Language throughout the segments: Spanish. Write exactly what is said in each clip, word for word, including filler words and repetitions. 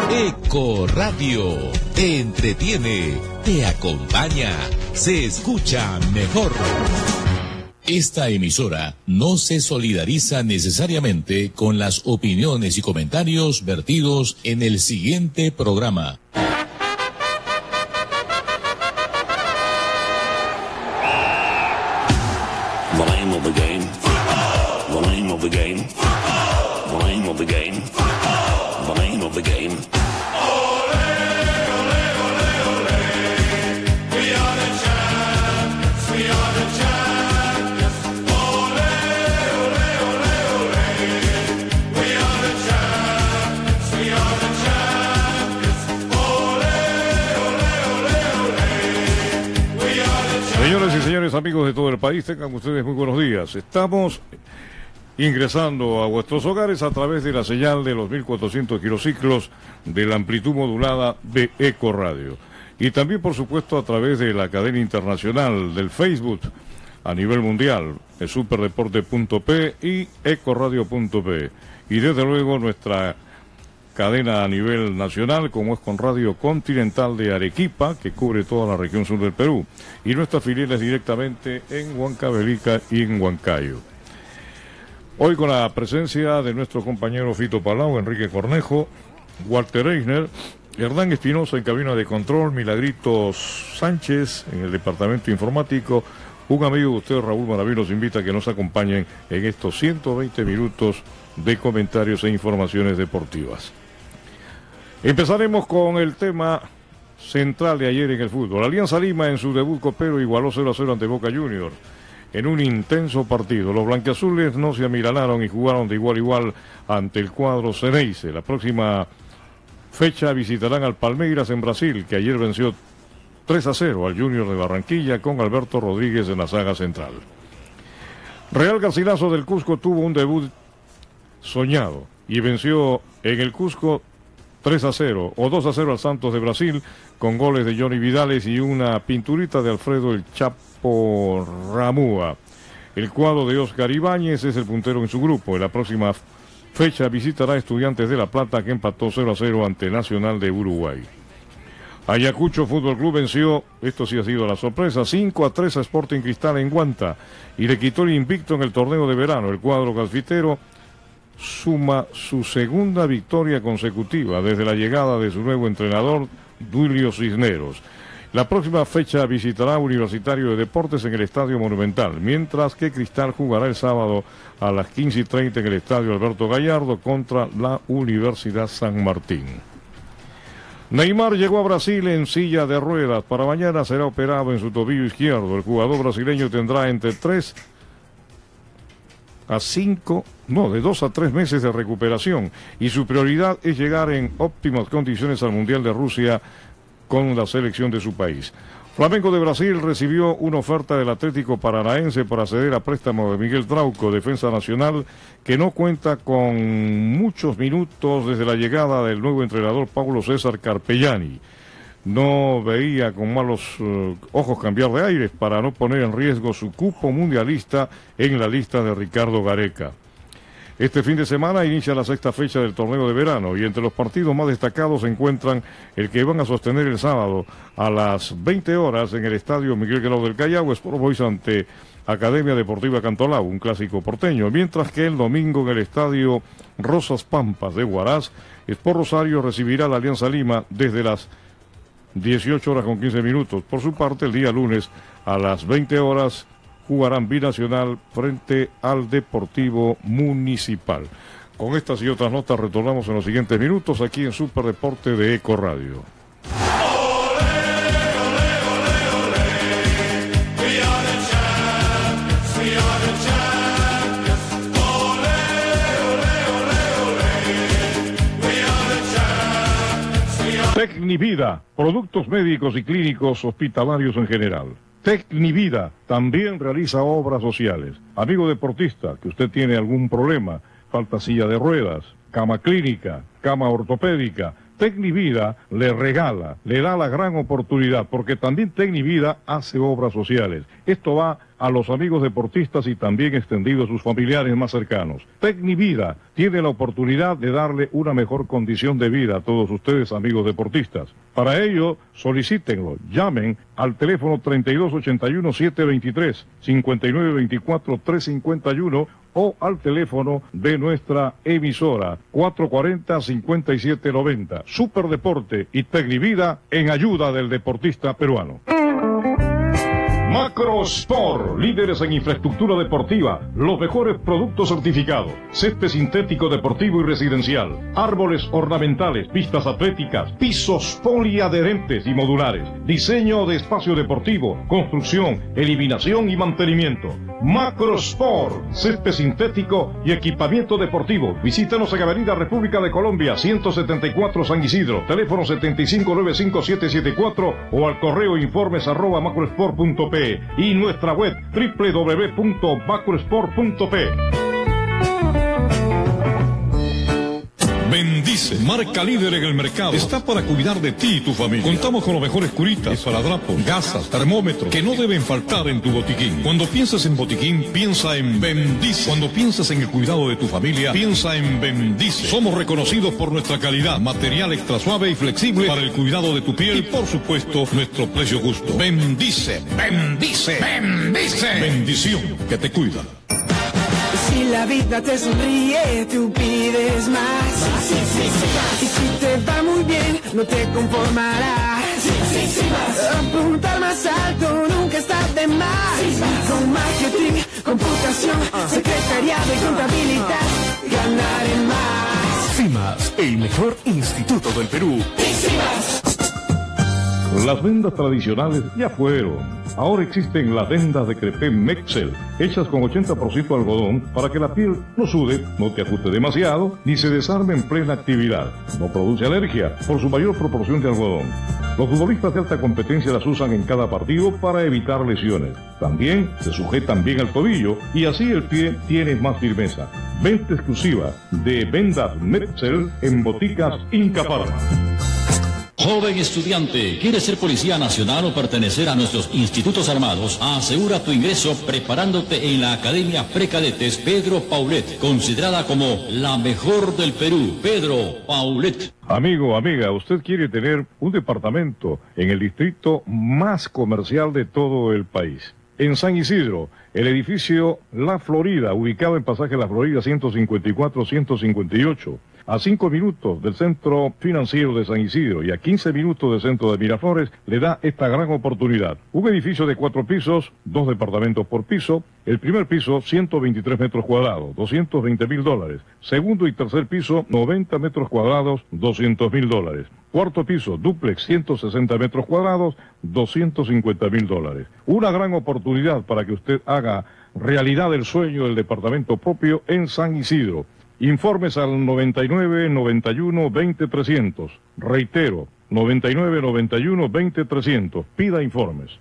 Eco Radio, te entretiene, te acompaña, se escucha mejor. Esta emisora no se solidariza necesariamente con las opiniones y comentarios vertidos en el siguiente programa. The name of the game. The name of the game. The name of the game. The name of the game. Ole, ole, ole, ole. We are the champions. We are the champions. Ole, ole, ole, ole. We are the champions. We are the champions. Ole, ole, ole, ole. We are the champions. Señoras y señores, amigos de todo el país, tengan ustedes muy buenos días. Estamos ingresando a vuestros hogares a través de la señal de los mil cuatrocientos kilociclos de la amplitud modulada de Eco Radio. Y también, por supuesto, a través de la cadena internacional del Facebook a nivel mundial, el superdeporte punto pe y ecoradio punto pe. Y desde luego nuestra cadena a nivel nacional, como es con Radio Continental de Arequipa, que cubre toda la región sur del Perú. Y nuestras filiales directamente en Huancavelica y en Huancayo. Hoy con la presencia de nuestro compañero Fito Palau, Enrique Cornejo, Walter Eisner, Hernán Espinosa en cabina de control, Milagritos Sánchez en el departamento informático. Un amigo de usted, Raúl Maraví, nos invita a que nos acompañen en estos ciento veinte minutos de comentarios e informaciones deportivas. Empezaremos con el tema central de ayer en el fútbol. Alianza Lima en su debut copero igualó cero a cero ante Boca Juniors. En un intenso partido, los blanquiazules no se amilanaron y jugaron de igual a igual ante el cuadro Ceneice. La próxima fecha visitarán al Palmeiras en Brasil, que ayer venció tres a cero al Junior de Barranquilla con Alberto Rodríguez en la saga central. Real Garcilaso del Cusco tuvo un debut soñado y venció en el Cusco tres a cero o dos a cero al Santos de Brasil con goles de Johnny Vidales y una pinturita de Alfredo el Chapo Ramúa. El cuadro de Oscar Ibáñez es el puntero en su grupo. En la próxima fecha visitará a Estudiantes de La Plata, que empató cero a cero ante Nacional de Uruguay. Ayacucho Fútbol Club venció, esto sí ha sido la sorpresa, cinco a tres a Sporting Cristal en Guanta y le quitó el invicto en el torneo de verano. El cuadro calfitero suma su segunda victoria consecutiva desde la llegada de su nuevo entrenador, Duilio Cisneros. La próxima fecha visitará Universitario de Deportes en el Estadio Monumental, mientras que Cristal jugará el sábado a las quince y treinta en el Estadio Alberto Gallardo contra la Universidad San Martín. Neymar llegó a Brasil en silla de ruedas. Para mañana será operado en su tobillo izquierdo. El jugador brasileño tendrá entre tres a cinco, no, de dos a tres meses de recuperación. Y su prioridad es llegar en óptimas condiciones al Mundial de Rusia con la selección de su país. Flamengo de Brasil recibió una oferta del Atlético Paranaense para ceder a préstamo de Miguel Trauco, defensa nacional, que no cuenta con muchos minutos desde la llegada del nuevo entrenador Paulo César Carpellani. No veía con malos uh, ojos cambiar de aires para no poner en riesgo su cupo mundialista en la lista de Ricardo Gareca. Este fin de semana inicia la sexta fecha del torneo de verano y entre los partidos más destacados se encuentran el que van a sostener el sábado a las veinte horas en el estadio Miguel Grau del Callao, Sport Boys ante Academia Deportiva Cantolao, un clásico porteño, mientras que el domingo en el estadio Rosas Pampas de Huaraz, Sport Rosario recibirá a la Alianza Lima desde las dieciocho horas con quince minutos. Por su parte, el día lunes a las veinte horas jugarán Binacional frente al Deportivo Municipal. Con estas y otras notas retornamos en los siguientes minutos aquí en Superdeporte de Eco Radio. Tecnivida, productos médicos y clínicos hospitalarios en general. Tecnivida también realiza obras sociales. Amigo deportista, que usted tiene algún problema, falta silla de ruedas, cama clínica, cama ortopédica, Tecnivida le regala, le da la gran oportunidad, porque también Tecnivida hace obras sociales. Esto va a los amigos deportistas y también extendido a sus familiares más cercanos. Tecnivida tiene la oportunidad de darle una mejor condición de vida a todos ustedes, amigos deportistas. Para ello, solicítenlo, llamen al teléfono treinta y dos ochenta y uno, setecientos veintitrés, cincuenta y nueve veinticuatro, trescientos cincuenta y uno o al teléfono de nuestra emisora cuatrocientos cuarenta, cincuenta y siete noventa. Superdeporte y Tecnivida en ayuda del deportista peruano. Macro Sport, líderes en infraestructura deportiva, los mejores productos certificados, césped sintético deportivo y residencial, árboles ornamentales, pistas atléticas, pisos poliadherentes y modulares, diseño de espacio deportivo, construcción, eliminación y mantenimiento. Macro Sport, césped sintético y equipamiento deportivo. Visítanos en Avenida República de Colombia, ciento setenta y cuatro San Isidro, teléfono setenta y cinco noventa y cinco, setecientos setenta y cuatro o al correo informes arroba macrosport punto p y nuestra web doble u doble u doble u punto macrosport punto p. Bendice, marca líder en el mercado. Está para cuidar de ti y tu familia. Contamos con los mejores curitas, esparadrapos, gasas, termómetros, que no deben faltar en tu botiquín. Cuando piensas en botiquín, piensa en Bendice. Cuando piensas en el cuidado de tu familia, piensa en Bendice. Somos reconocidos por nuestra calidad, material extra suave y flexible para el cuidado de tu piel y, por supuesto, nuestro precio justo. Bendice, bendice, bendice. Bendición que te cuida. Si la vida te sonríe, tú pides más. Sí, sí, sí, más. Y si te va muy bien, no te conformarás. Sí, sí, sí, más. Apuntar más alto nunca está de más. Sí, más. Con marketing, computación, uh. secretariado y contabilidad, ganaré más. CIMAS, el mejor instituto del Perú. Sí, sí, más. Las vendas tradicionales ya fueron. Ahora existen las vendas de crepé Mexel, hechas con ochenta por ciento algodón para que la piel no sude, no te ajuste demasiado, ni se desarme en plena actividad. No produce alergia por su mayor proporción de algodón. Los futbolistas de alta competencia las usan en cada partido para evitar lesiones. También se sujetan bien al tobillo y así el pie tiene más firmeza. Venta exclusiva de vendas Mexel en boticas Inca Parma. Joven estudiante, ¿quieres ser policía nacional o pertenecer a nuestros institutos armados? Asegura tu ingreso preparándote en la Academia Precadetes Pedro Paulet, considerada como la mejor del Perú. Pedro Paulet. Amigo, amiga, usted quiere tener un departamento en el distrito más comercial de todo el país. En San Isidro, el edificio La Florida, ubicado en Pasaje La Florida ciento cincuenta y cuatro, ciento cincuenta y ocho, a cinco minutos del centro financiero de San Isidro y a quince minutos del centro de Miraflores, le da esta gran oportunidad. Un edificio de cuatro pisos, dos departamentos por piso. El primer piso, ciento veintitrés metros cuadrados, doscientos veinte mil dólares. Segundo y tercer piso, noventa metros cuadrados, doscientos mil dólares. Cuarto piso, dúplex, ciento sesenta metros cuadrados, doscientos cincuenta mil dólares. Una gran oportunidad para que usted haga realidad el sueño del departamento propio en San Isidro. Informes al noventa y nueve, noventa y uno, veinte, trescientos. Reitero, noventa y nueve, noventa y uno, veinte, trescientos. Pida informes.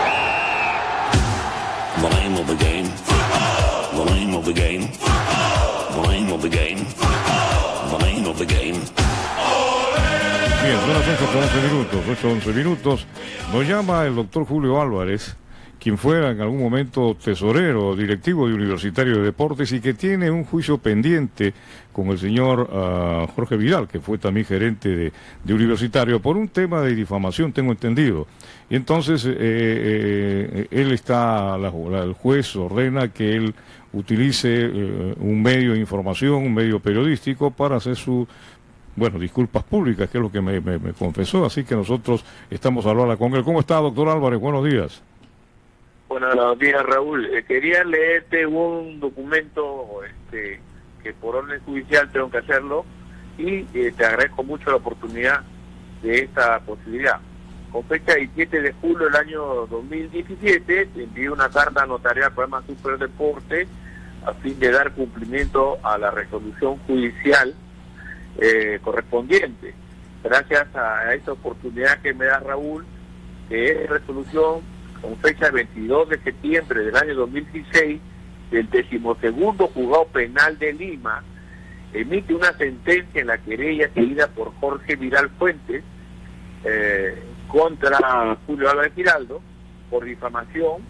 The name of the game. Football. The name of the game. Football. The name of the game. Football. The name of the game. Bien, son las ocho con once minutos, ocho once minutos. Nos llama el doctor Julio Álvarez, quien fuera en algún momento tesorero, directivo de Universitario de Deportes y que tiene un juicio pendiente con el señor uh, Jorge Vidal, que fue también gerente de, de Universitario, por un tema de difamación, tengo entendido. Y entonces eh, eh, él está, la, la, el juez ordena que él utilice eh, un medio de información, un medio periodístico para hacer su... Bueno, disculpas públicas, que es lo que me, me, me confesó, así que nosotros estamos a hablar con él. ¿Cómo está, doctor Álvarez? Buenos días. Buenos días, Raúl. Eh, quería leerte un documento este, que por orden judicial tengo que hacerlo y eh, te agradezco mucho la oportunidad de esta posibilidad. Con fecha diecisiete de julio del año dos mil diecisiete, te envié una carta notarial al programa Superdeporte a fin de dar cumplimiento a la resolución judicial eh, correspondiente. Gracias a esta oportunidad que me da Raúl, que es resolución con fecha veintidós de septiembre del año dos mil dieciséis del decimosegundo juzgado penal de Lima, emite una sentencia en la querella seguida por Jorge Vidal Fuentes eh, contra Julio Álvarez Giraldo por difamación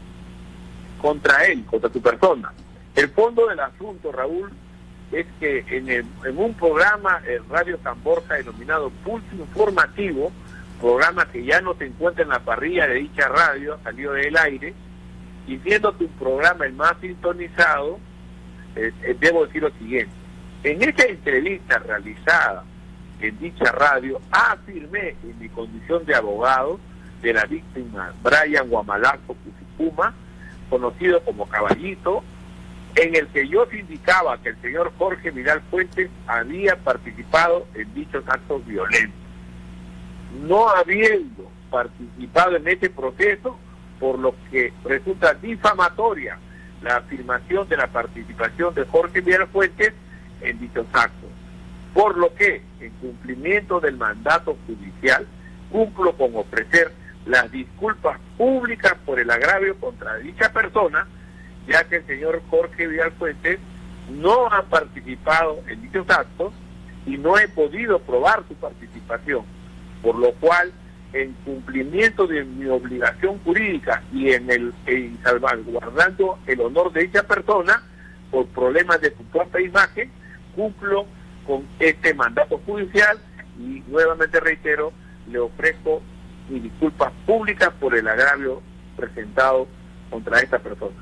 contra él, contra su persona. El fondo del asunto, Raúl, es que en, el, en un programa en Radio San Borja denominado Pulso Informativo, programa que ya no se encuentra en la parrilla de dicha radio, salió del aire, y siendo tu programa el más sintonizado, eh, eh, debo decir lo siguiente. En esa entrevista realizada en dicha radio, afirmé en mi condición de abogado de la víctima Brian Guamalazo Cusipuma, conocido como Caballito, en el que yo indicaba que el señor Jorge Vidal Fuentes había participado en dichos actos violentos. No habiendo participado en ese proceso, por lo que resulta difamatoria la afirmación de la participación de Jorge Vidal Fuentes en dichos actos. Por lo que, en cumplimiento del mandato judicial, cumplo con ofrecer las disculpas públicas por el agravio contra dicha persona, ya que el señor Jorge Vidal Fuentes no ha participado en dichos actos y no he podido probar su participación, por lo cual, en cumplimiento de mi obligación jurídica y en el en salvaguardando el honor de dicha persona, por problemas de su propia imagen, cumplo con este mandato judicial y nuevamente reitero, le ofrezco mis disculpas públicas por el agravio presentado contra esta persona.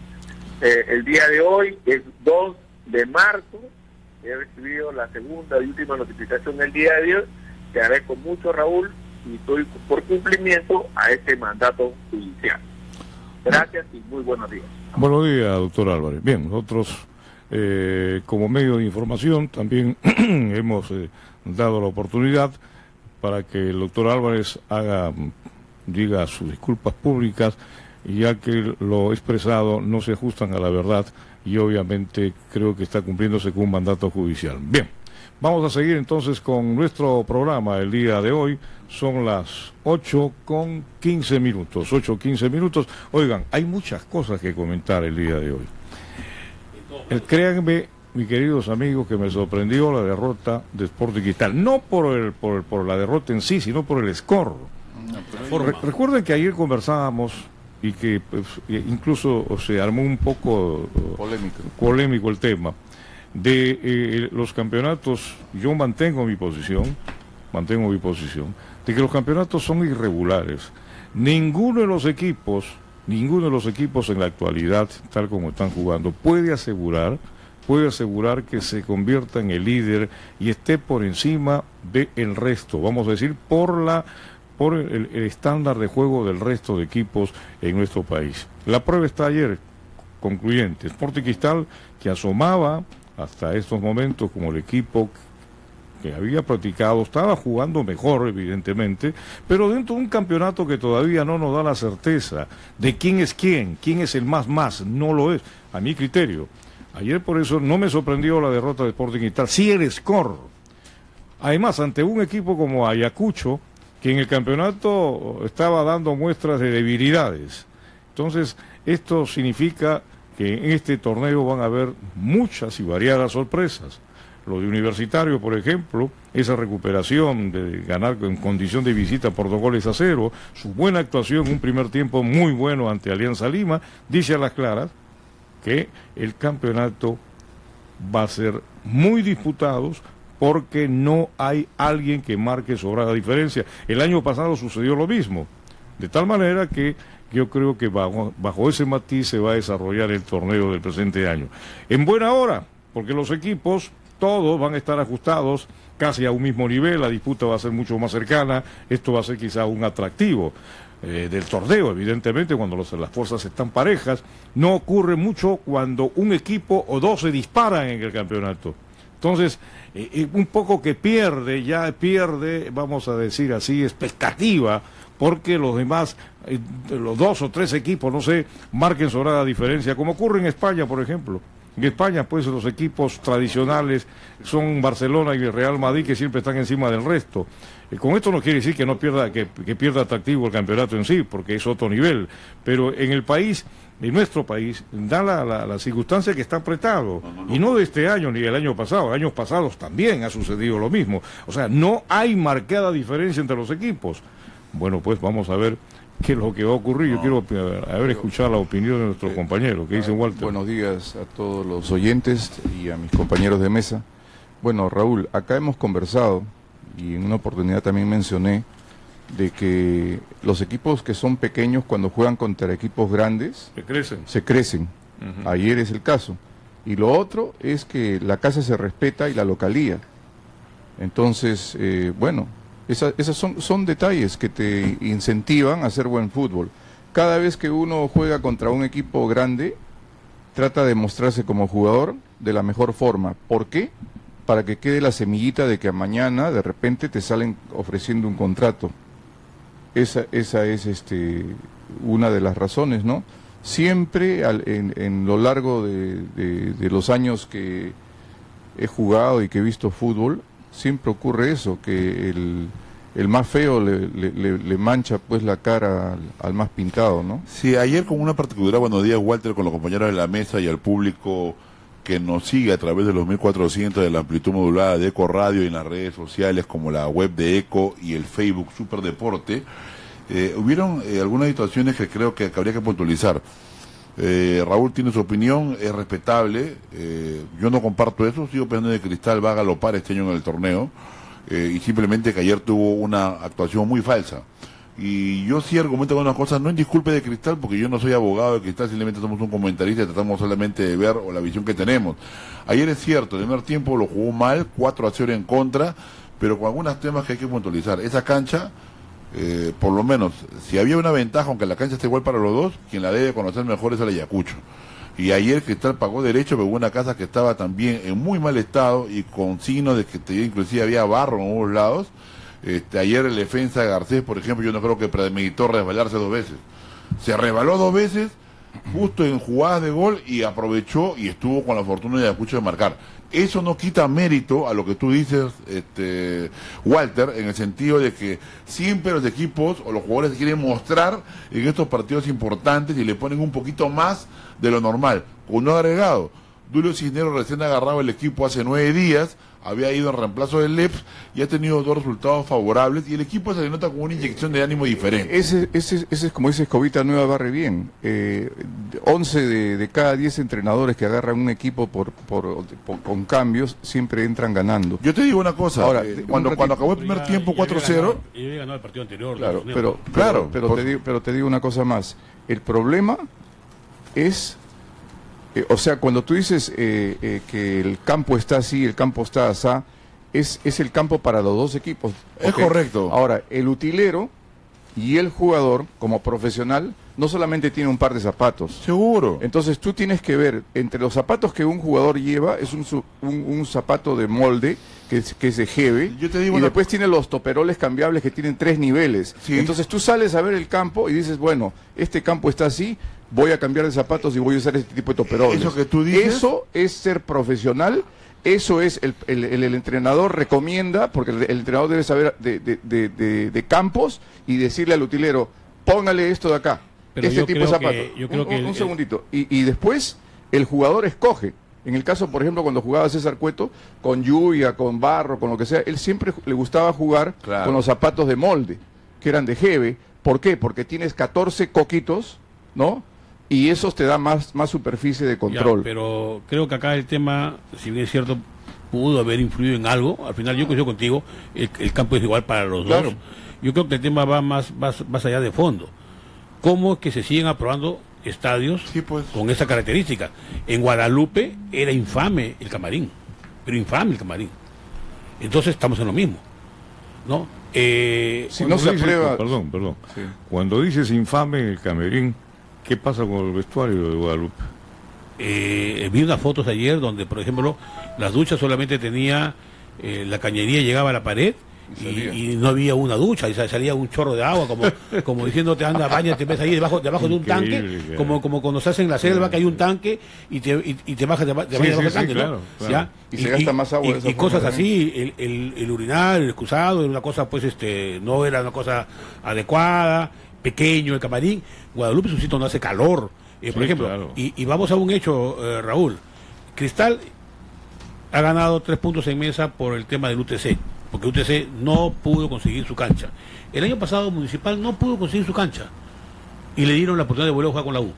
Eh, el día de hoy es dos de marzo, he recibido la segunda y última notificación del día de hoy. Te agradezco mucho, Raúl, y estoy por cumplimiento a este mandato judicial. Gracias y muy buenos días. Buenos días, doctor Álvarez. Bien, nosotros eh, como medio de información también hemos eh, dado la oportunidad para que el doctor Álvarez haga, diga sus disculpas públicas, ya que lo expresado no se ajustan a la verdad y obviamente creo que está cumpliéndose con un mandato judicial. Bien, vamos a seguir entonces con nuestro programa el día de hoy. Son las ocho con quince minutos, ocho quince minutos. Oigan, hay muchas cosas que comentar el día de hoy. El, créanme, mis queridos amigos, que me sorprendió la derrota de Sporting Cristal. No por, el, por, por la derrota en sí, sino por el score. Re recuerden que ayer conversábamos y que pues, incluso o se armó un poco polémico, polémico el tema de eh, los campeonatos. Yo mantengo mi posición, mantengo mi posición, de que los campeonatos son irregulares. Ninguno de los equipos, ninguno de los equipos en la actualidad, tal como están jugando, puede asegurar, puede asegurar que se convierta en el líder y esté por encima del resto, vamos a decir, por la por el, el estándar de juego del resto de equipos en nuestro país. La prueba está ayer, concluyente. Sporting Cristal, que asomaba hasta estos momentos como el equipo que había practicado, estaba jugando mejor, evidentemente, pero dentro de un campeonato que todavía no nos da la certeza de quién es quién, quién es el más más, no lo es, a mi criterio. Ayer por eso no me sorprendió la derrota de Sporting Cristal, sí el score. Además, ante un equipo como Ayacucho, que en el campeonato estaba dando muestras de debilidades. Entonces, esto significa que en este torneo van a haber muchas y variadas sorpresas. Lo de Universitario, por ejemplo, esa recuperación de ganar en condición de visita por dos goles a cero, su buena actuación, un primer tiempo muy bueno ante Alianza Lima, dice a las claras que el campeonato va a ser muy disputado porque no hay alguien que marque sobrada diferencia. El año pasado sucedió lo mismo, de tal manera que yo creo que bajo, bajo ese matiz se va a desarrollar el torneo del presente año. En buena hora, porque los equipos todos van a estar ajustados casi a un mismo nivel, la disputa va a ser mucho más cercana, esto va a ser quizá un atractivo eh, del torneo, evidentemente, cuando los, las fuerzas están parejas. No ocurre mucho cuando un equipo o dos se disparan en el campeonato. Entonces, eh, un poco que pierde, ya pierde, vamos a decir así, expectativa, porque los demás, eh, los dos o tres equipos, no sé, marquen sobrada diferencia, como ocurre en España, por ejemplo. En España, pues, los equipos tradicionales son Barcelona y el Real Madrid, que siempre están encima del resto. Eh, con esto no quiere decir que no pierda, que, que pierda atractivo el campeonato en sí, porque es otro nivel. Pero en el país, en nuestro país, da la, la, la circunstancia que está apretado. No, no, no. Y no de este año ni del año pasado. Años pasados también ha sucedido lo mismo. O sea, no hay marcada diferencia entre los equipos. Bueno, pues vamos a ver qué es lo que va a ocurrir. No, Yo quiero a ver, a ver escuchar la opinión de nuestros eh, compañeros. ¿Qué dice Walter? Buenos días a todos los oyentes y a mis compañeros de mesa. Bueno, Raúl, acá hemos conversado y en una oportunidad también mencioné de que los equipos que son pequeños cuando juegan contra equipos grandes se crecen. Se crecen. Uh-huh. Ayer es el caso. Y lo otro es que la casa se respeta y la localía. Entonces, eh, bueno, Esas, esas son, son detalles que te incentivan a hacer buen fútbol. Cada vez que uno juega contra un equipo grande, trata de mostrarse como jugador de la mejor forma. ¿Por qué? Para que quede la semillita de que mañana de repente te salen ofreciendo un contrato. Esa, esa es este, una de las razones, ¿no? Siempre al, en, en lo largo de, de, de los años que he jugado y que he visto fútbol, siempre ocurre eso, que el, el más feo le, le, le mancha pues la cara al, al más pintado, ¿no? Sí, ayer con una particularidad, buenos días Walter, con los compañeros de la mesa y al público que nos sigue a través de los mil cuatrocientos de la amplitud modulada de Eco Radio y en las redes sociales como la web de Eco y el Facebook Superdeporte, eh, hubieron eh, algunas situaciones que creo que habría que puntualizar. Eh, Raúl tiene su opinión, es respetable, eh, yo no comparto eso, sigo pensando que Cristal va a galopar este año en el torneo, eh, y simplemente que ayer tuvo una actuación muy falsa. Y yo sí argumento con unas cosas, no en disculpe de Cristal, porque yo no soy abogado de Cristal, simplemente somos un comentarista y tratamos solamente de ver o la visión que tenemos. Ayer es cierto, el primer tiempo lo jugó mal, cuatro a cero en contra, pero con algunos temas que hay que puntualizar. Esa cancha, eh, por lo menos, si había una ventaja, aunque la cancha esté igual para los dos, quien la debe conocer mejor es el Ayacucho. Y ayer Cristal pagó derecho, pero hubo una casa que estaba también en muy mal estado y con signos de que inclusive había barro en ambos lados. Este, ayer el defensa de Garcés, por ejemplo, yo no creo que premeditó resbalarse dos veces. Se resbaló dos veces, justo en jugadas de gol, y aprovechó y estuvo con la fortuna de Ayacucho de marcar. Eso no quita mérito a lo que tú dices, este, Walter, en el sentido de que siempre los equipos o los jugadores se quieren mostrar en estos partidos importantes y le ponen un poquito más de lo normal. Con un agregado, Julio Cisneros recién agarraba el equipo hace nueve días, había ido en reemplazo del Leps y ha tenido dos resultados favorables y el equipo se le nota con una inyección de ánimo diferente. Ese, ese, ese es como dice Escobita Nueva barre bien. Eh, once de, de cada diez entrenadores que agarran un equipo por, por, por con cambios siempre entran ganando. Yo te digo una cosa, ahora eh, cuando, cuando acabó el primer ya, tiempo cuatro cero... Y había ganado el partido anterior. Claro, pero, claro, pero, por... te digo, pero te digo una cosa más. El problema es... Eh, o sea, cuando tú dices eh, eh, que el campo está así, el campo está así, es, es el campo para los dos equipos. Es okay. Correcto. Ahora, el utilero y el jugador, como profesional, no solamente tiene un par de zapatos. Seguro. Entonces tú tienes que ver, entre los zapatos que un jugador lleva, es un, un, un zapato de molde, que es, que es de Hebe, Yo te digo y una... después tiene los toperoles cambiables que tienen tres niveles. Sí. Entonces tú sales a ver el campo y dices, bueno, este campo está así, voy a cambiar de zapatos y voy a usar este tipo de toperoles. Eso que tú dices... Eso es ser profesional, eso es, el, el, el, el entrenador recomienda, porque el, el entrenador debe saber de, de, de, de, de campos y decirle al utilero, póngale esto de acá, Pero este tipo de zapatos. Que, yo creo un, que un, el, un segundito. Y, y después el jugador escoge. En el caso, por ejemplo, cuando jugaba César Cueto, con lluvia, con barro, con lo que sea, él siempre le gustaba jugar claro. con los zapatos de molde, que eran de Hebe. ¿Por qué? Porque tienes catorce coquitos, ¿no? Y esos te da más, más superficie de control. Ya, pero creo que acá el tema, si bien es cierto, pudo haber influido en algo. Al final yo coincido contigo, el, el campo es igual para los claro. dos. Yo creo que el tema va más, más, más allá de fondo. ¿Cómo es que se siguen aprobando estadios sí, pues. con esa característica? En Guadalupe era infame el camarín, pero infame el camarín. Entonces estamos en lo mismo, ¿no? Eh, si no se dices, aprueba... Perdón, perdón. Sí. Cuando dices infame el camarín, ¿qué pasa con el vestuario de Guadalupe? Eh, vi unas fotos ayer donde, por ejemplo, las duchas solamente tenía, eh, la cañería llegaba a la pared y, y, y no había una ducha, y salía un chorro de agua, como, como diciéndote, anda, baña, te ves ahí debajo, debajo de un tanque, como, como cuando se hace en la selva, que hay un tanque, y te, y, y te bajas, te, te sí, bañas sí, debajo del sí, tanque, claro, ¿no? claro. ¿Ya? Y, y se gasta más agua. Y, y cosas así, el, el, el urinar, el excusado, era una cosa, pues, este, no era una cosa adecuada, pequeño el camarín. Guadalupe su sitio no hace calor, eh, por Sí, ejemplo, claro. y, y vamos a un hecho, eh, Raúl. Cristal ha ganado tres puntos en mesa por el tema del U T C, porque U T C no pudo conseguir su cancha. El año pasado Municipal no pudo conseguir su cancha y le dieron la oportunidad de volver a jugar con la U.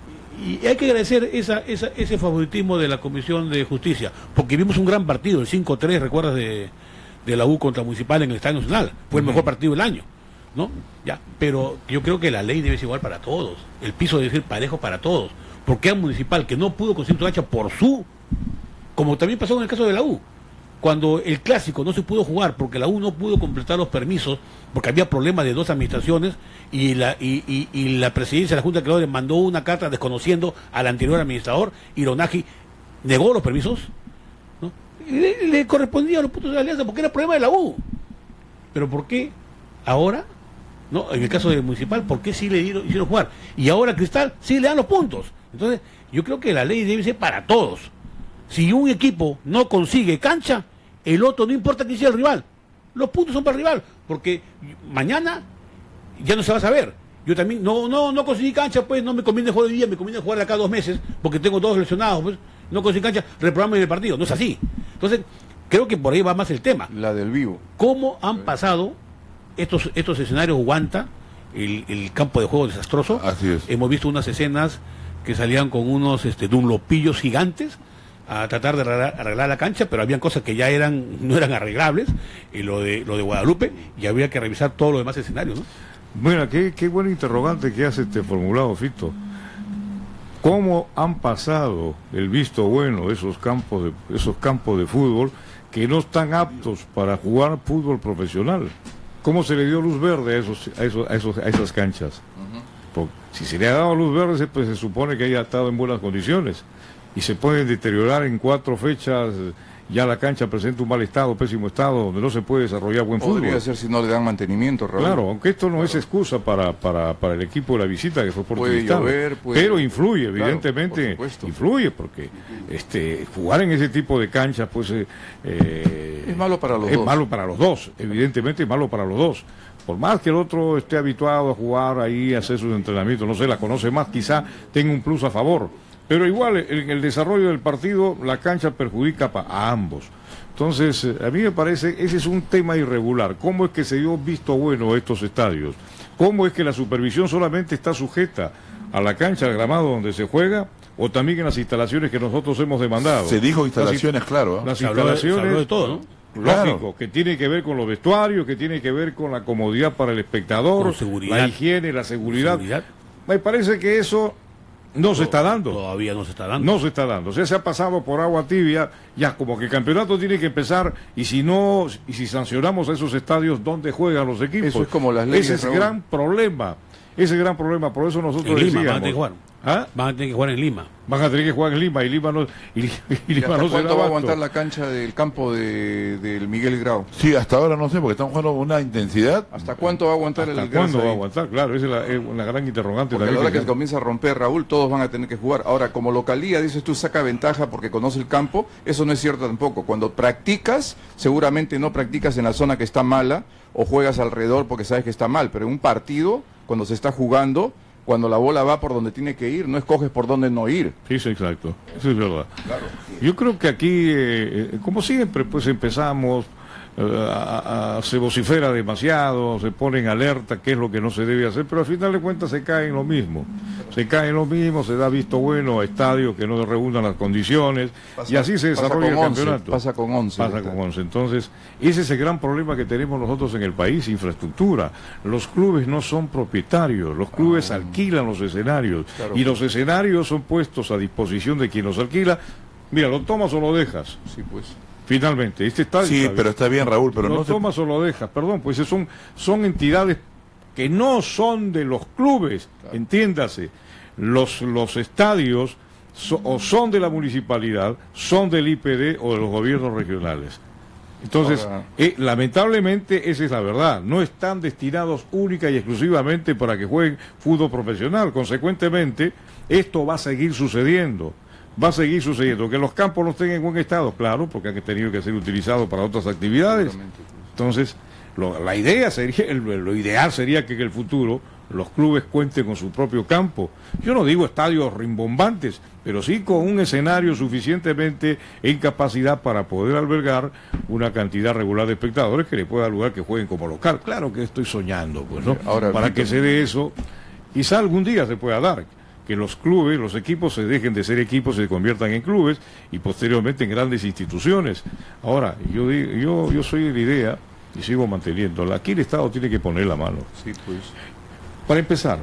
Y hay que agradecer esa, esa, ese favoritismo de la Comisión de Justicia, porque vimos un gran partido, el cinco tres, ¿recuerdas? De, de la U contra Municipal en el Estadio Nacional. Fue el mejor partido del año, ¿no? Ya, pero yo creo que la ley debe ser igual para todos, el piso debe ser parejo para todos. Porque a Municipal, que no pudo conseguir su cancha por su, como también pasó en el caso de la U, cuando el clásico no se pudo jugar porque la U no pudo completar los permisos, porque había problemas de dos administraciones, y la y, y, y la presidencia de la Junta de Creadores mandó una carta desconociendo al anterior administrador, y Ironagi negó los permisos, ¿no? Y le, le correspondía a los puntos de la alianza porque era problema de la U. Pero ¿por qué ahora? No, en el caso del Municipal, ¿por qué sí le dieron, hicieron jugar? Y ahora Cristal sí le dan los puntos. Entonces, yo creo que la ley debe ser para todos. Si un equipo no consigue cancha, el otro, no importa quién sea el rival, los puntos son para el rival, porque mañana ya no se va a saber. Yo también, no no no conseguí cancha, pues no me conviene jugar hoy día, me conviene jugar de acá a dos meses, porque tengo dos lesionados, pues no conseguí cancha, reprogramame el partido. No es así. Entonces, creo que por ahí va más el tema. La del vivo. ¿Cómo han pasado estos estos escenarios? Guanta, el, el campo de juego desastroso. Así es. Hemos visto unas escenas que salían con unos este, dunlopillos gigantes a tratar de arreglar, arreglar la cancha, pero habían cosas que ya eran no eran arreglables, y lo de lo de Guadalupe, y había que revisar todo lo demás escenarios, ¿no? Bueno, qué, qué buen interrogante que hace este formulado, Fito. ¿Cómo han pasado el visto bueno esos campos de, esos campos de fútbol que no están aptos para jugar fútbol profesional? ¿Cómo se le dio luz verde a esos a esos a, esos, a esas canchas? Porque si se le ha dado luz verde, pues se supone que haya estado en buenas condiciones, y se pueden deteriorar en cuatro fechas. Ya la cancha presenta un mal estado, pésimo estado, donde no se puede desarrollar buen fútbol. Podría ser si no le dan mantenimiento, Raúl. Claro, aunque esto no claro. es excusa para, para, para el equipo de la visita, que fue por puede Cristal, llover, puede... pero influye, evidentemente, claro, por influye, porque este jugar en ese tipo de canchas, pues eh, es malo para los es dos. malo para los dos, evidentemente es malo para los dos. Por más que el otro esté habituado a jugar ahí, a hacer sus entrenamientos, no sé, la conoce más, quizá tenga un plus a favor. Pero igual, en el desarrollo del partido, la cancha perjudica a ambos. Entonces, a mí me parece, ese es un tema irregular. ¿Cómo es que se dio visto bueno estos estadios? ¿Cómo es que la supervisión solamente está sujeta a la cancha, al gramado donde se juega, o también en las instalaciones que nosotros hemos demandado? Se dijo instalaciones, las, claro. ¿eh? Las se instalaciones, instalaciones, de todo, ¿no? Lógico, Claro. que tiene que ver con los vestuarios, que tiene que ver con la comodidad para el espectador, Con seguridad. la higiene, la seguridad. Seguridad. Me parece que eso no se está dando. Todavía no se está dando. No se está dando. O sea, se ha pasado por agua tibia. Ya como que el campeonato tiene que empezar. Y si no, y si sancionamos a esos estadios, ¿dónde juegan los equipos? Eso es como las leyes, Ese es el Raúl. gran problema. Ese es el gran problema. Por eso nosotros En Lima decíamos, van a tener que jugar. ¿Ah? Van a tener que jugar en Lima. Van a tener que jugar en Lima. Y Lima no, y, y ¿Y Lima hasta no se da cuánto va a abasto. aguantar la cancha del campo de, del Miguel Grau? Sí, hasta ahora no sé, porque están jugando con una intensidad. ¿Hasta cuánto va a aguantar ¿Hasta el cuándo Grau va a ahí? aguantar? Claro, esa es, la, es una gran interrogante Porque a la también. hora que que- se comienza a romper, Raúl, todos van a tener que jugar. Ahora, como localía, dices tú, saca ventaja porque conoce el campo. Eso no es cierto tampoco. Cuando practicas, seguramente no practicas en la zona que está mala o juegas alrededor porque sabes que está mal. Pero en un partido, cuando se está jugando, cuando la bola va por donde tiene que ir, no escoges por dónde no ir. Sí, sí, exacto. Eso es verdad. Yo creo que aquí, eh, eh, como siempre, pues empezamos, eh, a, a- se vocifera demasiado, se pone en alerta qué es lo que no se debe hacer, pero al final de cuentas se cae en lo mismo. Se cae en lo mismo, se da visto bueno a estadios que no reúnan las condiciones, Pasa- y así se pasa desarrolla el con once, campeonato. pasa con once, Pasa ¿verdad? con once. Entonces, ese es el gran problema que tenemos nosotros en el país, infraestructura. Los clubes no son propietarios, los clubes alquilan los escenarios, Ah. Claro. y los escenarios son puestos a disposición de quien los alquila. Mira, lo tomas o lo dejas, Sí, pues. finalmente. Este estadio Sí, está pero está bien, Raúl, pero lo no se... tomas o lo dejas, perdón, pues son, son entidades que no son de los clubes, entiéndase. Los, los estadios so- o son de la municipalidad, son del I P D o de los gobiernos regionales. Entonces, Ahora... eh, lamentablemente esa es la verdad, no están destinados única y exclusivamente para que jueguen fútbol profesional. Consecuentemente, esto va a seguir sucediendo, va a seguir sucediendo. Que los campos no estén en buen estado, claro, porque han tenido que ser utilizados para otras actividades. Entonces, lo, la idea sería, el, lo ideal sería que en el futuro los clubes cuenten con su propio campo. Yo no digo estadios rimbombantes, pero sí con un escenario suficientemente en capacidad para poder albergar una cantidad regular de espectadores que le pueda dar lugar que jueguen como local. Claro que estoy soñando, pues, ¿no? Ahora, para Víctor, que se dé eso, quizá algún día se pueda dar, que los clubes, los equipos se dejen de ser equipos, se conviertan en clubes y posteriormente en grandes instituciones. Ahora, yo, digo, yo, yo soy de la idea, y sigo manteniéndola, aquí el Estado tiene que poner la mano. Sí, pues. Para empezar,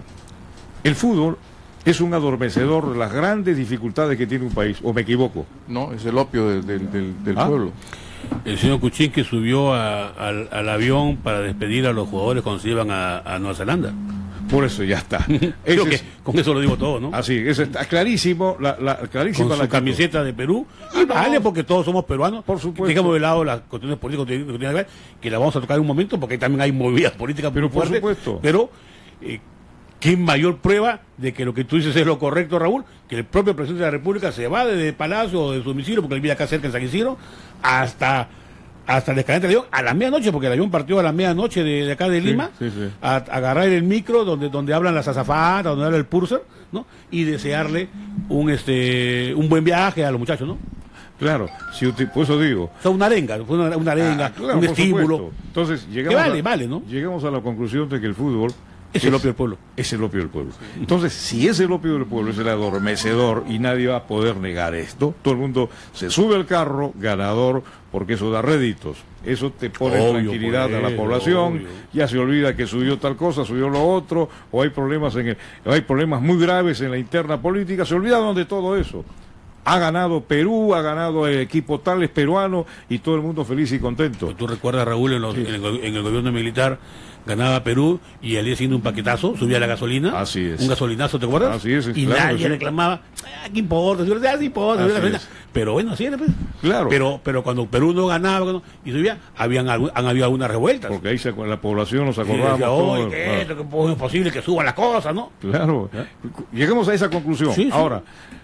el fútbol es un adormecedor de las grandes dificultades que tiene un país, ¿o me equivoco? No, es el opio del, del, del, del ¿Ah? pueblo. El señor Cuchín que subió a, al, al avión para despedir a los jugadores cuando se iban a, a Nueva Zelanda. Por eso ya está. Creo que es, con eso lo digo todo, ¿no? Así, eso está clarísimo, la, la, clarísima Con su la camiseta de Perú. Y vale, porque todos somos peruanos. Por supuesto. Dejemos de lado las cuestiones políticas que tienen que ver, que las vamos a tocar en un momento, porque también hay movidas políticas. Pero por fuertes, supuesto. Pero, eh, ¿qué mayor prueba de que lo que tú dices es lo correcto, Raúl? Que el propio presidente de la República se va desde el Palacio o de su domicilio, porque él vive acá cerca en San Isidro, hasta... hasta el descargante del avión a la medianoche, porque el avión partió a la medianoche de, de acá de Sí, Lima, sí, sí. a, a agarrar el micro donde donde hablan las azafatas, donde habla el purser, ¿no? Y desearle un este un buen viaje a los muchachos, ¿no? Claro, si usted, por eso digo. O sea, una arenga, fue una, una arenga, Ah, claro, un por estímulo. supuesto. Entonces, llegamos, Que vale, a, vale, ¿no? llegamos a la conclusión de que el fútbol Es el opio del pueblo. Es el opio del pueblo. Entonces, si es el opio del pueblo, es el adormecedor y nadie va a poder negar esto, todo el mundo se sube al carro ganador porque eso da réditos. Eso te pone Obvio, tranquilidad pues, a la población, obvio. ya se olvida que subió tal cosa, subió lo otro, o hay problemas en el, hay problemas muy graves en la interna política, se olvidaron de todo eso. Ha ganado Perú, ha ganado el equipo tal, es peruano, y todo el mundo feliz y contento. ¿Tú recuerdas, Raúl, en, los- Sí. en el, go- en el gobierno militar ganaba Perú y al día siguiente un paquetazo, subía la gasolina? Así es. Un gasolinazo, ¿te acuerdas? Así es, Y claro que nadie sí. reclamaba, ah, ¿qué importa? Señor, ah, sí importa, Así subía la gasolina. es. Pero bueno, así era, pues. Claro. Pero, pero cuando Perú no ganaba cuando- y subía, habían, algu- han habido algunas revueltas. Porque ahí se, la población nos Y acordamos. decía, todo, oye, ¿qué claro. es esto? ¿Cómo es posible que suban las cosas, no? Claro, llegamos a esa conclusión. Sí, sí. Ahora,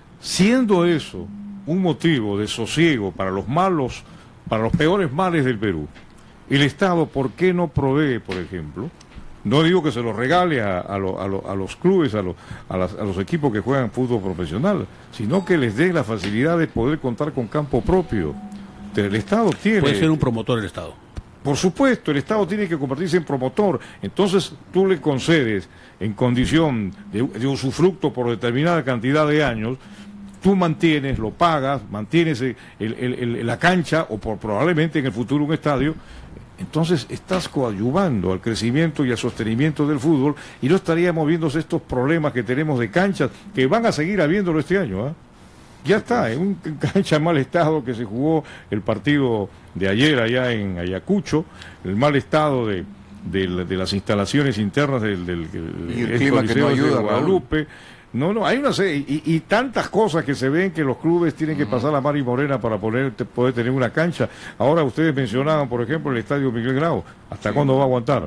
siendo eso un motivo de sosiego para los malos, para los peores males del Perú, el Estado, ¿por qué no provee, por ejemplo? No digo que se los regale a, a, lo- a lo- a los clubes, a, lo- a las- a los equipos que juegan fútbol profesional, sino que les dé la facilidad de poder contar con campo propio. El Estado tiene... Puede ser un promotor del Estado. Por supuesto, el Estado tiene que convertirse en promotor. Entonces tú le concedes en condición de, de usufructo por determinada cantidad de años, tú mantienes, lo pagas, mantienes el- el- el- la cancha o por, probablemente en el futuro un estadio. Entonces estás coadyuvando al crecimiento y al sostenimiento del fútbol y no estaríamos viendo estos problemas que tenemos de canchas que van a seguir habiéndolo este año. ¿ah? Ya está, en un cancha en mal estado que se jugó el partido de ayer allá en Ayacucho, el mal estado de, de, de las instalaciones internas del, del, del Y el ex clima que Coliseo no de ayuda, Raúl. Guadalupe. No, no, hay una serie, y, y tantas cosas que se ven que los clubes tienen que pasar la mar y morena para poder, te- poder tener una cancha. Ahora ustedes mencionaban, por ejemplo, el estadio Miguel Grau. ¿Hasta cuándo va a aguantar?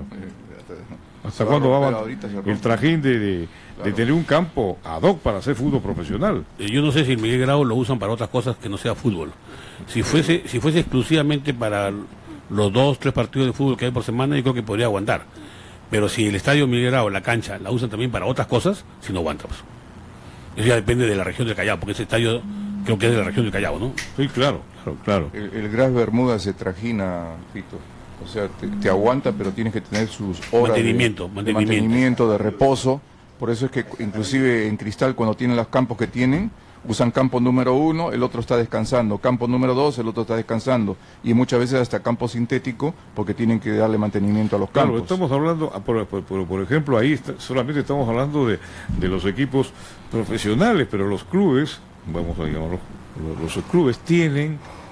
¿Hasta Se va a cuándo va a romper, aguantar ahorita se rompe. el trajín de, de, de Claro. tener un campo ad hoc para hacer fútbol profesional? Eh, Yo no sé si el Miguel Grau lo usan para otras cosas que no sea fútbol. Si fuese, si fuese exclusivamente para los dos, tres partidos de fútbol que hay por semana, yo creo que podría aguantar. Pero si el estadio Miguel Grau, la cancha, la usan también para otras cosas, si no aguanta. Pues. Eso ya depende de la región del Callao, porque ese estadio creo que es de la región del Callao, ¿no? Sí, claro, claro, claro. El, el Gras Bermuda se trajina, Fito. O sea, te, te aguanta, pero tienes que tener sus horas de- Mantenimiento, de, mantenimiento. mantenimiento, de reposo. Por eso es que inclusive en Cristal, cuando tienen los campos que tienen, usan campo número uno, el otro está descansando. Campo número dos, el otro está descansando. Y muchas veces hasta campo sintético, porque tienen que darle mantenimiento a los Claro, campos. estamos hablando, ah, por, por- por- por ejemplo, ahí está- solamente estamos hablando de, de los equipos profesionales, pero los clubes, vamos a llamarlos, los, los clubes tienen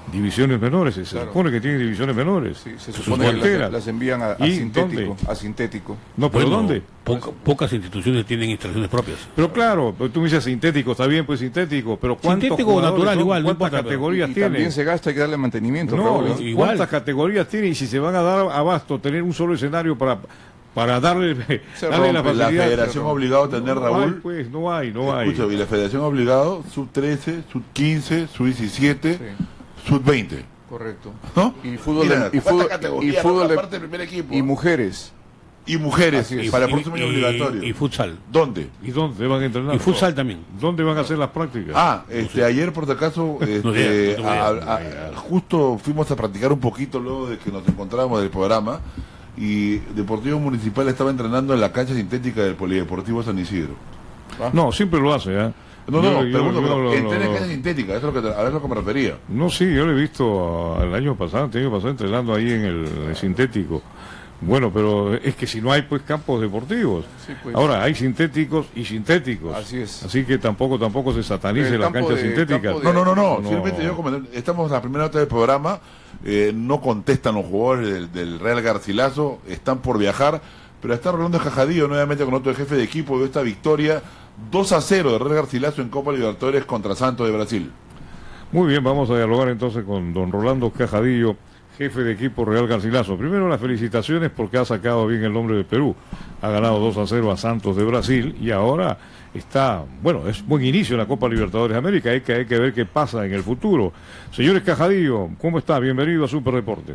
Divisiones menores, se Claro. supone que tienen divisiones menores. Sí, se sus supone que las, fronteras. las envían a, a ¿Y sintético, dónde? a sintético. No, pero Bueno, ¿dónde? poca- pocas instituciones tienen instalaciones propias. Pero claro, pero tú me dices sintético, está bien, pues sintético, pero ¿cuántos Sintético o jugadores natural, son? igual, no ¿Cuántas importa, pero- categorías Y tiene? también se gasta, hay que darle mantenimiento. No, Raúl, ¿no? ¿y Igual. ¿cuántas categorías tiene? Y si se van a dar abasto, tener un solo escenario para, para darle, Se darle la rompe, La facilidad. federación obligado a tener, No hay, Raúl. pues, no hay, no hay. Escucha, y la federación obligado, sub trece, sub quince, sub diecisiete, sub veinte. Correcto. ¿No? Y fútbol, Mira, de, y ¿cuántas fútbol, y categorías, fútbol no? de- Aparte del primer equipo. y mujeres. Y mujeres, Así es. para el Y- próximo año y- obligatorio. Y futsal. ¿Dónde? ¿Y dónde van a entrenar? Y futsal también. ¿Dónde van a hacer las prácticas? Ah, este, ayer por si acaso, este, No sé, no tengo a- idea. a- justo fuimos a practicar un poquito luego de que nos encontrábamos del programa y Deportivo Municipal estaba entrenando en la cancha sintética del Polideportivo San Isidro. No, siempre lo hace, ¿eh? No, no, Yo- no, yo- pregunto, yo pero lo- entrena en lo- cancha sintética, eso es lo que, a eso es lo que me refería. No, sí, yo lo he visto ah, el año pasado, el año pasado entrenando ahí en el, el sintético. Bueno, pero es que si no hay pues campos deportivos. Sí, pues. Ahora hay sintéticos y sintéticos. Así es. Así que tampoco tampoco se satanice El la campo cancha de- sintética. campo de- No, no, no, no, No. simplemente yo comenté, estamos en la primera nota del programa, eh, no contestan los jugadores del, del Real Garcilaso, están por viajar, pero está Rolando Jajadillo nuevamente con otro jefe de equipo de esta victoria dos a cero de Real Garcilaso en Copa Libertadores contra Santos de Brasil. Muy bien, vamos a dialogar entonces con don Rolando Cajadillo, jefe de equipo Real Garcilaso. Primero las felicitaciones porque ha sacado bien el nombre de Perú. Ha ganado dos a cero a Santos de Brasil y ahora está, bueno, es buen inicio en la Copa Libertadores de América. Hay que, hay que ver qué pasa en el futuro. Señores Cajadillo, ¿cómo está? Bienvenido a Super Deporte.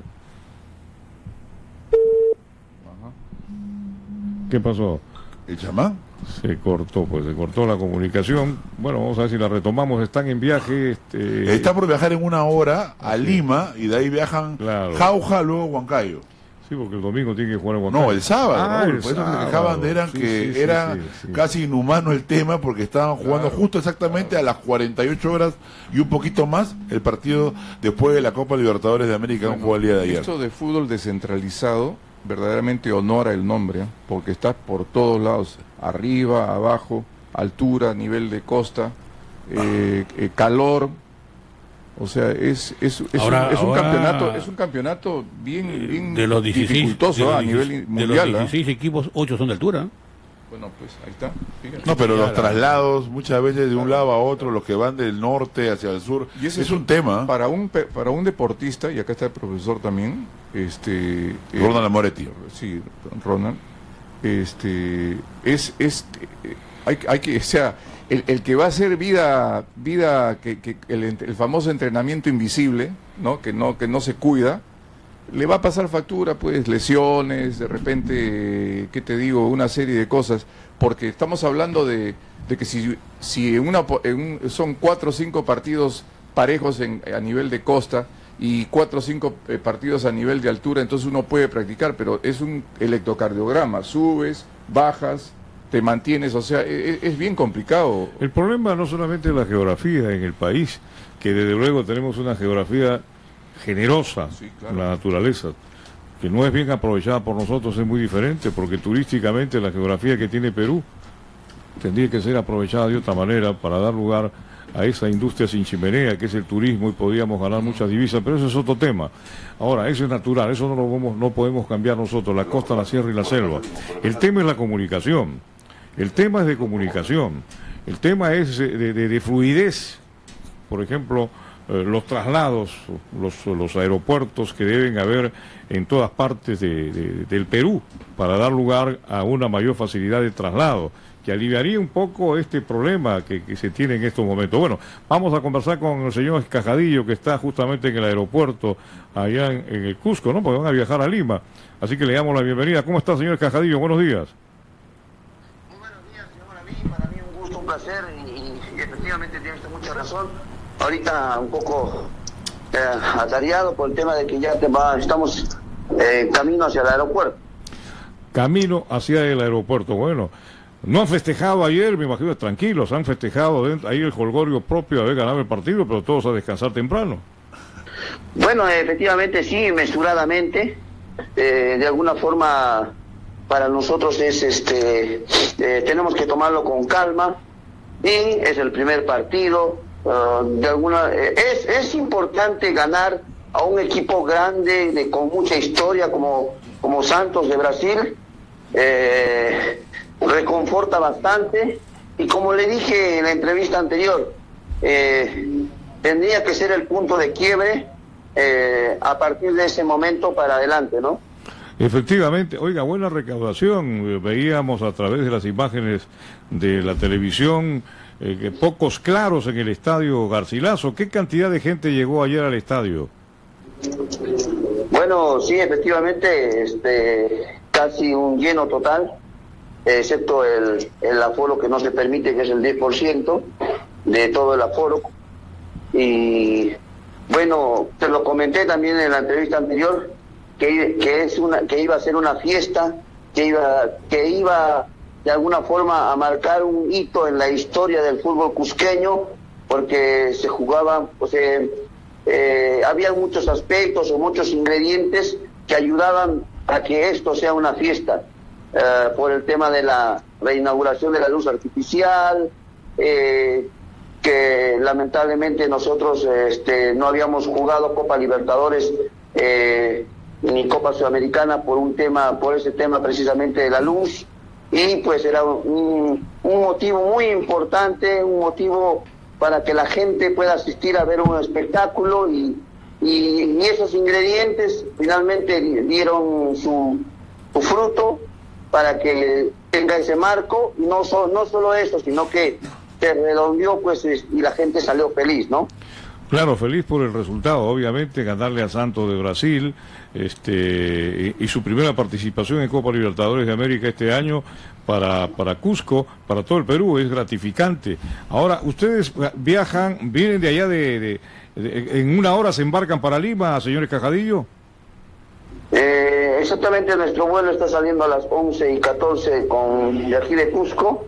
¿Qué pasó? ¿El chamán? Se cortó, pues se cortó la comunicación. Bueno, vamos a ver si la retomamos. Están en viaje. Este... Está por viajar en una hora a Lima y de ahí viajan Claro. Jauja, luego Huancayo. Sí, porque el domingo tiene que jugar en Huancayo. No, el sábado, Ah, Raúl, el por eso se sábado. quejaban de eran Sí, que sí, sí, era sí, sí. casi inhumano el tema porque estaban jugando Claro, justo exactamente a las cuarenta y ocho horas y un poquito más el partido después de la Copa Libertadores de América, un juego el día de ayer. Esto de fútbol descentralizado verdaderamente honora el nombre, ¿eh? Porque está por todos lados, arriba, abajo, altura, nivel de costa, eh, eh, calor. O sea, es, es, es, Ahora- un, es un ahora- campeonato, es un campeonato bien, bien De los dieciséis, dificultoso de los a dieciséis- nivel de mundial. los ¿ah? dieciséis equipos, ocho son de altura. Bueno, pues ahí está. Fíjate. No, pero los Claro. traslados muchas veces de un lado a otro, los que van del norte hacia el sur, Y ese es un tema. Para un, pe- para un deportista, y acá está el profesor también, este... eh, Ronald Moretti. Sí, Ronald. Este, es, es, eh, hay, hay que, o sea, el, el que va a hacer vida, vida, que, que el, el famoso entrenamiento invisible, ¿no? Que no, que no se cuida, le va a pasar factura, pues, lesiones, de repente, ¿qué te digo? Una serie de cosas, porque estamos hablando de, de que si, si en una, po- en un- son cuatro o cinco partidos parejos en, a nivel de costa y cuatro o cinco eh, partidos a nivel de altura, entonces uno puede practicar, pero es un electrocardiograma, subes, bajas, te mantienes, o sea, es, es bien complicado. El problema no solamente es la geografía en el país, que desde luego tenemos una geografía generosa, Sí, claro. la naturaleza, que no es bien aprovechada por nosotros, es muy diferente, porque turísticamente la geografía que tiene Perú tendría que ser aprovechada de otra manera para dar lugar a esa industria sin chimenea que es el turismo y podríamos ganar muchas divisas, pero eso es otro tema. Ahora, eso es natural, eso no lo podemos, no podemos cambiar nosotros, la costa, la sierra y la selva. El tema es la comunicación, el tema es de comunicación, el tema es de, de- de fluidez, por ejemplo, eh, los traslados, los, los aeropuertos que deben haber en todas partes de- de- del Perú para dar lugar a una mayor facilidad de traslado, que aliviaría un poco este problema que, que se tiene en estos momentos. Bueno, vamos a conversar con el señor Cajadillo, que está justamente en el aeropuerto allá en, en el Cusco, ¿no? Porque van a viajar a Lima. Así que le damos la bienvenida. ¿Cómo está, señor Cajadillo? Buenos días. Muy buenos días, señor Maraví. Para mí un gusto, un placer y, y efectivamente tiene usted mucha razón. Ahorita un poco eh, atareado por el tema de que ya te va, estamos eh, camino hacia el aeropuerto. Camino hacia el aeropuerto. Bueno, no han festejado ayer, me imagino, tranquilos, han festejado dentro, ahí el jolgorio propio de haber ganado el partido, pero todos a descansar temprano. Bueno, efectivamente sí, mesuradamente. Eh, de alguna forma, para nosotros es este, eh, tenemos que tomarlo con calma. Y es el primer partido. uh, de alguna eh, es es importante ganar a un equipo grande de, con mucha historia como como Santos de Brasil. Eh, reconforta bastante, y como le dije en la entrevista anterior, eh, tendría que ser el punto de quiebre eh, a partir de ese momento para adelante, ¿no? Efectivamente, oiga, buena recaudación. Veíamos a través de las imágenes de la televisión eh, que pocos claros en el estadio Garcilaso. ¿Qué cantidad de gente llegó ayer al estadio? Bueno, sí, efectivamente, este, casi un lleno total, excepto el, el aforo que no se permite, que es el diez por ciento de todo el aforo. Y bueno, te lo comenté también en la entrevista anterior, que, que es una que iba a ser una fiesta, que iba que iba de alguna forma a marcar un hito en la historia del fútbol cusqueño, porque se jugaba, o sea, eh, había muchos aspectos o muchos ingredientes que ayudaban a que esto sea una fiesta, eh, por el tema de la reinauguración de la luz artificial, eh, que lamentablemente nosotros este, no habíamos jugado Copa Libertadores eh, ni Copa Sudamericana por un tema, por ese tema precisamente de la luz, y pues era un, un motivo muy importante, un motivo para que la gente pueda asistir a ver un espectáculo, y, y, y esos ingredientes finalmente dieron su, su fruto para que tenga ese marco, y no, so, no solo eso, sino que se redondeó pues y la gente salió feliz, ¿no? Claro, feliz por el resultado, obviamente, ganarle a Santos de Brasil, este, y, y su primera participación en Copa Libertadores de América este año para, para Cusco, para todo el Perú, es gratificante. Ahora, ustedes viajan, vienen de allá de, de, de en una hora se embarcan para Lima, señores Cajadillo. Eh, exactamente, nuestro vuelo está saliendo a las once y catorce con, de aquí de Cusco,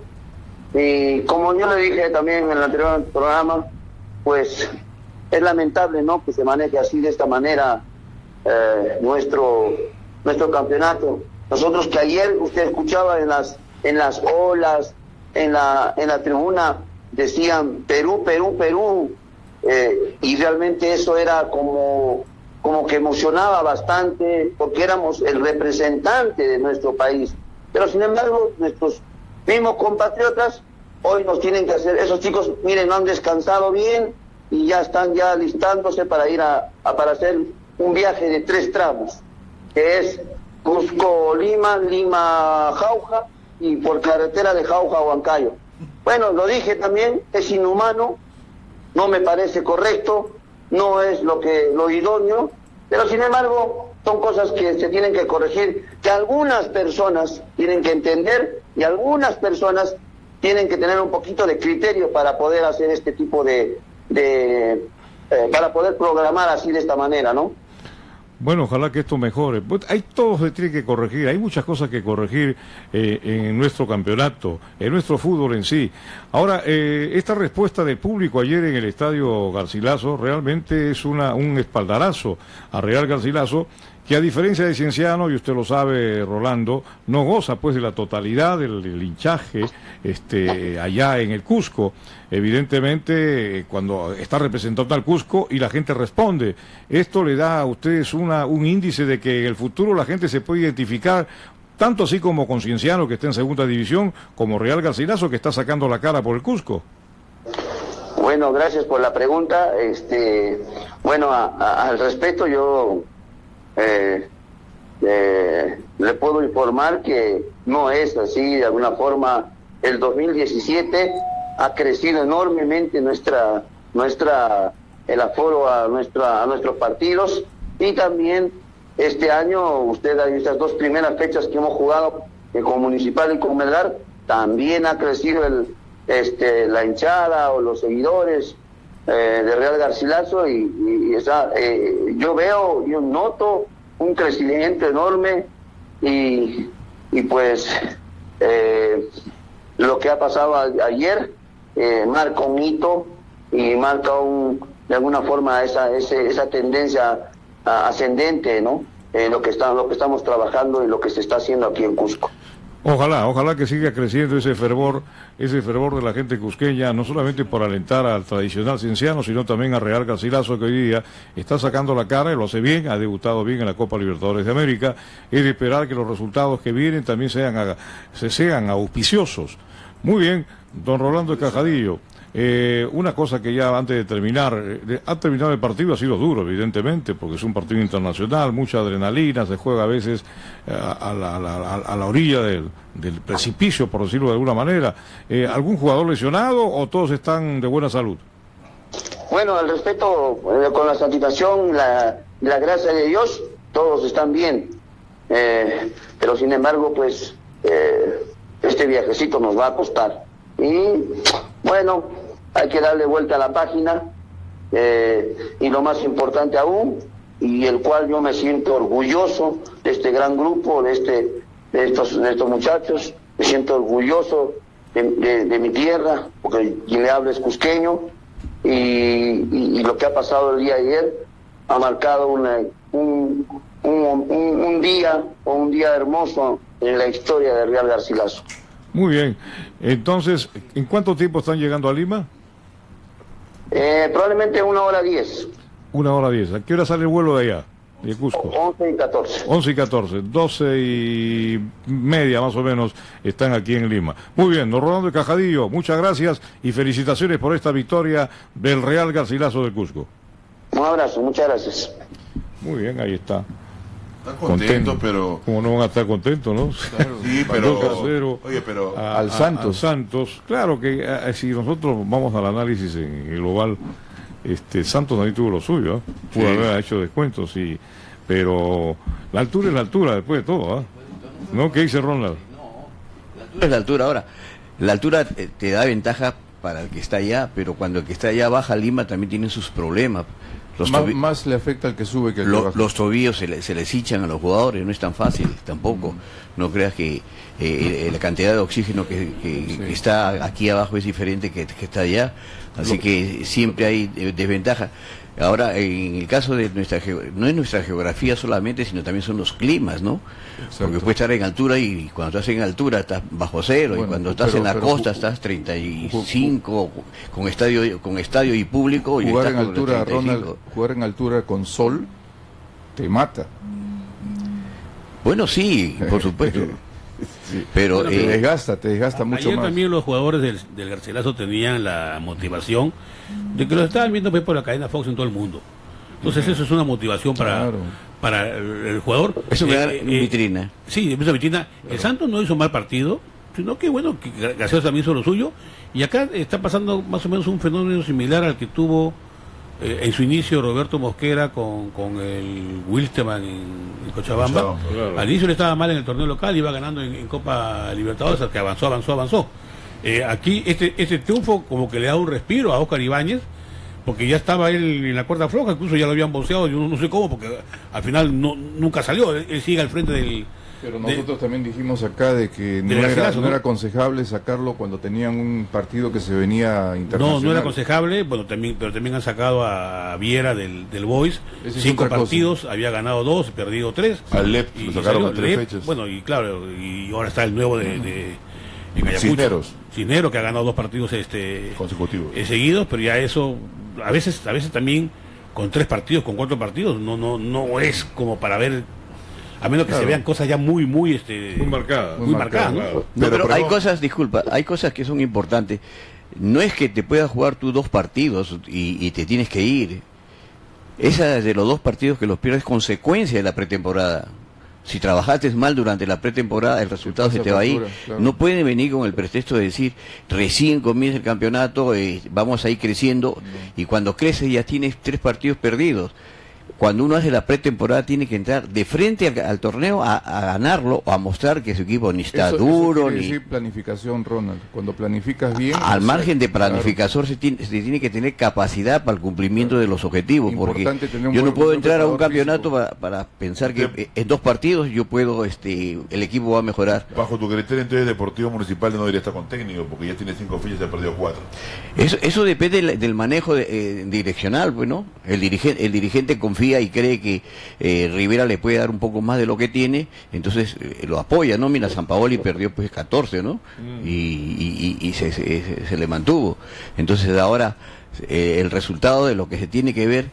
y como yo le dije también en el anterior programa, pues es lamentable, ¿no?, que se maneje así de esta manera eh, nuestro nuestro campeonato. Nosotros, que ayer usted escuchaba en las en las olas, en la en la tribuna decían Perú, Perú, Perú, eh, y realmente eso era como como que emocionaba bastante, porque éramos el representante de nuestro país. Pero sin embargo, nuestros mismos compatriotas hoy nos tienen que hacer, esos chicos, miren, no han descansado bien y ya están ya listándose para ir a, a para hacer un viaje de tres tramos, que es Cusco-Lima, Lima-Jauja, y por carretera de Jauja a Huancayo. Bueno, lo dije también, es inhumano, no me parece correcto, no es lo que lo idóneo, pero sin embargo son cosas que se tienen que corregir, que algunas personas tienen que entender, y algunas personas tienen que tener un poquito de criterio para poder hacer este tipo de, de eh, para poder programar así de esta manera, ¿no? Bueno, ojalá que esto mejore. Hay todo se tiene que corregir, hay muchas cosas que corregir eh, en nuestro campeonato, en nuestro fútbol en sí. Ahora, eh, esta respuesta del público ayer en el estadio Garcilaso realmente es una un espaldarazo a Real Garcilaso, que a diferencia de Cienciano, y usted lo sabe, Rolando, no goza pues de la totalidad del, del hinchaje este, allá en el Cusco. Evidentemente, cuando está representando al Cusco y la gente responde, esto le da a ustedes una, un índice de que en el futuro la gente se puede identificar, tanto así como con Cienciano, que está en segunda división, como Real Garcilaso, que está sacando la cara por el Cusco. Bueno, gracias por la pregunta. Este, bueno, a, a, al respecto yo eh, eh, le puedo informar que no es así. De alguna forma, el dos mil diecisiete ha crecido enormemente nuestra nuestra el aforo a nuestra a nuestros partidos, y también este año usted ha visto estas dos primeras fechas que hemos jugado eh, con Municipal y con Melgar, también ha crecido el este la hinchada o los seguidores eh, de Real Garcilaso, y, y, y esa, eh, yo veo, yo noto un crecimiento enorme, y, y pues eh, lo que ha pasado a, ayer eh, marca un hito y marca un, de alguna forma esa ese, esa tendencia a, ascendente, ¿no? Eh, lo que está, lo que estamos trabajando y lo que se está haciendo aquí en Cusco. Ojalá, ojalá que siga creciendo ese fervor, ese fervor de la gente cusqueña, no solamente por alentar al tradicional cienciano, sino también a Real Garcilaso, que hoy día está sacando la cara y lo hace bien, ha debutado bien en la Copa Libertadores de América. Es de esperar que los resultados que vienen también sean, se sean auspiciosos. Muy bien, don Rolando Cajadillo. Eh, una cosa que ya antes de terminar, eh, ha terminado el partido, ha sido duro evidentemente, porque es un partido internacional, mucha adrenalina, se juega a veces eh, a, la, a, la, a la orilla del, del precipicio, por decirlo de alguna manera. Eh, ¿Algún jugador lesionado o todos están de buena salud? Bueno, al respecto, eh, con la satisfacción, la, la gracia de Dios, todos están bien, eh, pero sin embargo, pues, eh, este viajecito nos va a costar. Y bueno, hay que darle vuelta a la página, eh, y lo más importante aún, y el cual yo me siento orgulloso de este gran grupo, de este de estos, de estos muchachos, me siento orgulloso de, de, de mi tierra, porque quien le habla es cusqueño, y, y, y lo que ha pasado el día de ayer ha marcado una, un, un, un, un día, o un día hermoso en la historia de Real Garcilaso. Muy bien. Entonces, ¿en cuánto tiempo están llegando a Lima? Eh, probablemente una hora diez. Una hora diez. ¿A qué hora sale el vuelo de allá, de Cusco? Once y catorce. Once y catorce. Doce y media más o menos están aquí en Lima. Muy bien, don Rolando Cajadillo, muchas gracias y felicitaciones por esta victoria del Real Garcilaso de Cusco. Un abrazo, muchas gracias. Muy bien, ahí está. Están contentos, pero... ¿Cómo no van a estar contentos, no? Claro, sí, pero... Casero, oye, pero... A, al a, Santos. Al Santos. Claro que a, si nosotros vamos al análisis en el global, este, Santos también tuvo lo suyo, ¿eh? Pudo sí. haber hecho descuentos, sí. Pero la altura es la altura, después de todo, ¿eh? ¿No? ¿Qué dice Ronald? La altura es la altura. Ahora, la altura te, te da ventaja para el que está allá, pero cuando el que está allá baja a Lima también tiene sus problemas. Los más, más le afecta al que sube que al que lo, baja. Los tobillos se, le, se les hichan a los jugadores, no es tan fácil tampoco. No creas que eh, la cantidad de oxígeno que, que, sí. que está aquí abajo es diferente que, que está allá. Así lo, que siempre hay desventaja. Ahora, en el caso de nuestra, no es nuestra geografía solamente, sino también son los climas, ¿no? Exacto. Porque puedes estar en altura y cuando estás en altura estás bajo cero, bueno, y cuando estás pero, en la pero, costa estás treinta y cinco, con estadio con estadio y público. Jugar y en altura, Ronald, jugar en altura con sol te mata. Bueno, sí, por supuesto. Sí. Pero te eh, desgasta, te desgasta mucho ayer más. También los jugadores del, del Garcilaso tenían la motivación de que los estaban viendo por la cadena Fox en todo el mundo. Entonces uh-huh. eso es una motivación para, claro. para el, el jugador. Eso me da eh, vitrina. Eh, sí, esa vitrina. Claro. El Santos no hizo mal partido, sino que bueno, que Garcilaso también hizo lo suyo. Y acá está pasando más o menos un fenómeno similar al que tuvo eh, en su inicio Roberto Mosquera con, con el Wilstermann en, en Cochabamba. Claro, claro. Al inicio le estaba mal en el torneo local, iba ganando en, en Copa Libertadores, al que avanzó, avanzó, avanzó. Eh, aquí este, este triunfo como que le da un respiro a Óscar Ibáñez, porque ya estaba él en la cuerda floja, incluso ya lo habían boceado, yo no, no sé cómo, porque al final no, nunca salió, él, él sigue al frente del... Pero nosotros de, también dijimos acá de que no, era, Garcilaso, no, no era aconsejable sacarlo cuando tenían un partido que se venía internacional. No, no era aconsejable, bueno, también, pero también han sacado a Viera del, del Boys, Ese cinco partidos, cosa. había ganado dos, perdido tres. Al Lep lo sacaron a tres Lep, fechas. Bueno, y claro, y ahora está el nuevo de... de en Ayacucho. Cisneros. Cisneros, que ha ganado dos partidos este consecutivos eh, seguidos, pero ya eso, a veces, a veces también con tres partidos, con cuatro partidos, no, no, no es como para ver. A menos que claro. se vean cosas ya muy, muy, este, muy marcadas. Muy, muy marcadas, ¿no? Claro. No, pero, pero hay cosas, disculpa, hay cosas que son importantes. No es que te puedas jugar tú dos partidos y, y te tienes que ir. Esa de los dos partidos que los pierdes es consecuencia de la pretemporada. Si trabajaste mal durante la pretemporada, el resultado se te va a ir. Claro. No pueden venir con el pretexto de decir, recién comienza el campeonato, eh, vamos a ir creciendo, no. y cuando creces ya tienes tres partidos perdidos. Cuando uno hace la pretemporada tiene que entrar de frente al, al torneo a, a ganarlo o a mostrar que su equipo ni está eso, duro. Eso quiere ni decir planificación, Ronald. Cuando planificas bien... Al margen de planificación, claro. se, tiene, se tiene que tener capacidad para el cumplimiento claro. de los objetivos. Importante porque yo no puedo entrar a un campeonato para, para pensar que sí. en dos partidos yo puedo, este, el equipo va a mejorar. Bajo tu criterio, entonces, Deportivo Municipal no debería estar con técnico, porque ya tiene cinco fichas y ha perdido cuatro. Eso, eso depende del, del manejo de, eh, direccional, pues, ¿no? El dirigente, el dirigente confía confía y cree que eh, Rivera le puede dar un poco más de lo que tiene, entonces eh, lo apoya, ¿no? Mira, Sampaoli perdió pues catorce, ¿no? Mm. Y, y, y, y se, se, se le mantuvo. Entonces ahora eh, el resultado de lo que se tiene que ver,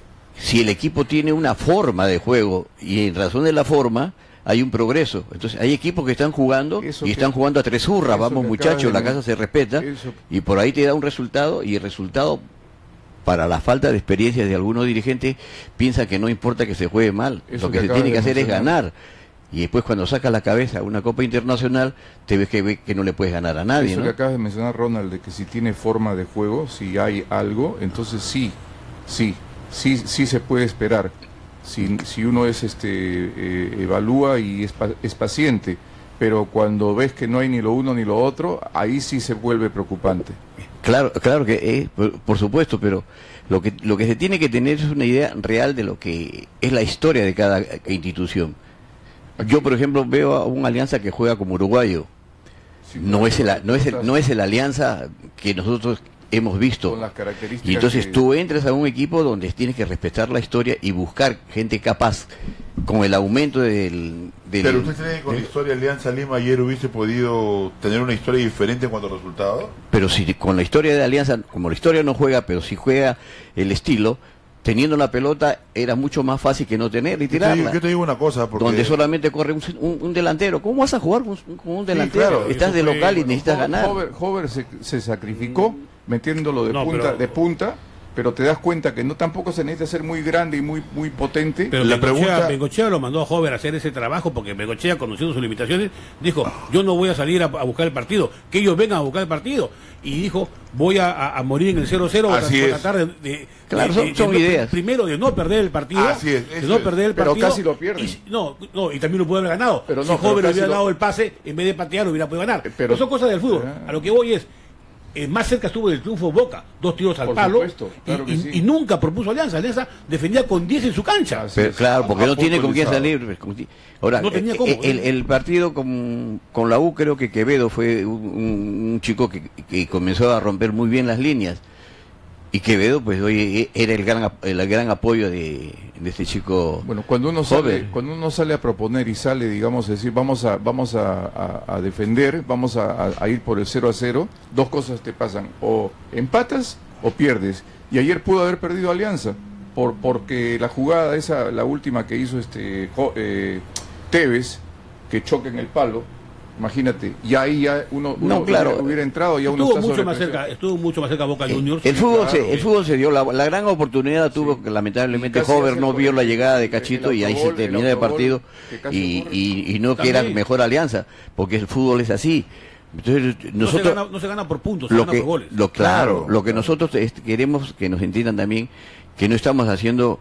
si el equipo tiene una forma de juego y en razón de la forma hay un progreso. Entonces hay equipos que están jugando eso y que, están jugando a tres hurras, vamos muchachos, la casa se respeta, eso. Y por ahí te da un resultado, y el resultado, para la falta de experiencia de algunos dirigentes, piensa que no importa que se juegue mal, eso lo que, que se tiene que hacer es ganar. Y después cuando sacas la cabeza a una Copa Internacional, te ves que, que no le puedes ganar a nadie. Eso ¿no? que acabas de mencionar, Ronald, de que si tiene forma de juego, si hay algo, entonces sí, sí, sí, sí se puede esperar. Si, si uno es este eh, evalúa y es, es paciente, pero cuando ves que no hay ni lo uno ni lo otro, ahí sí se vuelve preocupante. Claro, claro que es, por, por supuesto, pero lo que lo que se tiene que tener es una idea real de lo que es la historia de cada institución. Yo, por ejemplo, veo a una Alianza que juega como uruguayo. Sí, no es el, no es el, no es el Alianza que nosotros hemos visto. Con las características y entonces que... tú entras a un equipo donde tienes que respetar la historia y buscar gente capaz con el aumento del... del Pero usted cree que con la historia de Alianza Lima ayer hubiese podido tener una historia diferente en cuanto a resultados. Pero si con la historia de Alianza, como la historia no juega, pero si juega el estilo, teniendo la pelota era mucho más fácil que no tener y tirarla. Yo te digo, yo te digo una cosa, porque... donde solamente corre un, un, un delantero. ¿Cómo vas a jugar con, con un delantero? Sí, claro, estás de local y necesitas Hover, ganar. Hover, Hover se, se sacrificó metiéndolo de no, punta pero... de punta, pero te das cuenta que no tampoco se necesita ser muy grande y muy muy potente. Pero la Bengochea, pregunta Bengochea lo mandó a Hover a hacer ese trabajo porque Bengochea, conociendo sus limitaciones, dijo, yo no voy a salir a, a buscar el partido, que ellos vengan a buscar el partido. Y dijo, voy a, a, a morir en el cero cero, Así a, a es. tratar de, de, claro, de, son, de, son de, ideas. Primero de no perder el partido, Así es, de no perder el pero partido. casi lo pierden. Y, no, no, y también lo puede haber ganado. Pero si no, Hover pero hubiera lo... dado el pase, en vez de patear, hubiera podido ganar. Pero, pero son cosas del fútbol. Ah. A lo que voy es, Eh, más cerca estuvo del triunfo Boca, dos tiros al Por palo, supuesto, claro y, que y, sí. y nunca propuso Alianza. Alianza defendía con diez en su cancha. Pero, claro, porque a, no a tiene con quién puntualizado. salir. Ahora, No tenía eh, cómo, el, ¿no? el partido con, con la U, creo que Quevedo fue un, un chico que, que comenzó a romper muy bien las líneas. Y Quevedo, pues hoy era el gran el gran apoyo de, de este chico. Bueno, cuando uno joven. sale, cuando uno sale a proponer y sale, digamos, decir, vamos a vamos a, a, a defender, vamos a, a, a ir por el cero a cero, dos cosas te pasan, o empatas o pierdes. Y ayer pudo haber perdido Alianza, por porque la jugada esa, la última que hizo este jo, eh, Tevez, que choca en el palo. Imagínate, y ahí ya uno, uno No, claro. hubiera, hubiera entrado, ya uno Estuvo está mucho sobre más presión. cerca, estuvo mucho más cerca Boca Eh, Juniors. el fútbol claro, se, el sí. fútbol se dio, la, la gran oportunidad tuvo que lamentablemente Y casi Hover hace no el vio gol, la llegada de el- Cachito el y ahí se autogol, termina el el autogol partido que casi y, ocurre. y, y no que era También. mejor Alianza, porque el fútbol es así. Entonces no, nosotros se gana, no se gana por puntos, se lo gana que por goles. lo claro, Claro, lo que claro. nosotros este, queremos que nos entiendan también que no estamos haciendo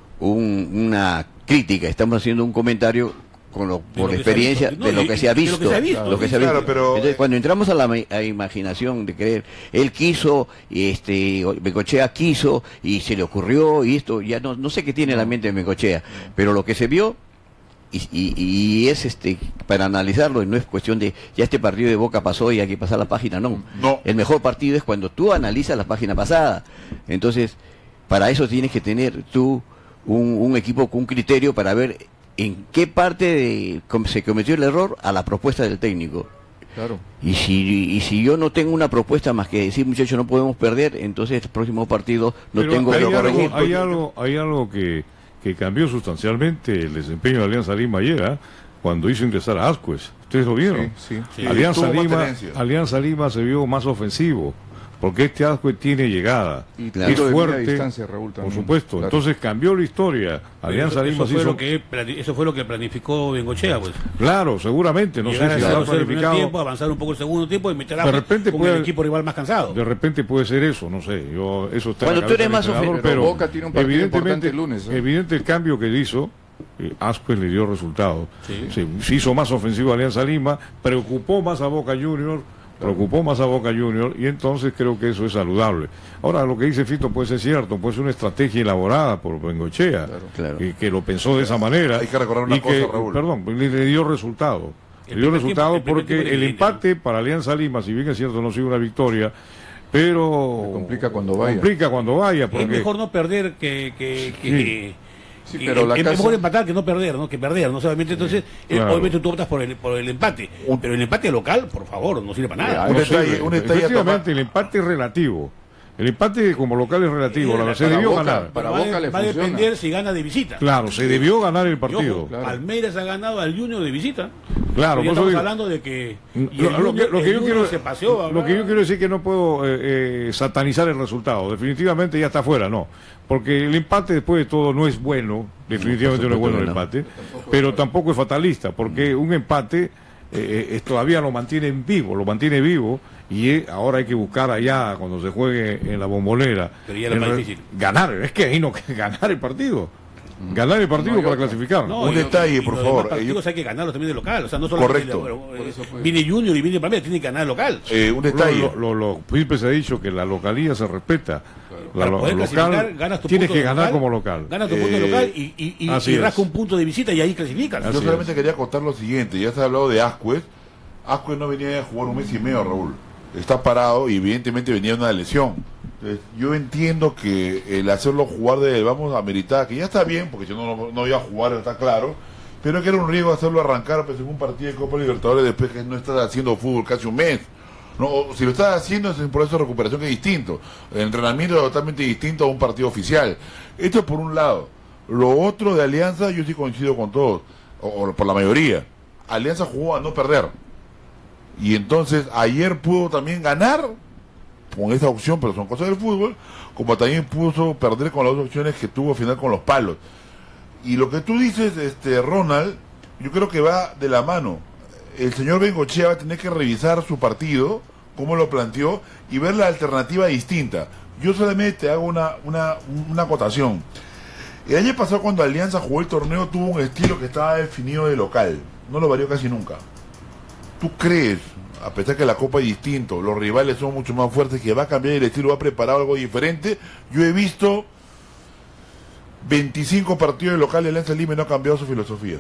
un- una crítica, estamos haciendo un comentario con lo, por lo que se ha experiencia visto, ¿no? de lo Y- que se ha y de lo visto, que se ha visto, lo que sí, se ha claro, visto. pero- Entonces, cuando entramos a la ma- a imaginación de creer, él quiso, y este Bengochea quiso y se le ocurrió y esto, ya no no sé qué tiene en la mente de Bengochea, pero lo que se vio y, y, y es este para analizarlo, y no es cuestión de ya este partido de Boca pasó y hay que pasar la página, no. No. El mejor partido es cuando tú analizas la página pasada. Entonces, para eso tienes que tener tú un, un equipo con un criterio para ver en qué parte de, com- se cometió el error a la propuesta del técnico. Claro. Y si y si yo no tengo una propuesta más que decir, muchachos, no podemos perder, entonces el próximo partido no Pero tengo hay que algo, corregir. hay algo, hay algo que, que cambió sustancialmente el desempeño de Alianza Lima ayer, ¿ah? Cuando hizo ingresar a Ascuez. ¿Ustedes lo vieron? Sí, sí. Sí. Alianza, Tuvo más Lima, tenencia. Alianza Lima se vio más ofensivo, porque este Ascuez tiene llegada. Y Claro. Es tiro de media fuerte, distancia, Raúl, por también. supuesto. Claro. Entonces cambió la historia. Alianza eso, Lima eso se fue hizo... lo que plani- eso fue lo que planificó Bengochea, pues. Claro, seguramente. No sé Llegar si a lo cero ha cero el primer planificado. tiempo, avanzar un poco el segundo tiempo y meter a De repente con puede- el equipo rival más cansado. De repente puede ser eso, no sé. Yo eso está Cuando en la tú cabeza eres del más entrenador, ofen- pero pero Boca tiene un partido evidentemente, importante el lunes, ¿eh? evidente el cambio que hizo, eh, Ascuez le dio resultado. Sí. Se, se hizo más ofensivo a Alianza Lima, preocupó más a Boca Juniors, preocupó más a Boca Juniors, y entonces creo que eso es saludable. Ahora, lo que dice Fito puede ser cierto, puede ser una estrategia elaborada por Bengochea, Claro. que, que lo pensó de esa manera. Hay que recordar una y que, cosa, Raúl. Perdón, le, le dio resultado. Le El dio primer resultado tiempo- el primer porque tiempo el de- empate para Alianza Lima, si bien es cierto, no ha sido una victoria, pero Se complica cuando vaya. complica cuando vaya, Es porque mejor no perder que, que, que, Sí, Eh, pero la es casa- mejor empatar que no perder, ¿no? Que perder, ¿no? Solamente entonces, eh, Claro. obviamente tú optas por el, por el empate. Pero el empate local, por favor, no sirve para nada. Un Un detalle, detalle, un detalle a efectivamente, el empate es relativo. El empate como local es relativo. La, se para debió Boca, ganar. para va, Boca de- le va a funciona. depender si gana de visita. Claro, se debió ganar el Y partido. ojo, Claro. Palmeiras ha ganado al Junior de visita. Claro, Pero ya por eso estamos digo- hablando de que. y el Lo, lo que, Junior- lo que el yo Junior quiero, se paseó. lo que yo quiero decir es que no puedo eh, eh, satanizar el resultado. Definitivamente ya está fuera, no. Porque el empate después de todo no es bueno. Definitivamente no, es bueno el empate. Pero tampoco es fatalista, porque un empate eh, eh, todavía lo mantiene vivo, lo mantiene vivo. Y eh, ahora hay que buscar allá, cuando se juegue en la Bombonera, Pero ya es lo en más re- difícil. ganar. Es que ahí no ganar el partido. Ganar el partido No hay para otra. clasificar. No, Un y- detalle, y por los favor, demás partidos eh, hay que ganarlos también de local. O sea, no solo Correcto. viene Junior y viene Palmeiras, tiene que ganar local. Eh, un detalle. Lo, lo, lo- siempre se ha dicho que la localía se respeta. La Para lo- poder local clasificar, ganas tu tienes punto que de ganar local, como local. Ganas tu punto de Eh, local y, y, y, así y es. rasca un punto de visita y ahí clasificas. Yo solamente quería contar lo siguiente, ya se ha hablado de Ascuez. Ascuez no venía a jugar un mes y medio, Raúl. Está parado y evidentemente venía de una lesión. Entonces, yo entiendo que el hacerlo jugar de vamos a meritar, que ya está bien, porque si no, no, no iba a jugar, está claro. Pero que era un riesgo hacerlo arrancar pues, en un partido de Copa Libertadores después que no estás haciendo fútbol casi un mes. No, o si lo estás haciendo es en proceso de recuperación que es distinto. El entrenamiento es totalmente distinto a un partido oficial. Esto es por un lado. Lo otro de Alianza, yo sí coincido con todos, o, o por la mayoría. Alianza jugó a no perder. Y entonces ayer pudo también ganar con esa opción, pero son cosas del fútbol, como también pudo perder con las dos opciones que tuvo al final con los palos. Y lo que tú dices, este Ronald, yo creo que va de la mano. El señor Bengochea va a tener que revisar su partido, cómo lo planteó, y ver la alternativa distinta. Yo solamente te hago una, una, una acotación. El año pasado cuando Alianza jugó el torneo tuvo un estilo que estaba definido de local. No lo varió casi nunca. ¿Tú crees, a pesar que la Copa es distinto, los rivales son mucho más fuertes, que va a cambiar el estilo, va a preparar algo diferente? Yo he visto veinticinco partidos de local de Alianza Lima y no ha cambiado su filosofía.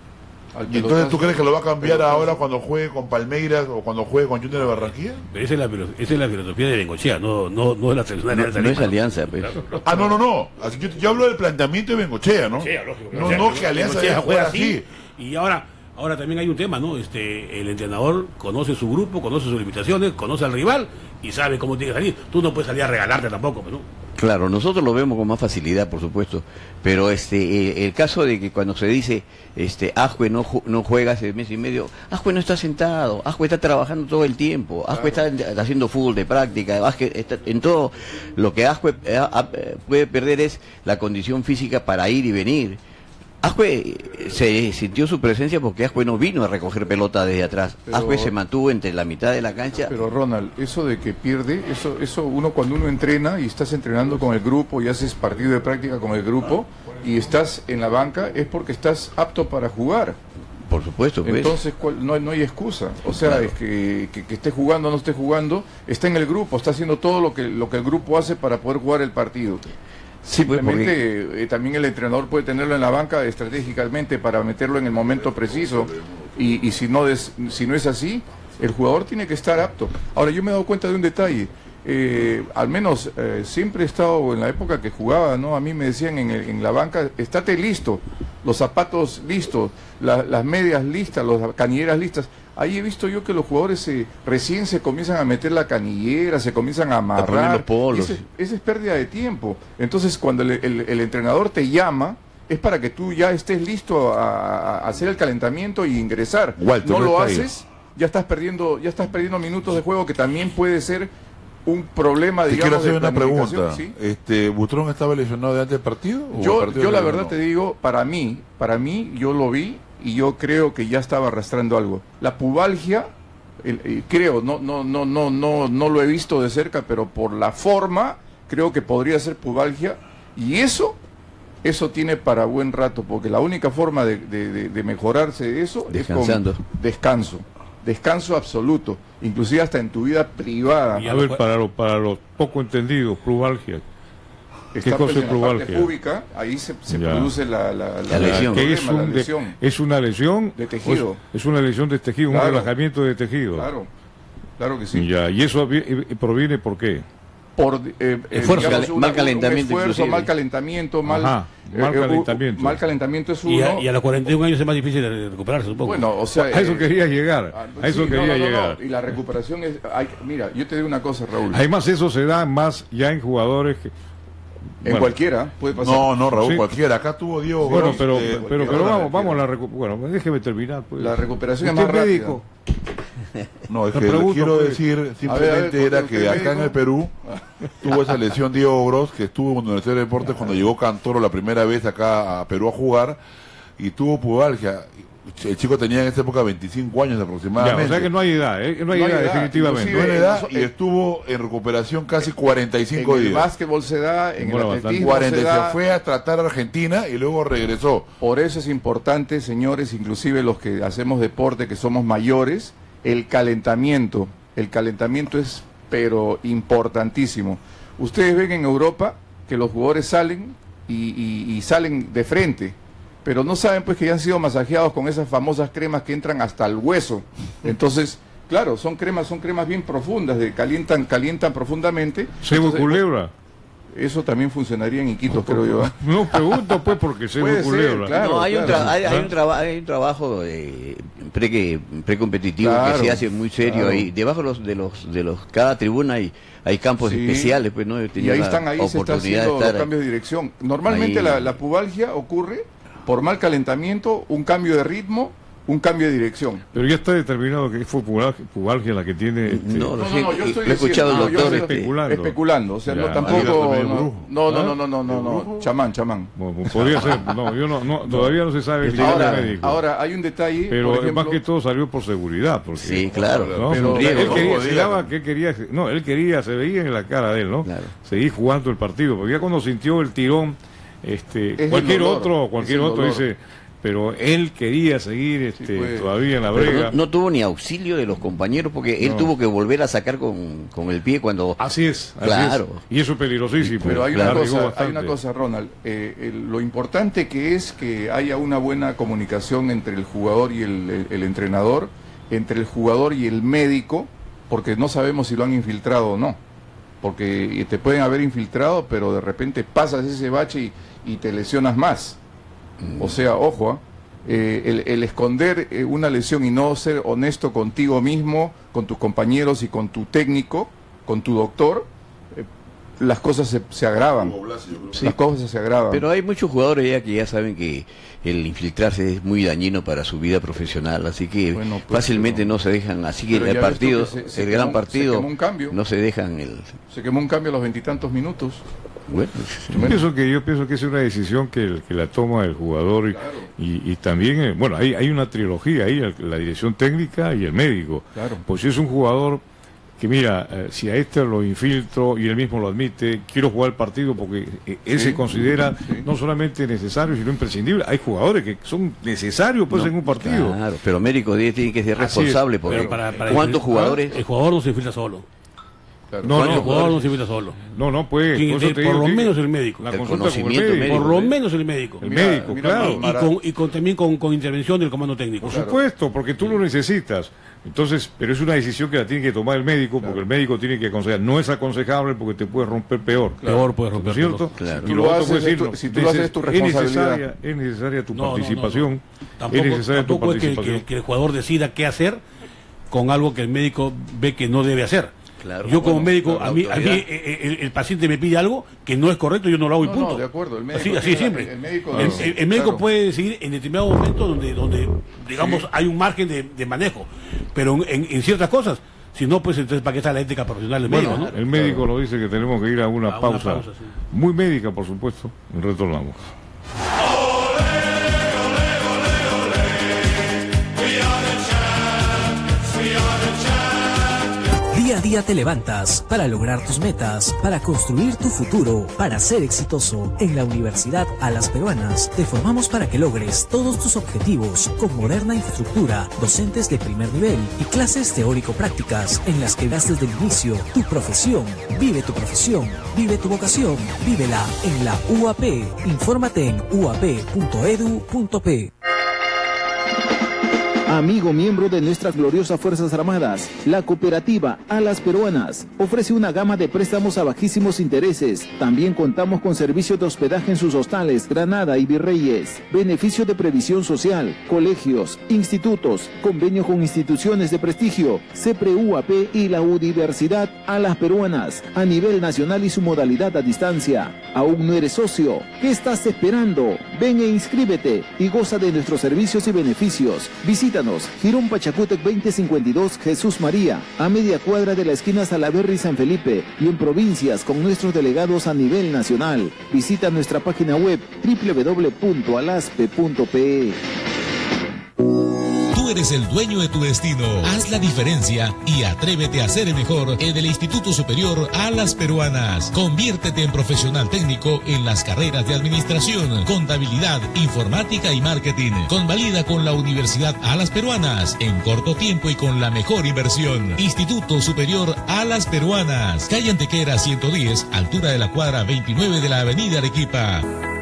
Al ¿Y entonces tú pelotazo- crees que lo va a cambiar pelotazo. ahora cuando juegue con Palmeiras o cuando juegue con Junior de Barranquilla? Pero esa es la, filo- esa es la filosofía de Bengochea, no, no, no es la selección de No, Alianza no es Lima. alianza, pues. Ah, no, no, no. Así que yo, yo hablo del planteamiento de Bengochea, ¿no? Sí, lógico. No, O sea, no, que Alianza Bengochea debe jugar así. Y ahora, ahora también hay un tema, ¿no? Este, el entrenador conoce su grupo, conoce sus limitaciones, conoce al rival y sabe cómo tiene que salir. Tú no puedes salir a regalarte tampoco, pues, ¿no? Claro, nosotros lo vemos con más facilidad, por supuesto, pero este eh, el caso de que cuando se dice este Ascue no ju- no juega hace mes y medio, Ascue no está sentado, Ascue está trabajando todo el tiempo, Ascue está en- haciendo fútbol de práctica, Ascue está en todo lo que Ascue eh, ah, eh, puede perder es la condición física para ir y venir. Ascue eh, se sintió su presencia porque Ascue no vino a recoger pelota desde atrás. Pero- Ascue se mantuvo entre la mitad de la cancha. Pero Ronald, eso de que pierde, eso, eso uno cuando uno entrena y estás entrenando con el grupo y haces partido de práctica con el grupo y estás en la banca es porque estás apto para jugar. Por supuesto, pues. Entonces ¿cuál- no, hay- no hay excusa. O sea, Claro. es que, que, que esté jugando o no esté jugando, está en el grupo, está haciendo todo lo que, lo que el grupo hace para poder jugar el partido. Sí, pues, Simplemente eh, también el entrenador puede tenerlo en la banca estratégicamente para meterlo en el momento preciso y, y si, no des- si no es así, el jugador tiene que estar apto. Ahora yo me he dado cuenta de un detalle, eh, al menos eh, siempre he estado en la época que jugaba, ¿no? A mí me decían en, el- en la banca, estate listo, los zapatos listos, la- las medias listas, las canilleras listas. Ahí he visto yo que los jugadores se, recién se comienzan a meter la canillera, se comienzan a poner amarrar. los polos. Y ese- esa es pérdida de tiempo. Entonces, cuando el, el- el entrenador te llama, es para que tú ya estés listo a, a hacer el calentamiento y ingresar. Walter, no no lo está ahí. haces, ya estás perdiendo, ya estás perdiendo minutos de juego que también puede ser un problema, Te digamos, quiero hacer de una planificación, pregunta. ¿sí? Este, ¿Butrón estaba lesionado de antes del partido? o el Yo, partido yo la lo verdad lesionó? te digo, para mí, para mí, yo lo vi y yo creo que ya estaba arrastrando algo. La pubalgia, el- el- creo, no, no, no, no, no, no lo he visto de cerca, pero por la forma, creo que podría ser pubalgia. Y eso, eso tiene para buen rato, porque la única forma de, de- de- de mejorarse de eso Descansando. es con descanso. Descanso absoluto, inclusive hasta en tu vida privada. A ver, para los para los poco entendidos, plubalgia. ¿Qué Está, cosa pues, es en la parte plubalgia? púbica, ahí se, se Ya. produce la, la, La lesión. Que es, problema, un la de- lesión. es una lesión De tejido. o Es, es una lesión de tejido, Claro. un relajamiento de tejido. Claro, claro que sí. Ya, y eso vi- eh, proviene por qué? por eh, Esfuerzo. digamos, Mal calentamiento un esfuerzo, inclusive. mal calentamiento, mal, Ajá, mal eh, calentamiento. mal calentamiento es Y a, uno. y a los cuarenta y un años es más difícil de recuperarse, supongo. Bueno, o sea, a eso eh, quería llegar, ah, a eso sí, quería no, no, no, llegar. no. Y la recuperación es, hay- mira, yo te digo una cosa, Raúl. Además, eso se da más ya en jugadores que... En bueno, cualquiera puede pasar. No, no, Raúl, Sí. cualquiera. Acá tuvo Diego Bueno, Gross, pero, eh, pero, pero perdóname, vamos, vamos a la recuperación. Bueno, déjeme terminar. Pues. La recuperación es ¿Usted más rápida. médico? No, es Te que le pregunto, quiero pues. decir A ver, a simplemente ver, era porque que usted acá en médico. el Perú tuvo esa lesión Diego Gross, que estuvo en la Universidad de Deportes cuando llegó Cantoro la primera vez acá a Perú a jugar, y tuvo pubalgia. El chico tenía en esa época veinticinco años Ya, aproximadamente. o sea que no hay edad, ¿eh? No hay No hay edad, edad, definitivamente. No inclusive- era edad eso- y estuvo en recuperación casi cuarenta y cinco En el días. básquetbol se da, en Bueno, el bastante. atletismo cuarenta se se da. fue a tratar a Argentina y luego regresó. Por eso es importante, señores, inclusive los que hacemos deporte, que somos mayores, el calentamiento. El calentamiento es, pero importantísimo. Ustedes ven en Europa que los jugadores salen y, y- y salen de frente, pero no saben pues que ya han sido masajeados con esas famosas cremas que entran hasta el hueso. Entonces, claro, son cremas, son cremas bien profundas, de calientan, calientan profundamente. Cebo Entonces, culebra. Eso también funcionaría en Iquitos, creo yo. No pregunto pues porque cebo Puede ser, culebra. claro. no, hay, un claro. tra- hay, hay ¿Ah? un traba- hay un trabajo eh, pre que- precompetitivo Claro, que se hace muy serio claro. ahí. Debajo de los, de los, de los, cada tribuna hay, hay campos Sí. especiales, pues no. He Y tenido ahí la están, ahí se está oportunidad de haciendo los estar ahí. cambios de dirección. Normalmente Ahí. la, la pubalgia ocurre por mal calentamiento, un cambio de ritmo, un cambio de dirección. Pero ya está determinado que fue pubalgia, pubalgia la que tiene... Este, No, No, recién- no, no, yo estoy lo he escuchado diciendo, el no, yo doctor. estoy este, especulando. Especulando, o sea, Ya, no María tampoco... también No, brujo. no, no, ¿Ah? no, no, no, no, no, chamán, chamán. bueno, podría ser, no, yo no, no, todavía no se sabe el nivel Ahora, médico. ahora hay un detalle, pero por ejemplo, más que todo salió por seguridad. Porque, Sí, claro. ¿no? pero- Porque él pero- quería, no, se dígalo. daba que él quería, no, él quería, se veía en la cara de él, ¿no? Claro. Seguir jugando el partido, porque ya cuando sintió el tirón, este, Es el cualquier dolor, otro, cualquier es el otro dolor. dice, pero él quería seguir este, Sí, pues. todavía en la Pero brega. no, no tuvo ni auxilio de los compañeros porque él No. tuvo que volver a sacar con, con el pie cuando... Así es, así Claro. es. Y eso es peligrosísimo. pero hay la una, arriesgó cosa, hay bastante. una cosa, Ronald, eh, el- lo importante que es que haya una buena comunicación entre el jugador y el, el- el entrenador, entre el jugador y el médico, porque no sabemos si lo han infiltrado o no, porque te pueden haber infiltrado, pero de repente pasas ese bache y, y te lesionas más. O sea, ojo, ¿ah? Eh, el, el esconder eh, una lesión y no ser honesto contigo mismo, con tus compañeros y con tu técnico, con tu doctor, eh, las cosas se, se agravan. Sí. Las cosas se agravan. Pero hay muchos jugadores ya que ya saben que el infiltrarse es muy dañino para su vida profesional, así que Bueno, pues, fácilmente pero- no se dejan, así que pero el ya ves tú partido, que se- se el quemó gran un- partido, se quemó un cambio. no se dejan el... Se quemó un cambio a los veintitantos minutos. Bueno, Yo pienso que yo pienso que es una decisión que, que la toma el jugador y, y, y también eh, bueno hay, hay una trilogía ahí, el- la dirección técnica y el médico. Claro. Pues si es un jugador que mira, eh, si a este lo infiltro y él mismo lo admite, quiero jugar el partido porque eh, él Sí, se considera sí. no solamente necesario sino imprescindible. Hay jugadores que son necesarios pues no, en un partido. Claro, pero médico tiene tiene que ser Así es. responsable porque Pero para- para ¿cuántos infil- jugadores? El jugador no se infiltra solo. Claro. No, el no, jugador no se infiltra solo. no, no pues. Tiene por que eso te ser por digo, lo tiene- menos el médico. la El consulta con el conocimiento médico. médico. Por lo menos el médico. El Mira, médico, mira, claro. Y, Mara- con, y con, también con, con intervención del comando técnico. Por supuesto, porque tú lo necesitas. Entonces, pero es una decisión que la tiene que tomar el médico, porque el médico tiene que aconsejar. No es aconsejable porque te puede romper peor. Peor puede romper. ¿No es cierto? Claro. Y Tú lo lo otro haces, puede es decir, tu- no, si tú lo haces, es tu es responsabilidad. necesaria, es necesaria tu No, no, no, participación. no. Tampoco, es necesaria tu tampoco es que, participación. que- que el jugador decida qué hacer con algo que el médico ve que no debe hacer. Claro. Yo como Bueno, médico, la a mí, a mí autoridad. eh, el, el paciente me pide algo que no es correcto, yo no lo hago y No, punto. no, de acuerdo, el médico así, así tiene- siempre. el médico El, dice, el- el médico claro. puede decidir en determinado momento donde, donde digamos, Sí. hay un margen de, de manejo, pero en, en ciertas cosas, si no, pues entonces, ¿para qué está la ética profesional del Bueno, médico? ¿no? el médico lo dice que tenemos que ir a una A una pausa. pausa, sí. Muy médica, por supuesto. Y retornamos. Día a día te levantas para lograr tus metas, para construir tu futuro, para ser exitoso. En la Universidad Alas Peruanas te formamos para que logres todos tus objetivos con moderna infraestructura, docentes de primer nivel y clases teórico-prácticas en las que das desde el inicio tu profesión. Vive tu profesión, vive tu vocación, vívela en la U A P. Infórmate en u a p punto edu punto p. Amigo miembro de nuestras gloriosas Fuerzas Armadas, la cooperativa Alas Peruanas ofrece una gama de préstamos a bajísimos intereses. También contamos con servicios de hospedaje en sus hostales, Granada y Virreyes, beneficio de previsión social, colegios, institutos, convenios con instituciones de prestigio, CEPRE U A P y la Universidad Alas Peruanas, a nivel nacional y su modalidad a distancia. ¿Aún no eres socio? ¿Qué estás esperando? Ven e inscríbete y goza de nuestros servicios y beneficios. Visítanos, Girón Pachacútec veinte cincuenta y dos, Jesús María, a media cuadra de la esquina Salaverry y San Felipe, y en provincias con nuestros delegados a nivel nacional. Visita nuestra página web doble u doble u doble u punto alaspe punto pe. Tú eres el dueño de tu destino. Haz la diferencia y atrévete a ser el mejor en el Instituto Superior Alas Peruanas. Conviértete en profesional técnico en las carreras de Administración, Contabilidad, Informática y Marketing. Convalida con la Universidad Alas Peruanas en corto tiempo y con la mejor inversión. Instituto Superior Alas Peruanas. Calle Antequera ciento diez, altura de la cuadra veintinueve de la Avenida Arequipa.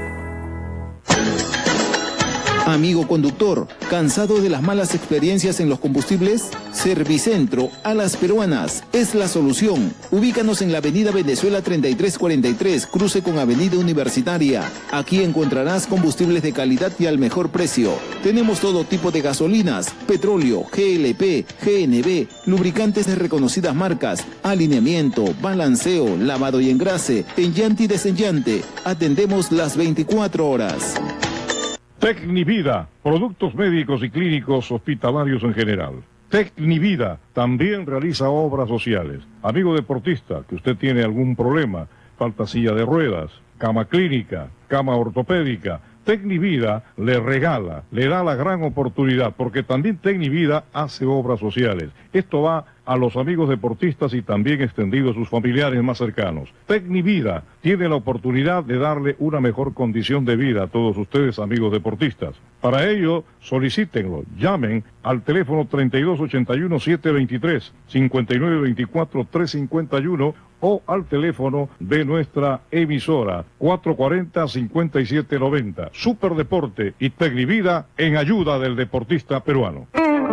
Amigo conductor, ¿cansado de las malas experiencias en los combustibles? Servicentro Alas Peruanas es la solución. Ubícanos en la avenida Venezuela treinta y tres cuarenta y tres, cruce con avenida Universitaria. Aquí encontrarás combustibles de calidad y al mejor precio. Tenemos todo tipo de gasolinas, petróleo, G L P, G N B, lubricantes de reconocidas marcas, alineamiento, balanceo, lavado y engrase, enllante y desenllante. Atendemos las veinticuatro horas. Tecnivida, productos médicos y clínicos hospitalarios en general. Tecnivida también realiza obras sociales. Amigo deportista, que usted tiene algún problema, falta silla de ruedas, cama clínica, cama ortopédica, Tecnivida le regala, le da la gran oportunidad, porque también Tecnivida hace obras sociales. Esto va a los amigos deportistas y también extendido a sus familiares más cercanos. Tecnivida tiene la oportunidad de darle una mejor condición de vida a todos ustedes, amigos deportistas. Para ello, solicítenlo, llamen al teléfono treinta y dos ochenta y uno, setecientos veintitrés, cincuenta y nueve veinticuatro, trescientos cincuenta y uno o al teléfono de nuestra emisora cuatrocientos cuarenta, cincuenta y siete noventa. Superdeporte y Tecnivida en ayuda del deportista peruano.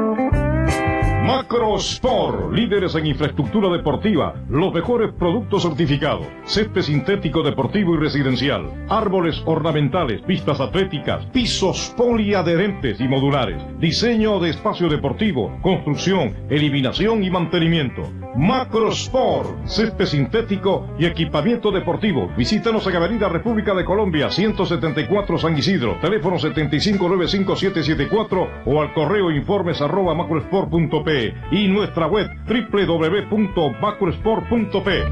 Macrosport, líderes en infraestructura deportiva, los mejores productos certificados, césped sintético deportivo y residencial, árboles ornamentales, pistas atléticas, pisos poliadherentes y modulares, diseño de espacio deportivo, construcción, eliminación y mantenimiento. Macrosport, césped sintético y equipamiento deportivo. Visítanos en Avenida República de Colombia, ciento setenta y cuatro San Isidro, teléfono setenta y cinco noventa y cinco, setecientos setenta y cuatro o al correo informes arroba macrosport punto pe y nuestra web doble u doble u doble u punto macrosport punto pe.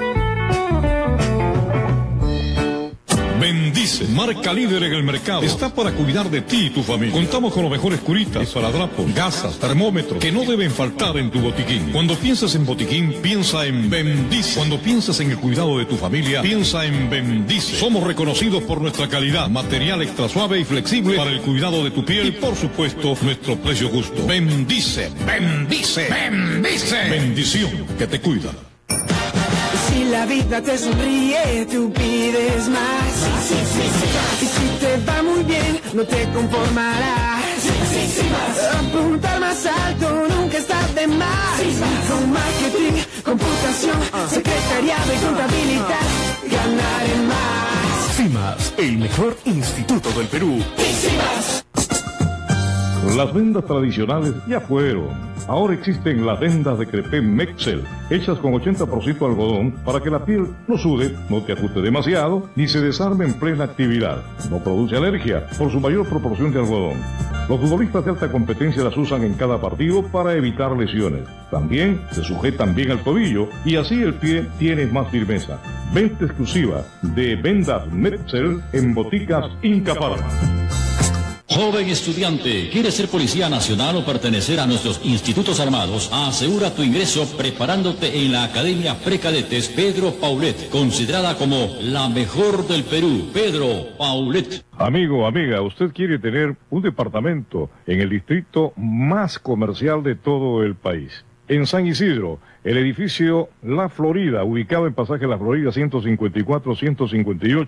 Bendice, marca líder en el mercado. Está para cuidar de ti y tu familia. Contamos con los mejores curitas, esparadrapos, gasas, termómetros, que no deben faltar en tu botiquín. Cuando piensas en botiquín, piensa en Bendice. Cuando piensas en el cuidado de tu familia, piensa en Bendice. Somos reconocidos por nuestra calidad, material extra suave y flexible para el cuidado de tu piel y, por supuesto, nuestro precio justo. Bendice, bendice, bendice. Bendición que te cuida. Si la vida te sonríe, tú pides más. Sí, sí, sí, sí, más. Y si te va muy bien, no te conformarás. Sí, sí, sí, más. Apuntar más alto nunca está de más. Sí, más. Con marketing, computación, secretariado y contabilidad, ganaré más. CIMAS, el mejor instituto del Perú. Y si más. Las vendas tradicionales ya fueron. Ahora existen las vendas de crepé Mexel, hechas con ochenta por ciento algodón para que la piel no sude, no te ajuste demasiado, ni se desarme en plena actividad. No produce alergia por su mayor proporción de algodón. Los futbolistas de alta competencia las usan en cada partido para evitar lesiones. También se sujetan bien al tobillo y así el pie tiene más firmeza. Venta exclusiva de vendas Mexel en boticas Inca Parma. Joven estudiante, ¿quieres ser policía nacional o pertenecer a nuestros institutos armados? Asegura tu ingreso preparándote en la Academia Precadetes Pedro Paulet, considerada como la mejor del Perú. Pedro Paulet. Amigo, amiga, usted quiere tener un departamento en el distrito más comercial de todo el país. En San Isidro, el edificio La Florida, ubicado en pasaje La Florida ciento cincuenta y cuatro, ciento cincuenta y ocho.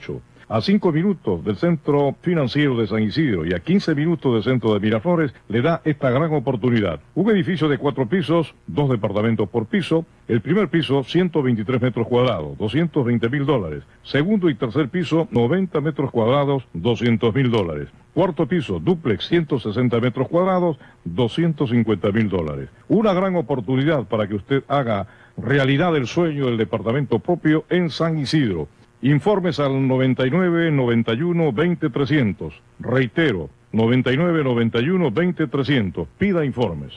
A cinco minutos del Centro Financiero de San Isidro y a quince minutos del Centro de Miraflores le da esta gran oportunidad. Un edificio de cuatro pisos, dos departamentos por piso. El primer piso, ciento veintitrés metros cuadrados, doscientos veinte mil dólares. Segundo y tercer piso, noventa metros cuadrados, doscientos mil dólares. Cuarto piso, dúplex, ciento sesenta metros cuadrados, doscientos cincuenta mil dólares. Una gran oportunidad para que usted haga realidad el sueño del departamento propio en San Isidro. Informes al noventa y nueve, noventa y uno, veinte, trescientos. Reitero, noventa y nueve, noventa y uno, veinte, trescientos. Pida informes.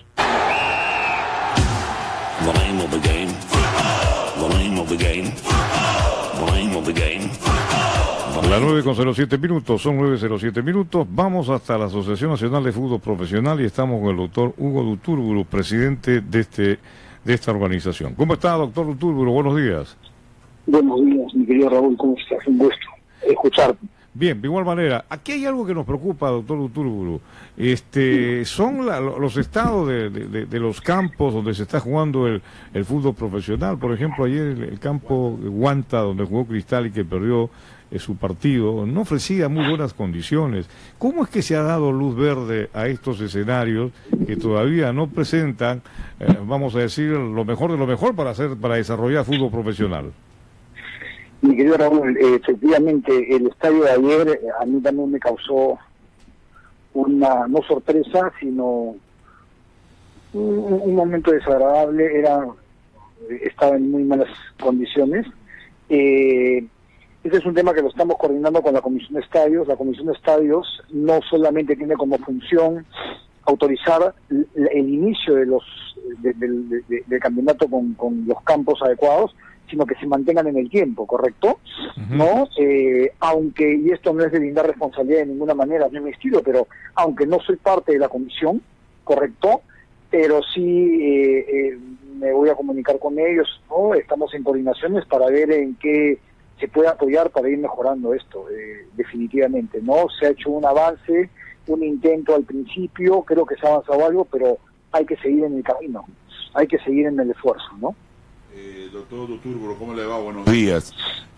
The name of the game. The name of the game. The name of the game. Las nueve con cero siete minutos, son nueve cero siete minutos. Vamos hasta la Asociación Nacional de Fútbol Profesional y estamos con el doctor Hugo Dutúrburu, presidente de este de esta organización. ¿Cómo está, doctor Dutúrburu? Buenos días. Buenos días, mi querido Raúl, ¿cómo estás? Un gusto escucharte. Bien, de igual manera, aquí hay algo que nos preocupa, doctor Dutúrburu. Este, son la, los estados de, de, de los campos donde se está jugando el, el fútbol profesional. Por ejemplo, ayer el, el campo Guanta, donde jugó Cristal y que perdió eh, su partido, no ofrecía muy buenas condiciones. ¿Cómo es que se ha dado luz verde a estos escenarios que todavía no presentan, eh, vamos a decir, lo mejor de lo mejor para hacer, para desarrollar fútbol profesional? Mi querido Raúl, eh, efectivamente, el estadio de ayer eh, a mí también me causó una, no sorpresa, sino un, un momento desagradable. Era, estaba en muy malas condiciones. Eh, este es un tema que lo estamos coordinando con la Comisión de Estadios. La Comisión de Estadios no solamente tiene como función autorizar el, el inicio de los de, de, de, de, del campeonato con, con los campos adecuados, sino que se mantengan en el tiempo, ¿correcto? Uh-huh. ¿No? Eh, aunque, y esto no es de brindar responsabilidad de ninguna manera, no es mi estilo, pero aunque no soy parte de la comisión, ¿correcto? Pero sí eh, eh, me voy a comunicar con ellos, ¿no? Estamos en coordinaciones para ver en qué se puede apoyar para ir mejorando esto, eh, definitivamente, ¿no? Se ha hecho un avance, un intento al principio, creo que se ha avanzado algo, pero hay que seguir en el camino, hay que seguir en el esfuerzo, ¿no? Eh, doctor Dutúrburu, ¿cómo le va? Buenos días.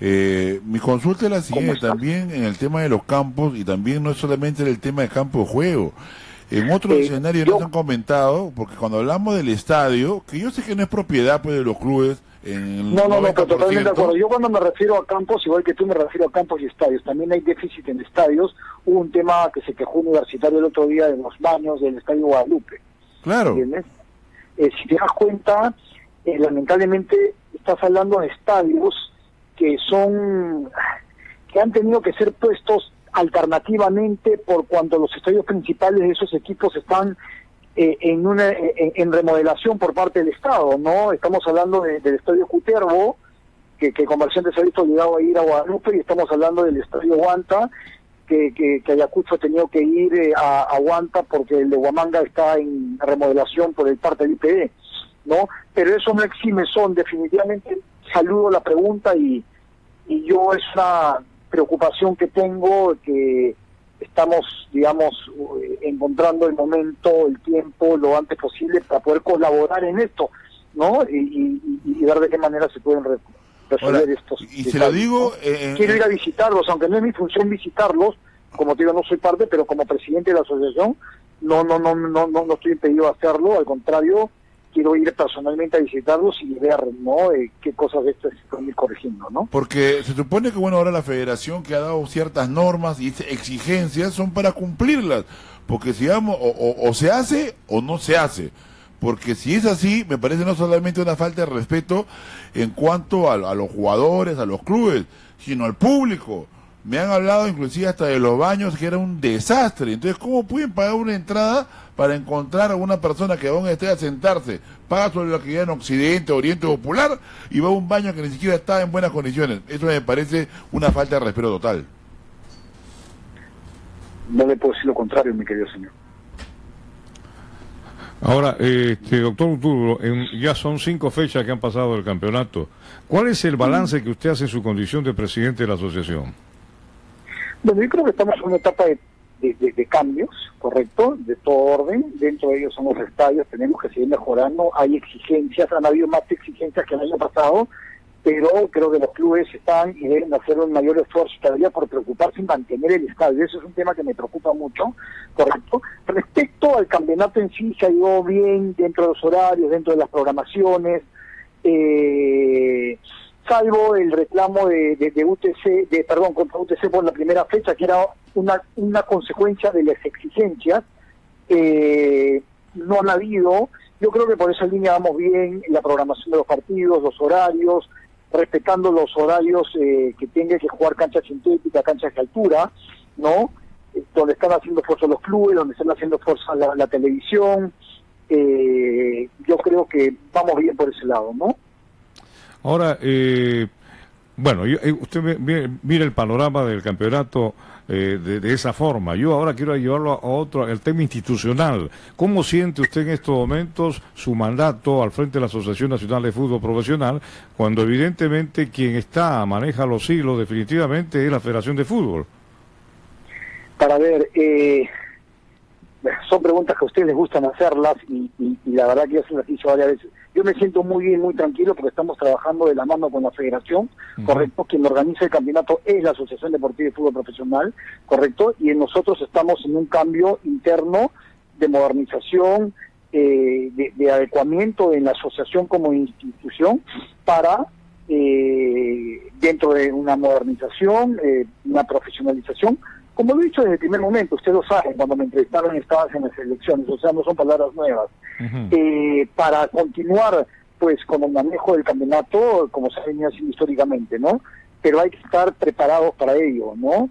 Eh, mi consulta es la siguiente, también en el tema de los campos, y también no es solamente en el tema de campo de juego. En otros eh, escenarios yo... nos han comentado, porque cuando hablamos del estadio, que yo sé que no es propiedad pues de los clubes, en no, no, no, pero totalmente de acuerdo. Yo cuando me refiero a campos, igual que tú me refiero a campos y estadios, también hay déficit en estadios. Hubo un tema que se quejó Universitario el otro día de los baños del Estadio Guadalupe. Claro. ¿Entiendes? Eh, si te das cuenta... Eh, lamentablemente estás hablando de estadios que son que han tenido que ser puestos alternativamente por cuanto los estadios principales de esos equipos están eh, en una en, en remodelación por parte del Estado, ¿no? Estamos hablando de, del estadio Cutervo, que, que Comerciantes ha visto obligado a ir a Guadalupe, y estamos hablando del estadio Guanta, que, que, que Ayacucho ha tenido que ir eh, a, a Guanta porque el de Huamanga está en remodelación por el parte del I P D, ¿no? Pero eso no exime, son definitivamente, saludo la pregunta, y, y yo es una preocupación que tengo, que estamos, digamos, encontrando el momento, el tiempo, lo antes posible para poder colaborar en esto, ¿no? Y, y, y ver de qué manera se pueden re resolver Ahora, estos y detalles, se lo digo, ¿no? eh, Quiero eh, ir a visitarlos, aunque no es mi función visitarlos, como te digo, no soy parte, pero como presidente de la asociación, no, no, no, no, no, no estoy impedido a hacerlo, al contrario, quiero ir personalmente a visitarlos y ver, ¿no? Eh, qué cosas de estas se pueden ir corrigiendo, ¿no? Porque se supone que, bueno, ahora la federación que ha dado ciertas normas y exigencias son para cumplirlas, porque si vamos, o, o, o se hace o no se hace, porque si es así, me parece no solamente una falta de respeto en cuanto a, a los jugadores, a los clubes, sino al público. Me han hablado inclusive hasta de los baños, que era un desastre. Entonces, ¿cómo pueden pagar una entrada para encontrar a una persona que va a un estadio a sentarse, paga sobre lo que llaman Occidente, Oriente Popular, y va a un baño que ni siquiera está en buenas condiciones? Eso me parece una falta de respeto total. No le puedo decir lo contrario, mi querido señor. Ahora, este, doctor Dutúrburu, ya son cinco fechas que han pasado del campeonato. ¿Cuál es el balance que usted hace en su condición de presidente de la asociación? Bueno, yo creo que estamos en una etapa de, de, de, de cambios, ¿correcto? De todo orden. Dentro de ellos son los estadios, tenemos que seguir mejorando. Hay exigencias, han habido más exigencias que el año pasado, pero creo que los clubes están y deben hacer un mayor esfuerzo todavía por preocuparse en mantener el estadio. Eso es un tema que me preocupa mucho, ¿correcto? Respecto al campeonato en sí, se ha ido bien dentro de los horarios, dentro de las programaciones, eh, salvo el reclamo de, de, de U T C, de perdón, contra U T C por la primera fecha, que era una, una consecuencia de las exigencias, eh, no han habido. Yo creo que por esa línea vamos bien, la programación de los partidos, los horarios, respetando los horarios eh, que tenga que jugar cancha sintética, canchas de altura, ¿no? Eh, donde están haciendo fuerza los clubes, donde están haciendo fuerza la, la televisión. Eh, yo creo que vamos bien por ese lado, ¿no? Ahora, eh, bueno, yo, eh, usted ve, mira el panorama del campeonato eh, de, de esa forma. Yo ahora quiero llevarlo a otro, el tema institucional. ¿Cómo siente usted en estos momentos su mandato al frente de la Asociación Nacional de Fútbol Profesional, cuando evidentemente quien está, maneja los hilos definitivamente es la Federación de Fútbol? Para ver, eh, son preguntas que a ustedes les gustan hacerlas y, y, y la verdad que ya se las hizo varias veces. Yo me siento muy bien, muy tranquilo porque estamos trabajando de la mano con la federación, uh-huh. ¿correcto? Quien organiza el campeonato es la Asociación Deportiva de Fútbol Profesional, ¿correcto? Y nosotros estamos en un cambio interno de modernización, eh, de, de adecuamiento en la asociación como institución para, eh, dentro de una modernización, eh, una profesionalización. Como lo he dicho desde el primer momento, ustedes lo saben, cuando me entrevistaron estabas en las elecciones, o sea, no son palabras nuevas. Uh-huh. Eh, para continuar, pues, con el manejo del campeonato, como se ha venido haciendo históricamente, ¿no? Pero hay que estar preparados para ello, ¿no?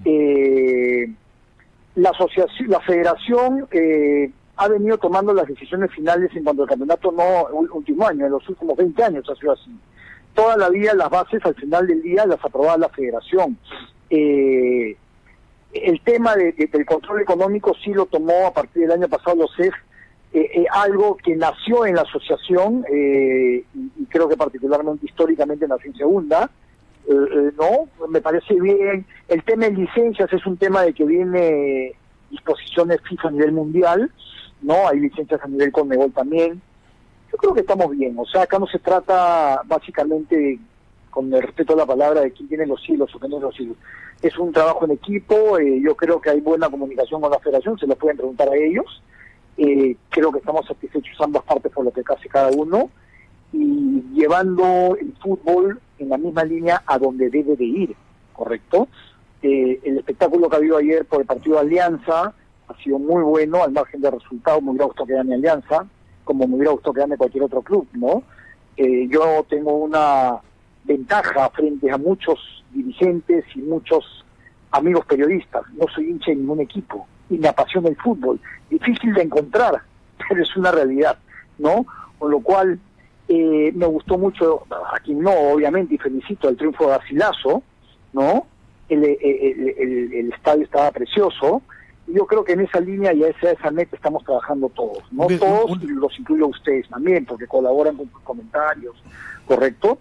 Eh, la asociación, la federación eh, ha venido tomando las decisiones finales en cuanto al campeonato, no el último año, en los últimos veinte años ha sido así. Toda la vida las bases, al final del día, las aprobaba la federación. Eh, El tema de, de, del control económico sí lo tomó a partir del año pasado los C E F, eh, eh, algo que nació en la asociación, eh, y, y creo que particularmente históricamente nació en segunda, eh, eh, ¿no? Me parece bien. El tema de licencias es un tema de que viene disposiciones FIFA a nivel mundial, ¿no? Hay licencias a nivel Conmebol también. Yo creo que estamos bien, o sea, acá no se trata básicamente, con el respeto a la palabra, de quién tiene los hilos o quién tiene los hilos. Es un trabajo en equipo, eh, yo creo que hay buena comunicación con la federación, se lo pueden preguntar a ellos. Eh, creo que estamos satisfechos ambas partes por lo que hace cada uno y llevando el fútbol en la misma línea a donde debe de ir, ¿correcto? Eh, el espectáculo que ha habido ayer por el partido de Alianza ha sido muy bueno, al margen de resultados. Me hubiera gustado que gane Alianza, como me hubiera gustado que gane cualquier otro club, ¿no? Eh, yo tengo una ventaja frente a muchos dirigentes y muchos amigos periodistas. No soy hincha de ningún equipo y me apasiona el fútbol. Difícil de encontrar, pero es una realidad, ¿no? Con lo cual eh, me gustó mucho, a quien no, obviamente, y felicito el triunfo de Garcilaso, ¿no? El, el, el, el, el estadio estaba precioso. Y yo creo que en esa línea y a esa, esa meta estamos trabajando todos, ¿no? Un, todos, un, y los incluyo a ustedes también, porque colaboran con sus comentarios, ¿correcto?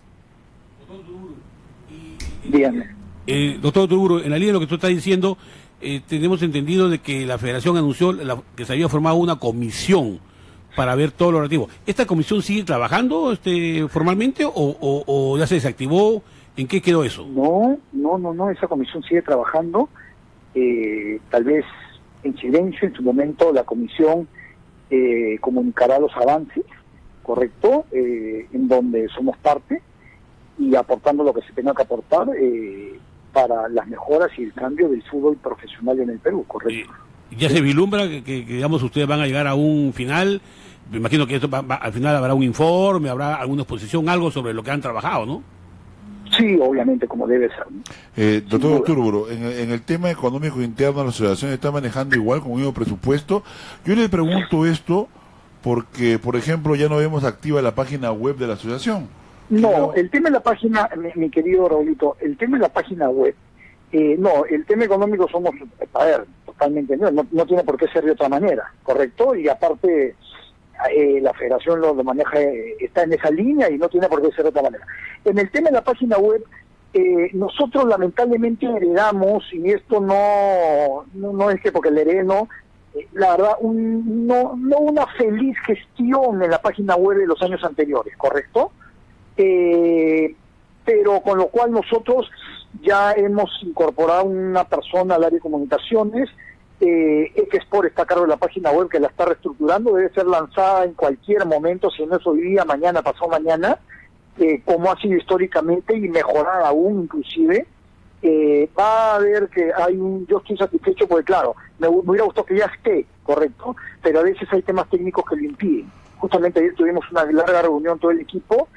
Dígame. Eh, doctor Tuburo, en la línea de lo que tú estás diciendo, eh, tenemos entendido de que la federación anunció la, que se había formado una comisión para ver todo lo relativo. ¿Esta comisión sigue trabajando este, formalmente o, o, o ya se desactivó? ¿En qué quedó eso? No, no, no, no, esa comisión sigue trabajando, eh, tal vez en silencio. En su momento la comisión eh, comunicará los avances, ¿correcto? Eh, en donde somos parte y aportando lo que se tenga que aportar eh, para las mejoras y el cambio del fútbol profesional en el Perú, ¿correcto? Eh, ¿Ya se vislumbra que, que, que, digamos, ustedes van a llegar a un final? Me imagino que esto va, va, al final habrá un informe, habrá alguna exposición, algo sobre lo que han trabajado, ¿no? Sí, obviamente, como debe ser. Eh, doctor Turburo, en, en el tema económico interno, la asociación está manejando igual con un mismo presupuesto. Yo le pregunto esto porque, por ejemplo, ya no vemos activa la página web de la asociación. No, el tema de la página, mi, mi querido Raulito, el tema de la página web, eh, no, el tema económico somos, a ver, totalmente no, no, no tiene por qué ser de otra manera, ¿correcto? Y aparte, eh, la federación lo, lo maneja, eh, está en esa línea y no tiene por qué ser de otra manera. En el tema de la página web, eh, nosotros lamentablemente heredamos, y esto no, no, no es que porque le heredé, no, eh, la verdad, un, no, no una feliz gestión en la página web de los años anteriores, ¿correcto? eh, pero con lo cual nosotros ya hemos incorporado una persona al área de comunicaciones. eh, Xport está a cargo de la página web que la está reestructurando, debe ser lanzada en cualquier momento, si no es hoy día, mañana, pasado mañana, eh, como ha sido históricamente y mejorada aún inclusive. Eh, va a ver que hay un, yo estoy satisfecho porque claro, me, me hubiera gustado que ya esté, correcto, pero a veces hay temas técnicos que lo impiden. Justamente ayer tuvimos una larga reunión todo el equipo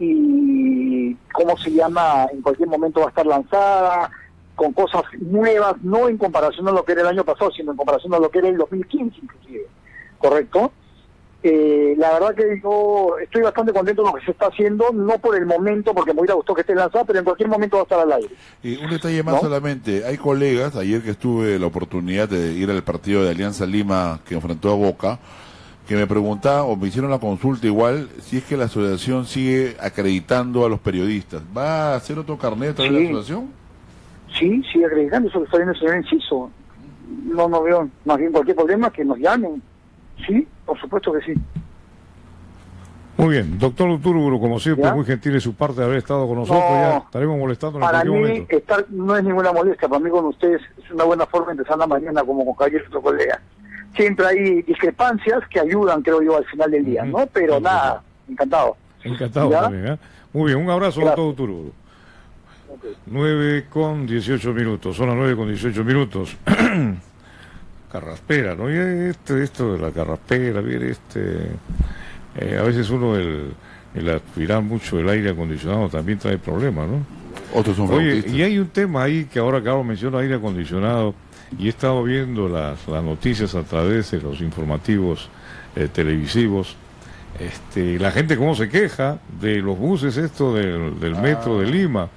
y cómo se llama, en cualquier momento va a estar lanzada con cosas nuevas, no en comparación a lo que era el año pasado, sino en comparación a lo que era el dos mil quince inclusive, correcto. Eh, la verdad que yo estoy bastante contento con lo que se está haciendo, no por el momento, porque me hubiera gustado que esté lanzado, pero en cualquier momento va a estar al aire. Y un detalle más, ¿no? Solamente, hay colegas, ayer que estuve la oportunidad de ir al partido de Alianza Lima que enfrentó a Boca, que me preguntaban o me hicieron la consulta igual, si es que la asociación sigue acreditando a los periodistas. ¿Va a hacer otro carnet a través de la asociación? Sí, sigue acreditando, eso que está viendo el señor Enciso. No, no veo más bien cualquier problema, que nos llamen. Sí, por supuesto que sí. Muy bien, doctor Uturburu, como siempre, ¿Ya? muy gentil de su parte de haber estado con nosotros. No, ya estaremos molestando en para cualquier mí momento. estar no es ninguna molestia, para mí con ustedes es una buena forma de empezar la mañana como con cualquier otro colega. Siempre hay discrepancias que ayudan, creo yo, al final del día, ¿no? Pero nada, encantado. Encantado ¿Ya? también, ¿eh? Muy bien, un abrazo, Gracias. doctor Uturburu. nueve con dieciocho minutos, son las nueve con dieciocho minutos. Carraspera, ¿no? Y este, esto de la carraspera, bien, este, eh, a veces uno, el, el aspirar mucho el aire acondicionado también trae problemas, ¿no? Otros son Oye, flautistas. y hay un tema ahí que ahora que ahora menciono aire acondicionado, y he estado viendo las, las noticias a través de los informativos eh, televisivos, este, la gente cómo se queja de los buses esto del, del metro de Lima,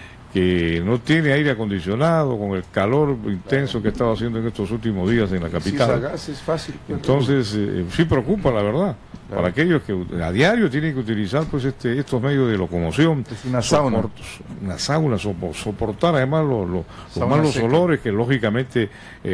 que no tiene aire acondicionado con el calor intenso que estaba haciendo en estos últimos días en la capital. Si es a gas, es fácil. Entonces, eh, sí preocupa, la verdad, Claro. para aquellos que a diario tienen que utilizar pues este estos medios de locomoción. Es una sauna. Soport- una sauna, sopo- soportar además los, los, los Sauna malos seca. olores que lógicamente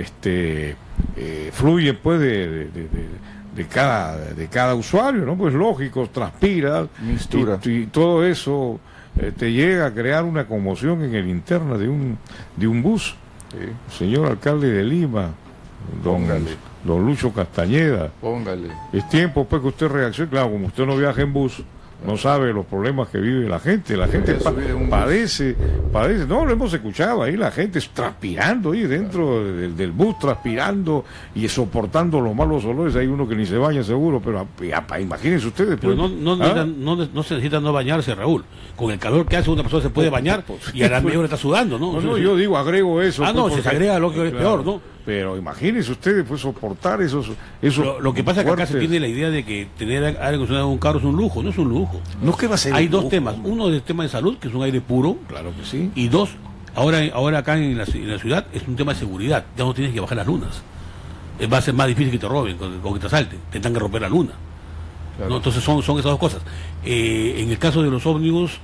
este eh, fluyen pues de, de, de- de- de cada de cada usuario, ¿no? Pues lógico, transpira Mistura. y, y todo eso eh, te llega a crear una conmoción en el interno de un de un bus. Señor alcalde de Lima, don, don Lucho Castañeda, Póngale. es tiempo pues que usted reaccione. Claro, como usted no viaja en bus, no sabe los problemas que vive la gente. La gente pa- padece, padece. No, lo hemos escuchado ahí, la gente es transpirando ahí dentro del, del bus, transpirando y soportando los malos olores. Hay uno que ni se baña seguro, pero a- a- imagínense ustedes. Pero pues, no, no, ¿ah? necesitan- no, no se necesita no bañarse, Raúl. Con el calor que hace una persona se puede bañar y a la media hora está sudando, ¿no? No, no, yo digo, agrego eso. Ah, no, pues, si se porque- agrega lo que es claro, peor, ¿no? Pero imagínense ustedes, pues soportar esos... esos Lo, lo que pasa es que acá se fuertes- tiene la idea de que tener aire acondicionado en un carro es un lujo, no es un lujo. No es que va a ser Hay un dos lujo, temas, uno es el tema de salud, que es un aire puro, claro que sí, y dos, ahora ahora acá en la, en la ciudad es un tema de seguridad, ya no tienes que bajar las lunas. Eh, Va a ser más difícil que te roben o o que te asalten, te tendrán que romper la luna. ¿No? Entonces son, son esas dos cosas. Eh, en el caso de los ómnibus,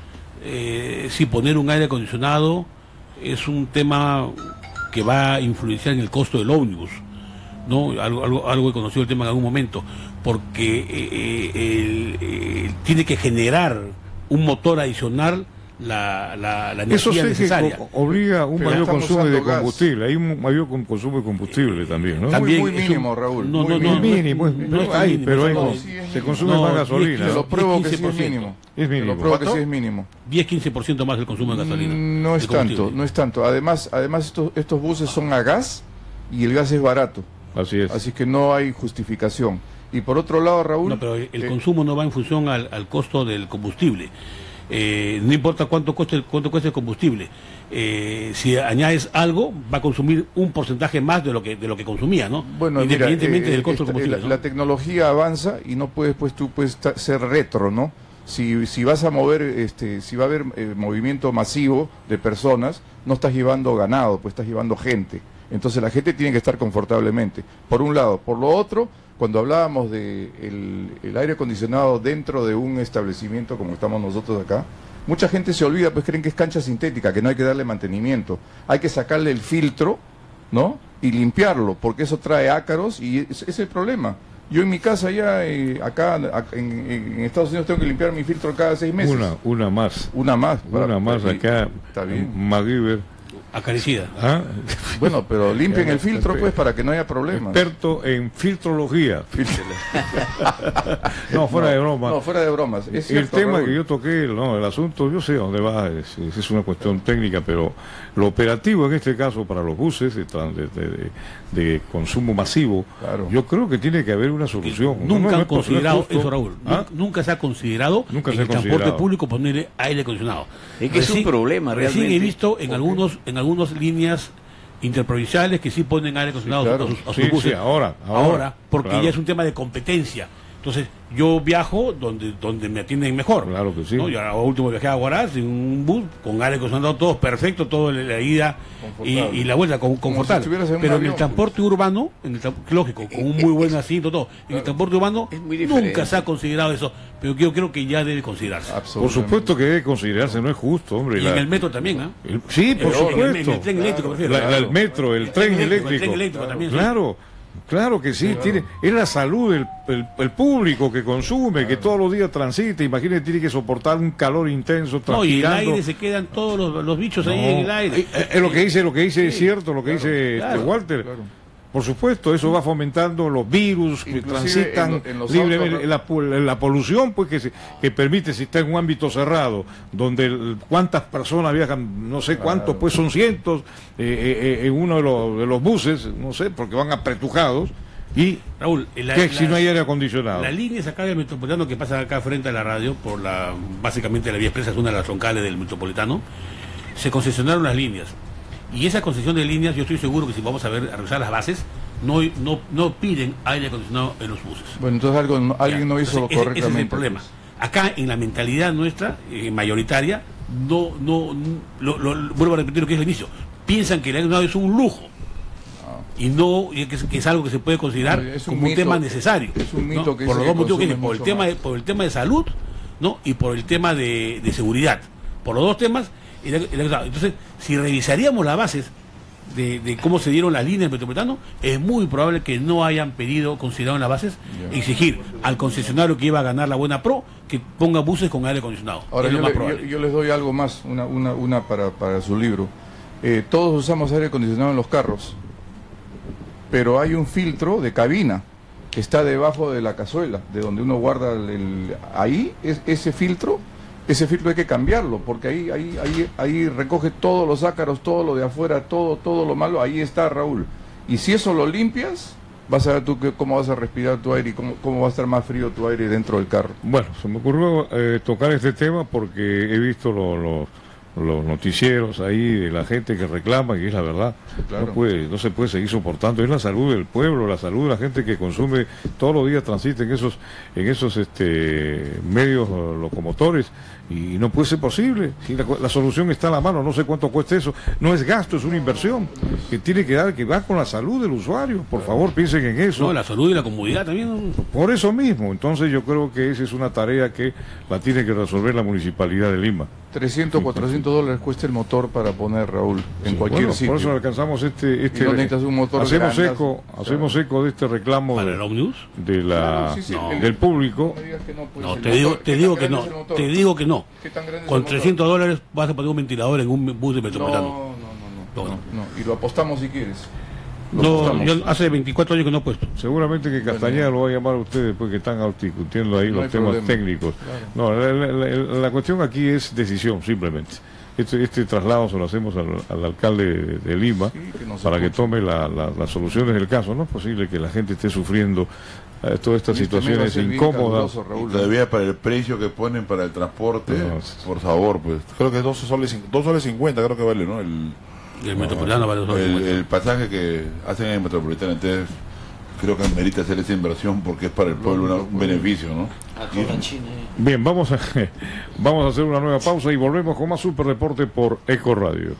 eh, sí, poner un aire acondicionado es un tema que va a influenciar en el costo del ómnibus, ¿no? Algo, algo, algo he conocido el tema en algún momento, porque eh, eh, el- el- tiene que generar un motor adicional la, la, la Eso energía sí que necesaria. o- obliga un Pero mayor estamos consumo de usando gas. combustible, hay un mayor con- consumo de combustible también, ¿no? También muy, muy es mínimo, un- Raúl. no, muy no, no, mínimo. mínimo, es- no es tan hay, mínimo, pero hay no, no, sí, es se mínimo. consume No, más diez, gasolina. Te quince, lo pruebo que sí quince por es ciento. mínimo. Es Te mínimo. lo pruebo que ¿Cuánto? sí es mínimo. diez a quince por ciento más el consumo de gasolina. Mm, No es de combustible. tanto, no es tanto. Además, además estos, estos buses son a gas y el gas es barato. Así es. Así que no hay justificación. Y por otro lado, Raúl... No, pero el eh, consumo no va en función al, al costo del combustible. Eh, no importa cuánto cueste, cuánto cueste el combustible. Eh, si añades algo, va a consumir un porcentaje más de lo que de lo que consumía, ¿no? Bueno, mira, Independientemente eh, del costo esta- del combustible. la, ¿no? la tecnología avanza y no puedes, pues tú puedes ta- ser retro, ¿no? Si, si vas a mover, este, si va a haber eh, movimiento masivo de personas, no estás llevando ganado, pues estás llevando gente. Entonces la gente tiene que estar confortablemente. Por un lado. Por lo otro, cuando hablábamos de el, el aire acondicionado dentro de un establecimiento como estamos nosotros acá, mucha gente se olvida, pues creen que es cancha sintética, que no hay que darle mantenimiento. Hay que sacarle el filtro, ¿no? Y limpiarlo, porque eso trae ácaros y ese es el problema. Yo en mi casa ya, eh, acá acá en, en Estados Unidos tengo que limpiar mi filtro cada seis meses. Una, una más. Una más. Una para- más para- acá. Está bien. MacGyver. Acaricida. ¿Ah? Bueno, pero limpien el filtro pues para que no haya problemas. Experto en filtrología. No, fuera No, de broma. no, fuera de bromas. Es el cierto, tema Raúl. que yo toqué, no, el asunto, yo sé a dónde va, es, es- es una cuestión técnica, pero lo operativo en este caso para los buses de, tran- de- de- de- de consumo masivo, yo creo que tiene que haber una solución. No, Nunca no han es por- no es considerado justo. eso, Raúl. ¿Ah? Nunca, nunca se ha considerado Nunca en se ha el transporte considerado. público ponerle aire acondicionado. Es que es un problema, Recién realmente. he visto en algunos en algunas líneas interprovinciales que sí ponen aire acondicionado Sí, claro. a sus, a sus Sí, buses. sí, ahora, ahora, porque claro. ya es un tema de competencia. Entonces, yo viajo donde donde me atienden mejor. Claro que sí. ¿no? Yo ahora último viajé a Huaraz en un bus con aire acondicionado, todo perfecto, todo la la ida y, Confortable. y la vuelta con, confortable. estuvieras en un Pero en avión, el transporte urbano, en el tra- lógico, con un muy buen asiento, todo. En el transporte urbano nunca se ha considerado eso, pero yo creo que ya debe considerarse. Por supuesto que debe considerarse, no es justo, hombre. Y la- en el metro también, ¿ah? el- sí, por En el- supuesto. en el- en el tren eléctrico, prefiero. La- la- el metro, el, tren, eléctrico. El tren eléctrico también, sí. Claro, claro que sí. Tiene, es la salud del el, el público que consume, que todos los días transita. Imagínate, tiene que soportar un calor intenso, No, y el transpirando. aire se quedan todos los, los bichos ahí No. en el aire. Eh, eh, Es lo que dice, lo que dice es Sí, cierto, lo que dice este, claro, Walter. Por supuesto, eso va fomentando los virus que Inclusive transitan en lo- en los libremente, autos, la, pol- la polución pues que, se- que permite, si está en un ámbito cerrado, donde el- cuántas personas viajan, no sé cuántos, pues son cientos, eh, eh, eh, en uno de los, de los buses, no sé, porque van apretujados, y Raúl, la- que la- si no hay aire acondicionado. Las líneas acá del Metropolitano que pasan acá frente a la radio, por la básicamente la vía expresa es una de las troncales del Metropolitano, se concesionaron las líneas. Y esa concesión de líneas, yo estoy seguro que si vamos a ver, a revisar las bases, no, no, no piden aire acondicionado en los buses. Bueno, entonces algo, no- alguien no hizo Entonces, ese- correctamente. Ese es el problema. Acá, en la mentalidad nuestra, eh, mayoritaria, no, no, no- lo, lo- vuelvo a repetir lo que es el inicio, piensan que el aire acondicionado es un lujo. Y no, y que es, que es algo que se puede considerar Es un como un mito, tema necesario. es un ¿no? mito que por dice los dos que motivos que consume tiene, por el mucho tema más. de, por el tema de salud, ¿no? Y por el tema de, de seguridad. Por los dos temas. y la- y la- Entonces, si revisaríamos las bases de, de cómo se dieron las líneas metropolitano, es muy probable que no hayan pedido, considerado en las bases, exigir al concesionario que iba a ganar la buena pro que ponga buses con aire acondicionado. Ahora es lo yo, más le- probable. yo- yo les doy algo más, una, una, una para, para su libro. Eh, todos usamos aire acondicionado en los carros, pero hay un filtro de cabina que está debajo de la cazuela, de donde uno guarda el... el- ahí, es, ese filtro, ese filtro hay que cambiarlo, porque ahí, ahí, ahí, ahí recoge todos los ácaros, todo lo de afuera, todo, todo lo malo, ahí está, Raúl. Y si eso lo limpias, vas a ver tú que- cómo vas a respirar tu aire y cómo, cómo va a estar más frío tu aire dentro del carro. Bueno, se me ocurrió eh, tocar este tema porque he visto lo- lo- los noticieros ahí de la gente que reclama, y es la verdad, Claro. no, puede, no se puede seguir soportando, es la salud del pueblo, la salud de la gente que consume todos los días, transita en esos, en esos este, medios eh, locomotores, y no puede ser posible. Si la, la solución está a la mano, no sé cuánto cuesta eso, no es gasto, es una inversión que tiene que dar, que va con la salud del usuario. Por favor, piensen en eso. No, la salud y la comodidad también. Por eso mismo, entonces yo creo que esa es una tarea que la tiene que resolver la Municipalidad de Lima. trescientos, cuatrocientos dólares cuesta el motor para poner, Raúl, en cualquier Bueno, sitio. por eso alcanzamos este, este Y no necesitas un motor hacemos grandazo. eco, hacemos eco de este reclamo ¿Para de, el ómnibus? de la Claro, sí, sí, no, el- del público. No me digas que no, pues, No, el te digo, motor, te ¿qué digo tan que grande no, es el motor? te digo que no. ¿Qué tan grande es Con el motor? trescientos dólares vas a poner un ventilador en un bus de metropolitano. No, no, no, no, no, y lo apostamos si quieres. Lo No, apostamos. yo hace veinticuatro años que no he puesto. Seguramente que Castañeda lo va a llamar a ustedes porque están discutiendo ahí No los hay temas problema. técnicos. No, la, la- la- la cuestión aquí es decisión, simplemente. Este, este traslado se lo hacemos al, al alcalde de, de Lima que nos para que escuche. tome la- la- las soluciones del caso. No es posible que la gente esté sufriendo eh, todas estas Y este mes va a situaciones ser bien incómodas. caluroso, Raúl. Y todavía para el precio que ponen para el transporte, No, por favor, pues creo que dos soles, cin- dos soles cincuenta creo que vale, ¿no? El, Y el metropolitano vale dos soles el, cincuenta. el pasaje que hacen en el metropolitano, entonces creo que merita hacer esa inversión porque es para el pueblo una- un beneficio, ¿no? Bien, vamos a, vamos a hacer una nueva pausa y volvemos con más Super Reporte por Eco Radio.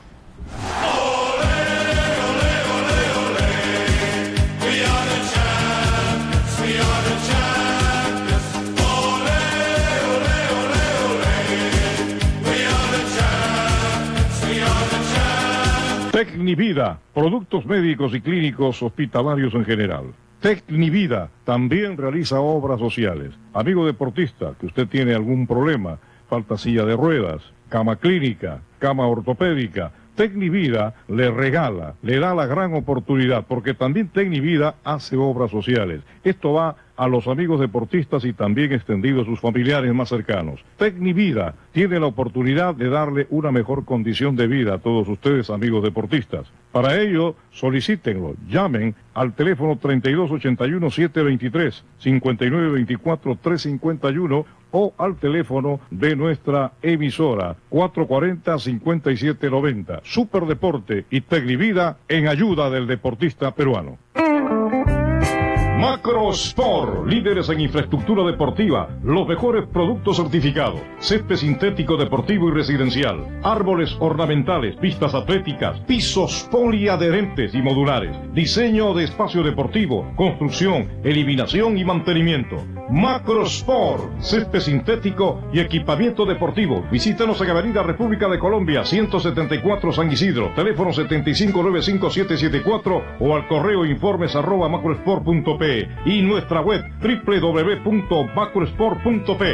We are the champions, we are the champions. Ole, ole, ole, ole. We are the champions, we are the champions. Tecnivida, productos médicos y clínicos hospitalarios en general. Tecnivida también realiza obras sociales. Amigo deportista, que usted tiene algún problema, falta silla de ruedas, cama clínica, cama ortopédica, Tecnivida le regala, le da la gran oportunidad, porque también Tecnivida hace obras sociales. Esto va a los amigos deportistas y también extendido a sus familiares más cercanos. Tecnivida tiene la oportunidad de darle una mejor condición de vida a todos ustedes, amigos deportistas. Para ello, solicítenlo, llamen al teléfono treinta y dos ochenta y uno, setecientos veintitrés, cincuenta y nueve veinticuatro, trescientos cincuenta y uno o al teléfono de nuestra emisora cuatrocientos cuarenta, cincuenta y siete noventa. Superdeporte y Tecnivida en ayuda del deportista peruano. Macro Sport, líderes en infraestructura deportiva, los mejores productos certificados, césped sintético deportivo y residencial, árboles ornamentales, pistas atléticas, pisos poliadherentes y modulares, diseño de espacio deportivo, construcción, eliminación y mantenimiento. Macro Sport, césped sintético y equipamiento deportivo. Visítanos en Avenida República de Colombia, ciento setenta y cuatro San Isidro, teléfono setenta y cinco noventa y cinco, setecientos setenta y cuatro o al correo informes arroba macrosport punto p y nuestra web doble u doble u doble u punto macrosport punto p.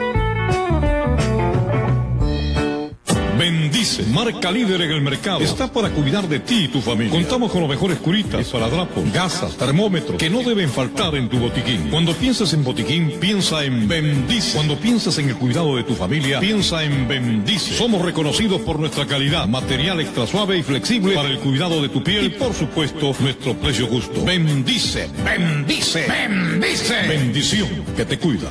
Bendice, marca líder en el mercado. Está para cuidar de ti y tu familia. Contamos con los mejores curitas, esparadrapos, gasas, termómetros, que no deben faltar en tu botiquín. Cuando pienses en botiquín, piensa en Bendice. Cuando piensas en el cuidado de tu familia, piensa en Bendice. Somos reconocidos por nuestra calidad, material extra suave y flexible para el cuidado de tu piel y, por supuesto, nuestro precio justo. Bendice, bendice, bendice. Bendición que te cuida.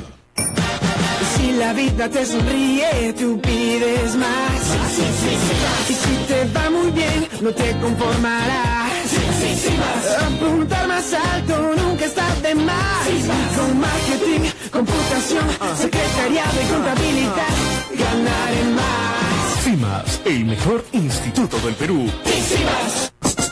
Si la vida te sonríe, tú pides más. Sí, sí, sí, más. Y si te va muy bien, no te conformarás. Sí, sí, sí, más. Apuntar más alto nunca está de más. Sí, más. Con marketing, computación, secretariado y contabilidad, ganar en más. CIMAS, el mejor instituto del Perú. Sí, sí, más.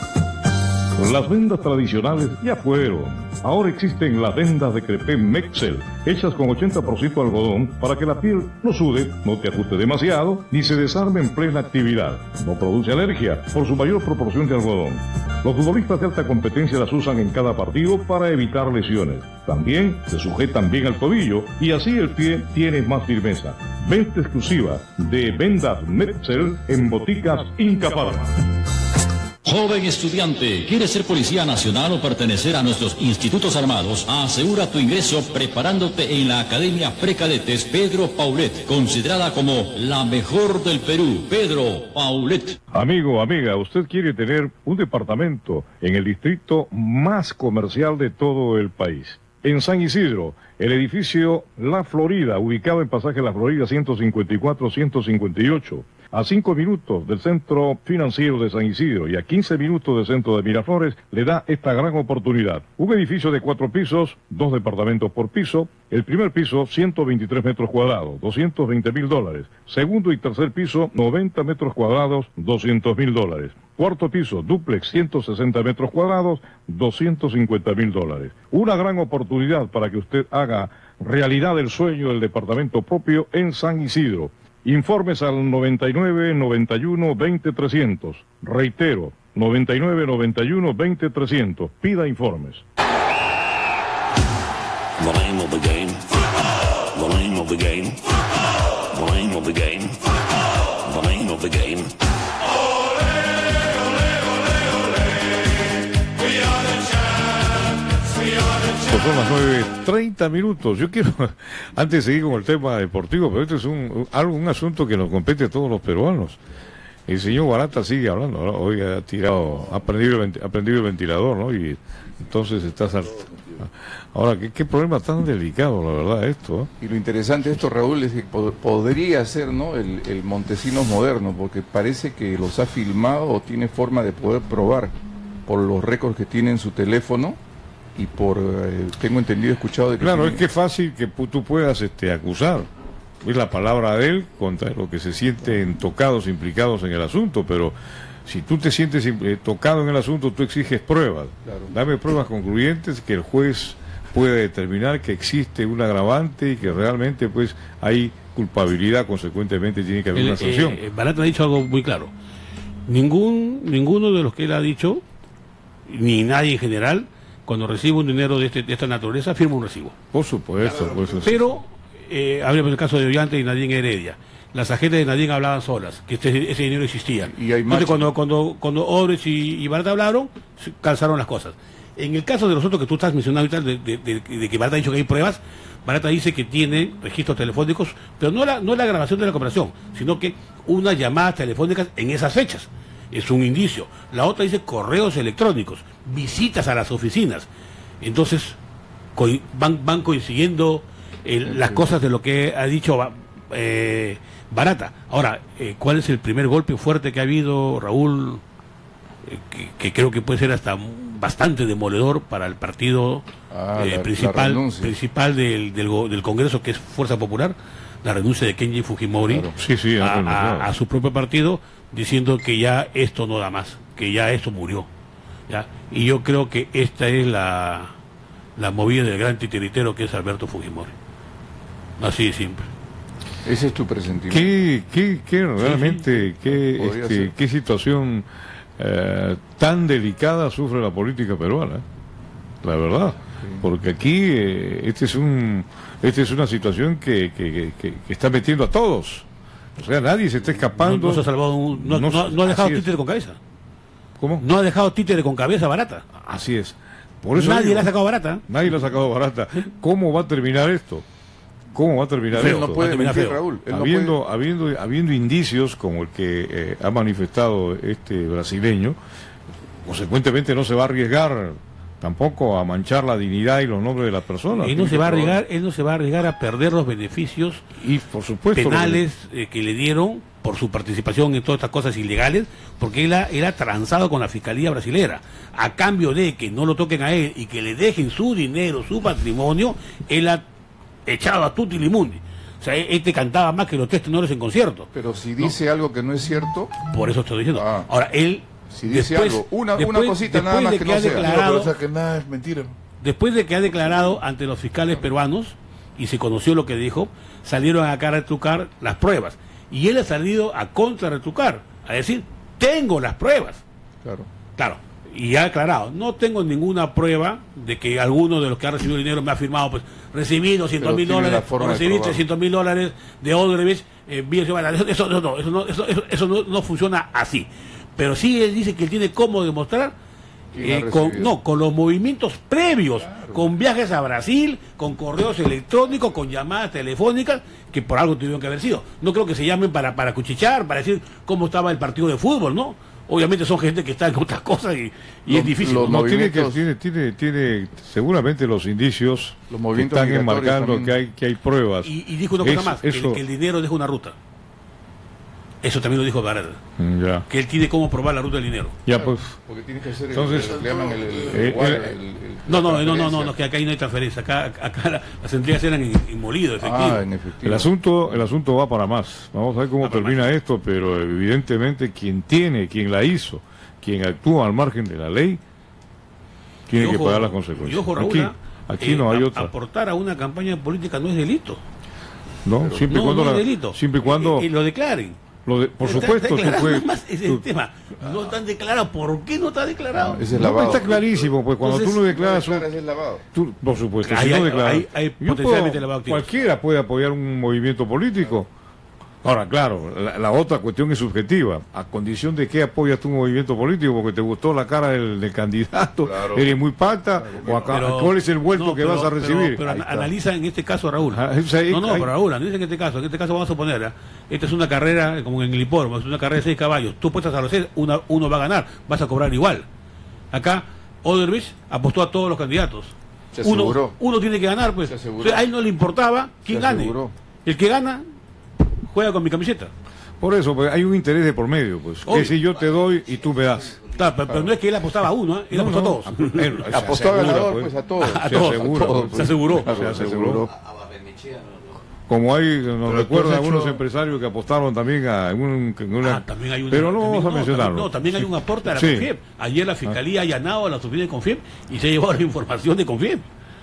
Las vendas tradicionales ya fueron. Ahora existen las vendas de crepé Mexel, hechas con ochenta por ciento algodón para que la piel no sude, no te ajuste demasiado, ni se desarme en plena actividad. No produce alergia por su mayor proporción de algodón. Los futbolistas de alta competencia las usan en cada partido para evitar lesiones. También se sujetan bien al tobillo y así el pie tiene más firmeza. Venta exclusiva de vendas Mexel en boticas Inca Pharma. Joven estudiante, ¿quieres ser policía nacional o pertenecer a nuestros institutos armados? Asegura tu ingreso preparándote en la Academia Precadetes Pedro Paulet, considerada como la mejor del Perú. Pedro Paulet. Amigo, amiga, usted quiere tener un departamento en el distrito más comercial de todo el país. En San Isidro, el edificio La Florida, ubicado en Pasaje La Florida ciento cincuenta y cuatro, ciento cincuenta y ocho, a cinco minutos del centro financiero de San Isidro y a quince minutos del centro de Miraflores, le da esta gran oportunidad. Un edificio de cuatro pisos, dos departamentos por piso. El primer piso, ciento veintitrés metros cuadrados, doscientos veinte mil dólares. Segundo y tercer piso, noventa metros cuadrados, doscientos mil dólares. Cuarto piso, dúplex, ciento sesenta metros cuadrados, doscientos cincuenta mil dólares. Una gran oportunidad para que usted haga realidad el sueño del departamento propio en San Isidro. Informes al noventa y nueve, noventa y uno, veinte, trescientos. Reitero, noventa y nueve, noventa y uno, veinte, trescientos. Pida informes. The name of the game. The name of the game. The name of the game. The name of the game. Son las nueve treinta minutos. Yo quiero, antes de seguir con el tema deportivo, pero este es un, un, algo, un asunto que nos compete a todos los peruanos. El señor Barata sigue hablando, ¿no? Hoy ha tirado, ha prendido el, ha prendido el ventilador, ¿no? Y entonces está salt... Ahora, ¿qué, qué problema tan delicado, la verdad, esto, ¿eh? Y lo interesante de esto, Raúl, es que pod podría ser, ¿no?, el, el Montesinos moderno, porque parece que los ha filmado o tiene forma de poder probar por los récords que tiene en su teléfono. Y por, eh, tengo entendido, escuchado de que... Claro, tiene... es que es fácil que tú puedas este, acusar. Es la palabra de él contra lo que se sienten tocados, implicados en el asunto, pero si tú te sientes eh, tocado en el asunto, tú exiges pruebas. Claro. Dame pruebas concluyentes que el juez pueda determinar que existe un agravante y que realmente pues hay culpabilidad, consecuentemente tiene que haber el, una sanción. Eh, Barata ha dicho algo muy claro. Ningún, ninguno de los que él ha dicho, ni nadie en general, cuando recibe un dinero de, este, de esta naturaleza, firma un recibo. Por supuesto. Por supuesto. Pero, eh, hablemos del caso de Ollanta y Nadine Heredia. Las agentes de Nadine hablaban solas, que este, ese dinero existía. Y hay Entonces, cuando, cuando, cuando Odebrecht y, y Barata hablaron, se calzaron las cosas. En el caso de los otros que tú estás mencionando y tal, de, de, de, de que Barata ha dicho que hay pruebas, Barata dice que tiene registros telefónicos, pero no la, no la grabación de la conversación, sino que unas llamadas telefónicas en esas fechas. Es un indicio. La otra dice correos electrónicos, visitas a las oficinas. Entonces, co van, van coincidiendo eh, las cosas de lo que ha dicho eh, Barata. Ahora, eh, ¿cuál es el primer golpe fuerte que ha habido, Raúl? Eh, que, que creo que puede ser hasta bastante demoledor para el partido ah, eh, la, principal, la principal del, del, del Congreso, que es Fuerza Popular, la renuncia de Kenji Fujimori claro. sí, sí, a, no, a, no. a su propio partido, diciendo que ya esto no da más, que ya esto murió. ¿ya? Y yo creo que esta es la, la movida del gran titiritero que es Alberto Fujimori. Así de simple. Ese es tu presentimiento. ¿Qué, qué, qué realmente, sí, sí. qué, Podría este, ser. qué situación eh, tan delicada sufre la política peruana? La verdad. Sí. Porque aquí eh, este es un, este es una situación que, que, que, que está metiendo a todos. O sea, nadie se está escapando. No, no se ha salvado un, no, no, no, no ha dejado títere con cabeza. ¿Cómo? No ha dejado títere con cabeza Barata. Así es. Por eso nadie digo, la ha sacado Barata. Nadie la ha sacado Barata. ¿Cómo va a terminar esto? ¿Cómo va a terminar Él esto? no puede terminar mentir, feo. Raúl. Él Habiendo, no puede... habiendo, habiendo indicios como el que eh, ha manifestado este brasileño, consecuentemente no se va a arriesgar tampoco a manchar la dignidad y los nombres de las personas. Él no se va a arriesgar, él no se va a arriesgar a perder los beneficios y por supuesto penales eh, que le dieron por su participación en todas estas cosas ilegales, porque él ha, él ha transado con la Fiscalía brasilera. A cambio de que no lo toquen a él y que le dejen su dinero, su patrimonio, él ha echado a tutti limundi. O sea, este cantaba más que los tres tenores en concierto. Pero si dice ¿no? algo que no es cierto... Por eso estoy diciendo. Ah. Ahora, él... Si dice después, algo, una, después, una cosita nada más de que, que no ha sea. Declarado, no, pero, o sea, que nada es mentira. Después de que ha declarado ante los fiscales peruanos, y se conoció lo que dijo, salieron acá a retrucar las pruebas. Y él ha salido a contrarretrucar, a decir, tengo las pruebas. Claro. Claro. Y ha aclarado, no tengo ninguna prueba de que alguno de los que ha recibido dinero me ha afirmado, pues, recibí doscientos mil dólares, o recibí trescientos mil dólares de Odebrecht, eh, eso, eso, no, eso, no, eso, eso, eso no, no funciona así. Pero sí él dice que él tiene cómo demostrar, eh, con, no, con los movimientos previos, claro. Con viajes a Brasil, con correos electrónicos, con llamadas telefónicas, que por algo tuvieron que haber sido. No creo que se llamen para, para cuchichear, para decir cómo estaba el partido de fútbol, ¿no? Obviamente son gente que está en otras cosas y, y los, es difícil. Los no, tiene, que, tiene, tiene, tiene seguramente los indicios los movimientos que están enmarcando que hay, que hay pruebas. Y, y dijo una cosa es, más, eso... que, el, que el dinero deja una ruta. Eso también lo dijo Barata. Ya. Que él tiene cómo probar la ruta del dinero. Ya, pues. Porque tiene que ser entonces, el, le llaman el, el, el, eh, el, el, el, el no, no, no, no, no, no, que acá no hay transferencia. Acá, acá la, las entregas eran en, en molido, efectivo. Ah, en efectivo. El asunto, el asunto va para más. Vamos a ver cómo termina más. esto, pero evidentemente quien tiene, quien la hizo, quien actúa al margen de la ley, tiene ojo, que pagar las consecuencias. Y ojo, Raúl, aquí aquí eh, no hay a, otra. Aportar a una campaña política no es delito. No, pero, siempre y no, cuando no la, es delito. Siempre y cuando y, y lo declaren. Lo de, por supuesto, tú puedes, más es el tú, tema. No están declarados. ¿Por qué no está declarado? No, ese es no, lavado. Está clarísimo, pues cuando Entonces, tú no declaras, no declaras es lavado. Tú, por supuesto, hay, si no hay, declaras, hay, hay potencialmente lavado activos. Cualquiera puede apoyar un movimiento político. Ahora, claro, la, la otra cuestión es subjetiva. ¿A condición de que apoyas tu movimiento político? Porque te gustó la cara del, del candidato, claro. Eres muy pata, claro, o acá, pero, ¿cuál es el vuelto no, que pero, vas a recibir? Pero, pero analiza en este caso, Raúl. Ah, o sea, no, no, hay, pero Raúl, analiza en este caso. En este caso vamos a suponer, ¿eh? Esta es una carrera, como en el hipódromo, es una carrera de seis caballos. Tú apuestas a los seis, una, uno va a ganar, vas a cobrar igual. Acá, Odebrecht apostó a todos los candidatos. Se uno, aseguró. uno tiene que ganar, pues. O sea, a él no le importaba quién gane. El que gana, juega con mi camiseta. Por eso, pues, hay un interés de por medio, pues. Obvio. Que si yo te doy y tú me das. Claro, pero, pero no es que él apostaba a uno, ¿eh? Él no, apostó no. a todos. Él, apostó a ganador, pues, pues a todos. A, a todos, asegura, a todos. Pues. Se aseguró. Se aseguró. Como hay, nos recuerdan algunos hecho... empresarios que apostaron también a un, una... Ah, también hay una, pero no también, vamos a mencionarlo. También, no, también hay un aporte a la sí. Confiem. Ayer la Fiscalía ha allanado a la oficina de Confiem y se ha llevado la información de Confiem.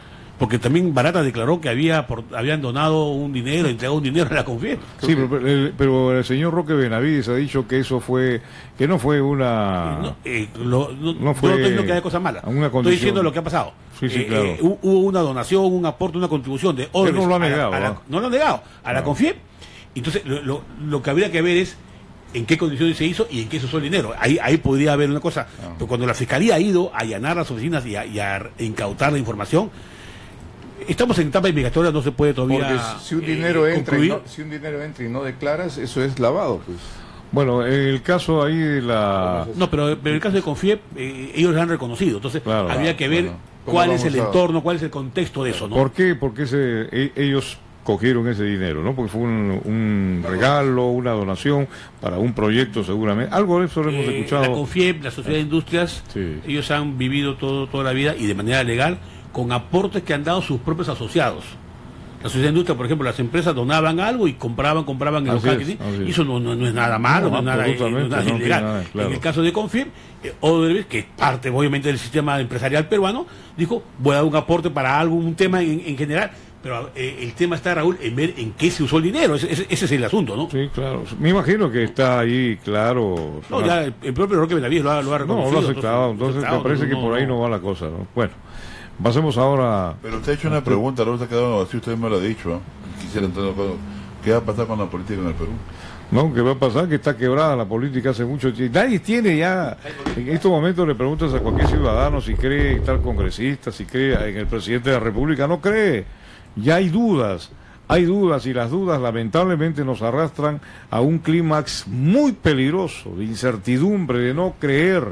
Porque también Barata declaró que había por, habían donado un dinero, entregado un dinero a la Confiep. Sí, pero el, pero el señor Roque Benavides ha dicho que eso fue, que no fue una... No, eh, lo, no, no fue no estoy diciendo que haya cosas malas. una Estoy condición. diciendo lo que ha pasado. Sí, sí, Eh, claro. eh, hu- hubo una donación, un aporte, una contribución de Odebrecht. Él no lo ha a la- negado, a la- ¿ah? no lo ha negado. A la No. Confiep. Entonces, lo, lo, lo que habría que ver es en qué condiciones se hizo y en qué se usó el dinero. Ahí, ahí podría haber una cosa. Pero cuando la Fiscalía ha ido a allanar las oficinas y a, y a incautar la información, estamos en etapa investigatoria, no se puede todavía Porque si un dinero eh, entra y concluir. no, si un dinero entra y no declaras, eso es lavado, pues. Bueno, el caso ahí de la... No, pero, pero en el caso de Confiep, eh, ellos lo han reconocido. Entonces, Claro, habría que ver bueno. cuál ¿Cómo es el vamos a- entorno, cuál es el contexto de eso, ¿no? ¿Por qué? Porque ese, e- ellos cogieron ese dinero, ¿no? Porque fue un, un regalo, una donación para un proyecto seguramente. Algo de eso lo hemos Eh, escuchado. La Confiep, la Sociedad de Industrias, Sí. ellos han vivido todo, toda la vida y de manera legal con aportes que han dado sus propios asociados. La Sociedad de Industria, por ejemplo, las empresas donaban algo y compraban, compraban en Así local. es, que sí. así es. Y eso no, no- no es nada malo, no, No, es nada, eh, no es absolutamente, nada no tiene ilegal. nada, claro. En el caso de Confiep, eh, Odebrecht, que es parte obviamente del sistema empresarial peruano, dijo, voy a dar un aporte para algún tema en, en general, pero eh, el tema está, Raúl, en ver en qué se usó el dinero. Ese, ese- ese es el asunto, ¿no? Sí, claro. Me imagino que está ahí, claro. No, ya el, el propio Roque Benavides lo ha, lo ha No, reconocido. lo ha aceptado, entonces me aceptado, parece no, que no, por ahí no. no va la cosa, ¿no? Bueno, pasemos ahora... Pero usted ha hecho una pregunta, luego se ha quedado así, usted me lo ha dicho. ¿eh? Quisiera entender qué va a pasar con la política en el Perú. No, ¿qué va a pasar? Que está quebrada la política hace mucho tiempo. Nadie tiene ya, en estos momentos le preguntas a cualquier ciudadano si cree en tal congresista, si cree en el presidente de la República, no cree. Ya hay dudas, hay dudas y las dudas lamentablemente nos arrastran a un clímax muy peligroso, de incertidumbre, de no creer.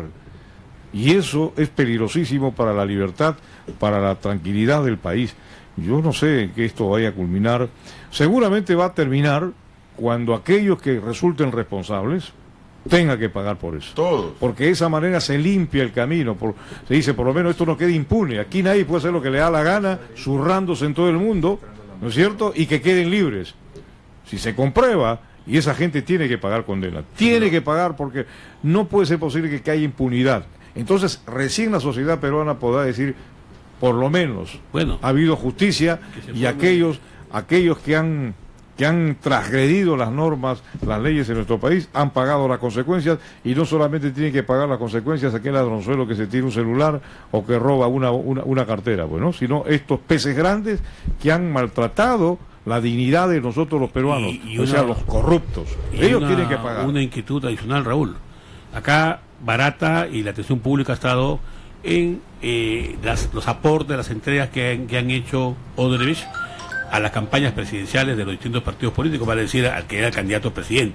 Y eso es peligrosísimo para la libertad, para la tranquilidad del país. Yo no sé que esto vaya a culminar. Seguramente va a terminar cuando aquellos que resulten responsables tengan que pagar por eso. Todos. Porque de esa manera se limpia el camino. Por, se dice, por lo menos esto no quede impune. Aquí nadie puede hacer lo que le da la gana, zurrándose en todo el mundo, ¿no es cierto? Y que queden libres. Si se comprueba, y esa gente tiene que pagar condena. Tiene que pagar porque no puede ser posible que haya impunidad. Entonces, recién la sociedad peruana podrá decir, por lo menos, bueno, ha habido justicia y aquellos, aquellos que han que han transgredido las normas, las leyes en nuestro país, han pagado las consecuencias y no solamente tienen que pagar las consecuencias aquel ladronzuelo que se tira un celular o que roba una, una, una cartera, bueno, sino estos peces grandes que han maltratado la dignidad de nosotros los peruanos, Y- y o sea, una- los corruptos. Y Ellos una- tienen que pagar. Una inquietud adicional, Raúl. Acá Barata y la atención pública ha estado en eh, las- los aportes, las entregas que han, que han hecho Odebrecht a las campañas presidenciales de los distintos partidos políticos, vale decir, al que era el candidato a presidente.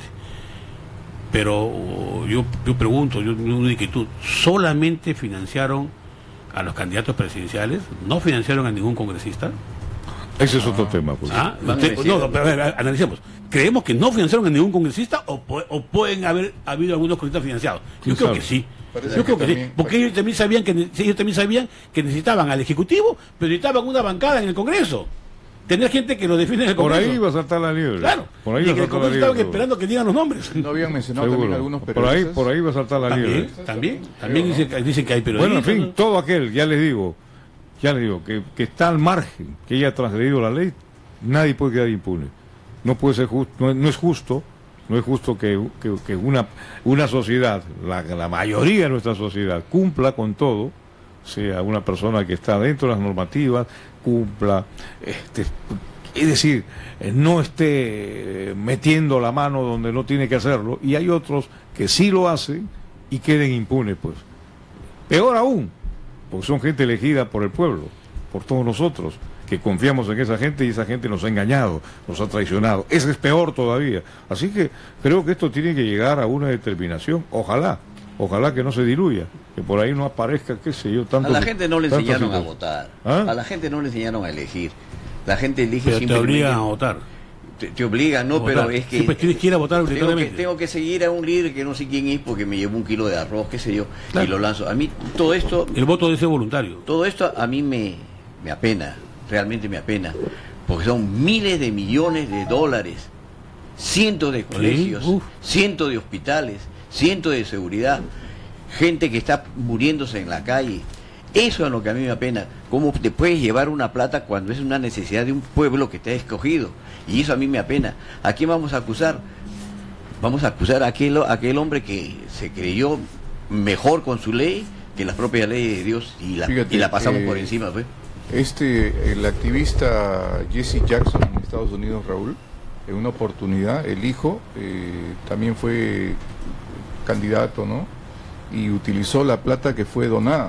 Pero uh, yo, yo pregunto, yo tengo una inquietud, ¿solamente financiaron a los candidatos presidenciales? ¿No financiaron a ningún congresista? Ese es otro tema. Pues. Ah, usted- no, no, pero a ver, analicemos. ¿Creemos que no financiaron a ningún congresista o, pu- o pueden haber habido algunos congresistas financiados? Yo ¿Quién creo sabe? que sí. Parece Yo creo que que sí. también- Porque ellos también sabían que ne- ellos también sabían que necesitaban al Ejecutivo, pero necesitaban una bancada en el Congreso. Tener gente que lo defiende en el Por Congreso. ahí va a saltar la liebre. Claro. Por ahí Y va en a el saltar la Congreso estaban liebre. esperando que digan los nombres. No habían mencionado Seguro. también algunos Por ahí, periodistas. por ahí va a saltar la También, liebre. también, también dicen, que- dicen que hay periodistas. Bueno, en fin, ¿no? todo aquel, ya les digo, ya les digo, que, que está al margen, que haya transgredido la ley, nadie puede quedar impune. No puede ser justo, no, no es justo, no es justo que, que- que una, una sociedad, la, la mayoría de nuestra sociedad, cumpla con todo, sea una persona que está dentro de las normativas, cumpla, este, es decir, eh, no esté eh, metiendo la mano donde no tiene que hacerlo, y hay otros que sí lo hacen y queden impunes, pues. Peor aún, porque son gente elegida por el pueblo, por todos nosotros, que confiamos en esa gente y esa gente nos ha engañado, nos ha traicionado. Ese es peor todavía. Así que creo que esto tiene que llegar a una determinación, ojalá, ojalá que no se diluya, que por ahí no aparezca, qué sé yo, tanto... A la gente no le tantas enseñaron a situaciones. votar. ¿Ah? A la gente no le enseñaron a elegir. La gente elige Pero te simplemente... obligan a votar. Te, te obligan, no, A pero votar. es que... Sí, pues tienes que ir a votar tengo que, obligatoriamente. tengo que seguir a un líder que no sé quién es porque me llevó un kilo de arroz, qué sé yo, Claro. y lo lanzo. A mí todo esto... El voto debe ser voluntario. Todo esto a mí me, me apena, realmente me apena, porque son miles de millones de dólares, cientos de colegios, uf. cientos de hospitales, cientos de seguridad, gente que está muriéndose en la calle, Eso es lo que a mí me apena. ¿Cómo te puedes llevar una plata cuando es una necesidad de un pueblo que te ha escogido? Y eso a mí me apena. ¿A quién vamos a acusar? Vamos a acusar a aquel, a aquel hombre que se creyó mejor con su ley que las propias leyes de Dios y la, Fíjate, y la pasamos eh, por encima, pues. Este, el activista Jesse Jackson en Estados Unidos, Raúl, en una oportunidad, el hijo eh, también fue candidato, ¿no? Y utilizó la plata que fue donada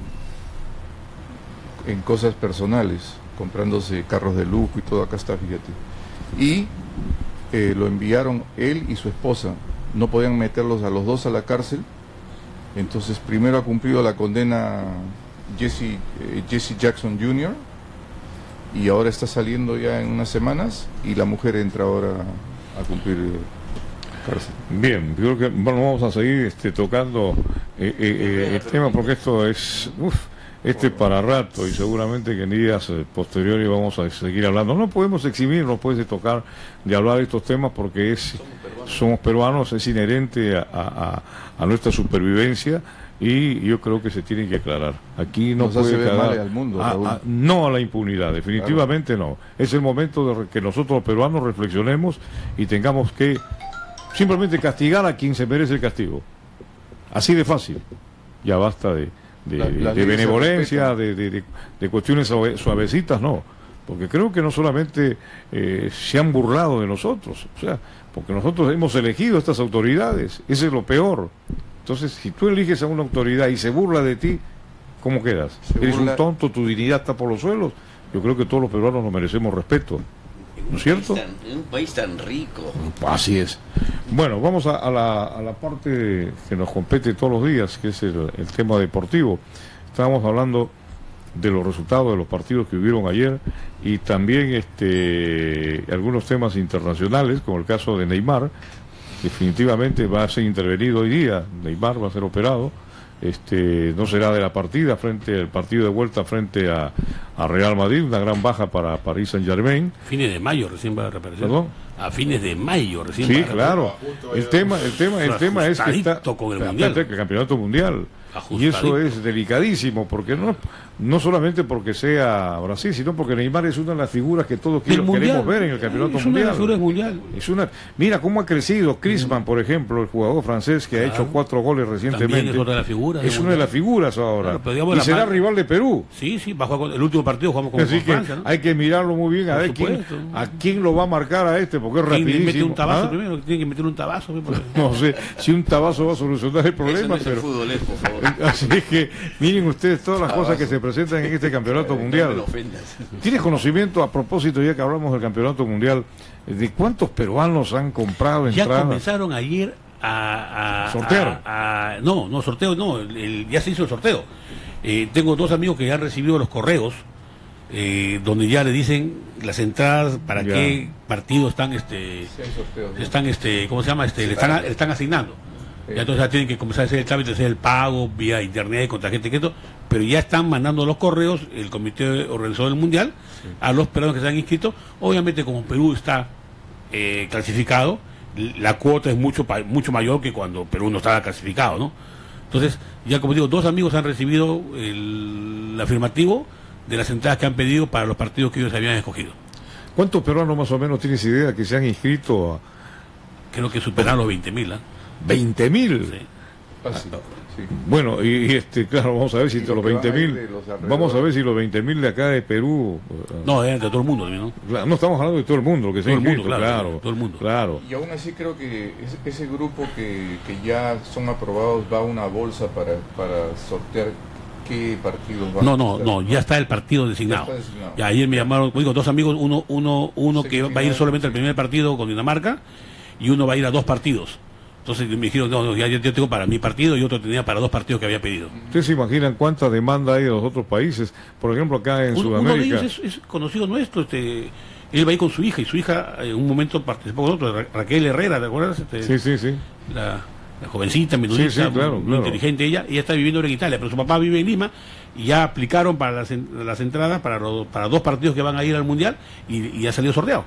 en cosas personales, comprándose carros de lujo y todo. Acá está, fíjate. Y eh, lo enviaron él y su esposa. No podían meterlos a los dos a la cárcel. Entonces primero ha cumplido la condena Jesse, eh, Jesse Jackson junior y ahora está saliendo ya en unas semanas y la mujer entra ahora a cumplir eh, cárcel. Bien, yo creo que bueno, vamos a seguir este, tocando eh, eh, eh, el tema porque esto es uf, este para rato y seguramente que en días eh, posteriores vamos a seguir hablando. No podemos eximirnos pues de tocar, de hablar de estos temas porque es somos peruanos, es inherente a, a, a nuestra supervivencia y yo creo que se tiene que aclarar. Aquí no Nos puede hace ver quedar mal al mundo, a- Raúl. a- no a la impunidad, definitivamente no. Es el momento de re- que nosotros los peruanos reflexionemos y tengamos que simplemente castigar a quien se merece el castigo. Así de fácil. Ya basta de, de, La- la de ley se benevolencia, respeta. de, de, de- de cuestiones suave- suavecitas, no. Porque creo que no solamente eh, se han burlado de nosotros, o sea, porque nosotros hemos elegido estas autoridades, ese es lo peor. Entonces, si tú eliges a una autoridad y se burla de ti, ¿cómo quedas? Se ¿Eres burla- un tonto, tu dignidad está por los suelos? Yo creo que todos los peruanos nos merecemos respeto, ¿no es cierto? En un país tan rico. Así es. Bueno, vamos a, a la, a la parte que nos compete todos los días, que es el, el tema deportivo. Estábamos hablando de los resultados de los partidos que hubieron ayer y también este algunos temas internacionales, como el caso de Neymar. Definitivamente va a ser intervenido hoy día. Neymar va a ser operado. Este no será de la partida frente al partido de vuelta frente a, a Real Madrid, una gran baja para Paris Saint Germain. Fines de mayo recién va a reaparecer. ¿Perdón? A fines de mayo recién Sí, va a claro. El tema, el tema, el tema es que está Ajustadito con el espérate, mundial. el campeonato mundial. Y Ajustadito. eso es delicadísimo, porque no, no solamente porque sea Brasil, sino porque Neymar es una de las figuras que todos Del quiero- mundial. queremos ver en el campeonato Es una de las mundial. figuras mundial. Es una, mira cómo ha crecido Griezmann, por ejemplo, el jugador francés que ha Claro. hecho cuatro goles recientemente. También es otra de las figuras Es del una de mundial. las figuras ahora. Claro, pero digamos y la será mano- rival de Perú. Sí, sí, va a jugar con- el último partido jugamos con, Así con que Francia, ¿no? hay que mirarlo muy bien a Por ver quién, supuesto. a quién lo va a marcar a este, porque es ¿Quién le rapidísimo. mete un tabazo ¿Ah? primero? Tiene que meter un tabazo. pues, porque- No sé si un tabazo va a solucionar el problema, Eso no es el pero fútbol, es, por favor. así es que miren ustedes todas las cosas que se presentan en este campeonato No me mundial. lo ofendas. ¿Tienes conocimiento a propósito, ya que hablamos del campeonato mundial, de cuántos peruanos han comprado Ya entradas? comenzaron ayer a... a ¿Sortear? a- a- no, no, sorteo no, el- el- ya se hizo el sorteo. Eh, tengo dos amigos que ya han recibido los correos, eh, donde ya le dicen las entradas para Ya. qué partido están, este, Sí, hay sorteos, ¿no? están, este, ¿cómo se llama? Este, le están, le están asignando. Ya entonces ya tienen que comenzar a hacer el trámite, hacer el pago vía internet contra gente que esto, pero ya están mandando los correos el comité organizador del mundial a los peruanos que se han inscrito. Obviamente como Perú está eh, clasificado, la cuota es mucho pa- mucho mayor que cuando Perú no estaba clasificado, ¿no? Entonces, ya como digo, dos amigos han recibido el, el afirmativo de las entradas que han pedido para los partidos que ellos habían escogido. ¿Cuántos peruanos más o menos tienes idea que se han inscrito a Creo que superaron los veinte mil, ¿ah? veinte mil? Sí. Fácil, sí. Bueno, y, y, este, claro, vamos a ver si Y de lo los que van veinte a ir mil, de los alrededores. vamos a ver si los veinte mil de acá de Perú, eh, No, es de todo el mundo también, ¿no? claro, no estamos hablando de todo el mundo, lo que se ha Todo el mundo, inscrito, claro, claro, todo el mundo. claro. Y aún así creo que ese, ese grupo que, que ya son aprobados va a una bolsa para, para sortear qué partidos van No, a no, jugar. no, ya está el partido designado. Ya está designado. Ya ayer me llamaron, como digo, dos amigos, uno, uno, uno Sí, que que va a ir final, solamente al sí. primer partido con Dinamarca y uno va a ir a dos partidos. Entonces me dijeron, no, no, ya yo tengo para mi partido y otro tenía para dos partidos que había pedido. ¿Ustedes se imaginan cuánta demanda hay de los otros países? Por ejemplo, acá en Uno, uno de Sudamérica. ellos es, es conocido nuestro, este, él va a ir con su hija y su hija en un momento participó con otro, Ra- Raquel Herrera, ¿te acuerdas? Este, Sí, sí, sí. la, la jovencita, menudita, Sí, sí, claro, muy claro. inteligente ella, ella está viviendo ahora en Italia, pero su papá vive en Lima y ya aplicaron para las, en- las entradas para, los- para dos partidos que van a ir al Mundial y, y ya salió sorteado.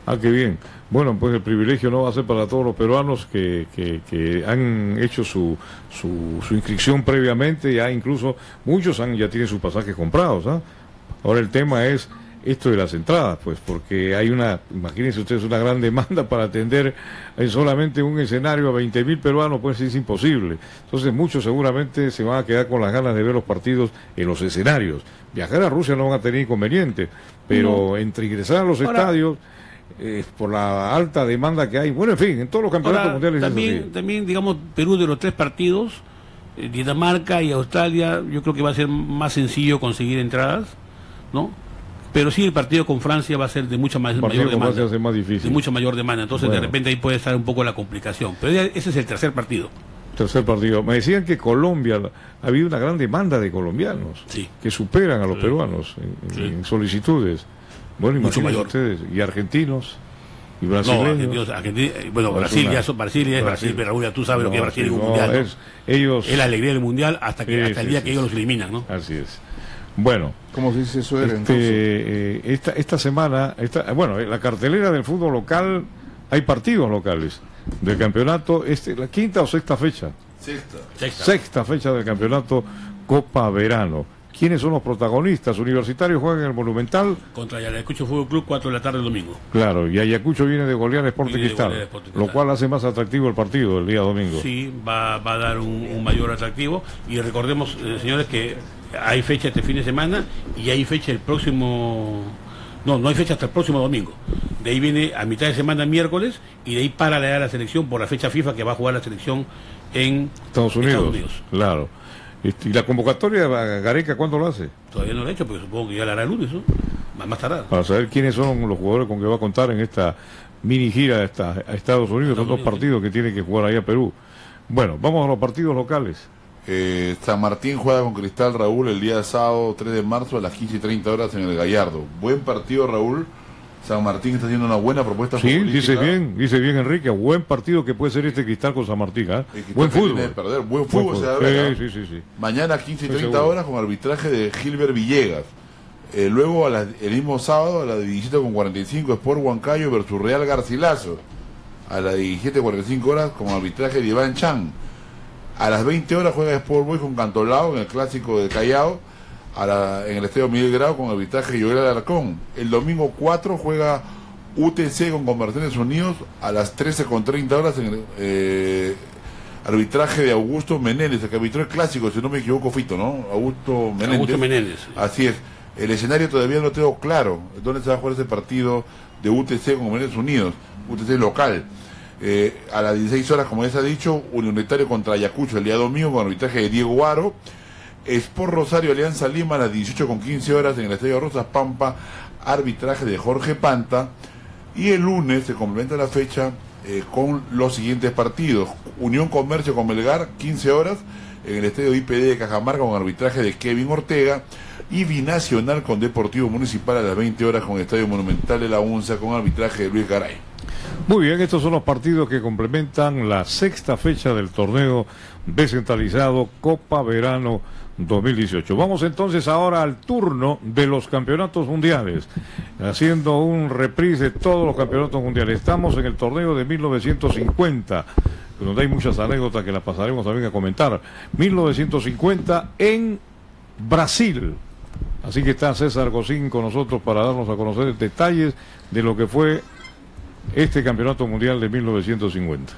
Ah, qué bien. Bueno, pues el privilegio no va a ser para todos los peruanos que, que, que han hecho su, su, su inscripción previamente, ya incluso muchos han, ya tienen sus pasajes comprados, ¿ah? Ahora el tema es esto de las entradas, pues, porque hay una, imagínense ustedes, una gran demanda para atender en solamente un escenario a veinte mil peruanos, pues es imposible. Entonces muchos seguramente se van a quedar con las ganas de ver los partidos en los escenarios. Viajar a Rusia no van a tener inconveniente, pero no. entre ingresar a los Ahora, estadios, eh, por la alta demanda que hay, bueno, en fin, en todos los campeonatos Ahora, mundiales también, es así. También, digamos, Perú de los tres partidos, eh, Dinamarca y Australia, yo creo que va a ser más sencillo conseguir entradas, ¿no? Pero sí, el partido con Francia va a ser de mucha más, mayor demanda. Va a ser más difícil. De mucha mayor demanda. Entonces, bueno. de repente ahí puede estar un poco la complicación. Pero ya, ese es el tercer partido. Tercer partido. Me decían que Colombia, ha habido una gran demanda de colombianos sí. que superan a los sí. peruanos en, sí. en solicitudes. Bueno, mucho mayor. Ustedes, y argentinos, y brasileños. No, argentinos, Argentina, bueno, no, Brasil, ya son, Brasil ya es Brasil, pero Raúl, ya tú sabes no, lo que es Brasil en un no, mundial. ¿no? Es, ellos, es la alegría del mundial hasta, que, sí, hasta el sí, día sí, que sí. ellos los eliminan, ¿no? Así es. Bueno, ¿cómo se dice eso? Este, eh, esta, esta semana, esta, bueno, la cartelera del fútbol local, hay partidos locales del campeonato, este, la quinta o sexta fecha. Sexta. Sexta. Sexta fecha del campeonato Copa Verano. ¿Quiénes son los protagonistas? Universitarios juegan en el Monumental. Contra Ayacucho Fútbol Club, cuatro de la tarde el domingo. Claro, y Ayacucho viene de golear al Sporting Cristal, lo cual hace más atractivo el partido el día domingo. Sí, va, va a dar un, un mayor atractivo. Y recordemos, eh, señores, que hay fecha este fin de semana y hay fecha el próximo... No, no hay fecha hasta el próximo domingo. De ahí viene a mitad de semana miércoles y de ahí para leer la selección por la fecha FIFA que va a jugar la selección en Estados Unidos. Estados Unidos. Claro. ¿Y la convocatoria Gareca cuándo lo hace? Todavía no lo ha hecho, porque supongo que ya la hará el lunes, ¿no? Más, más tarde. Para saber quiénes son los jugadores con que va a contar en esta mini gira a, esta, a Estados Unidos. Estados son dos Unidos, partidos sí. que tiene que jugar ahí a Perú. Bueno, vamos a los partidos locales. Eh, San Martín juega con Cristal, Raúl, el día sábado tres de marzo a las quince y treinta horas en el Gallardo. Buen partido, Raúl. San Martín está haciendo una buena propuesta. Sí, dice bien, dice bien Enrique, buen partido que puede ser este Cristal con San Martín, ¿eh? Buen fútbol. De perder. Buen fútbol, buen se fútbol. va a ver, sí, sí, sí, sí. Mañana quince y treinta horas con arbitraje de Gilbert Villegas. Eh, luego a la, el mismo sábado a las diecisiete con cuarenta y cinco Sport Huancayo versus Real Garcilaso. A las diecisiete cuarenta y cinco horas con arbitraje de Iván Chan. A las veinte horas juega Sport Boys con Cantolao en el clásico de Callao. A la, en el estadio Miguel Grau con arbitraje de Joel Alarcón. El domingo cuatro juega U T C con Conversiones Unidos a las trece con treinta horas en el eh, arbitraje de Augusto Menéndez, el que arbitró el clásico, si no me equivoco, Fito, ¿no? Augusto Menéndez. Augusto Menéndez. Así es. El escenario todavía no tengo claro dónde se va a jugar ese partido de U T C con Conversiones Unidos, U T C local. Eh, a las dieciséis horas, como ya se ha dicho, Universitario contra Ayacucho el día domingo con arbitraje de Diego Aro. Sport Rosario Alianza Lima a las dieciocho con quince horas en el Estadio Rosas Pampa, arbitraje de Jorge Panta. Y el lunes se complementa la fecha eh, con los siguientes partidos. Unión Comercio con Melgar, quince horas, en el Estadio I P D de Cajamarca con arbitraje de Kevin Ortega. Y Binacional con Deportivo Municipal a las veinte horas con el Estadio Monumental de la UNSA con arbitraje de Luis Garay. Muy bien, estos son los partidos que complementan la sexta fecha del torneo descentralizado Copa Verano dos mil dieciocho. Vamos entonces ahora al turno de los campeonatos mundiales, haciendo un reprise de todos los campeonatos mundiales. Estamos en el torneo de mil novecientos cincuenta, donde hay muchas anécdotas que las pasaremos también a comentar. mil novecientos cincuenta en Brasil. Así que está César Gocín con nosotros para darnos a conocer detalles de lo que fue este campeonato mundial de mil novecientos cincuenta.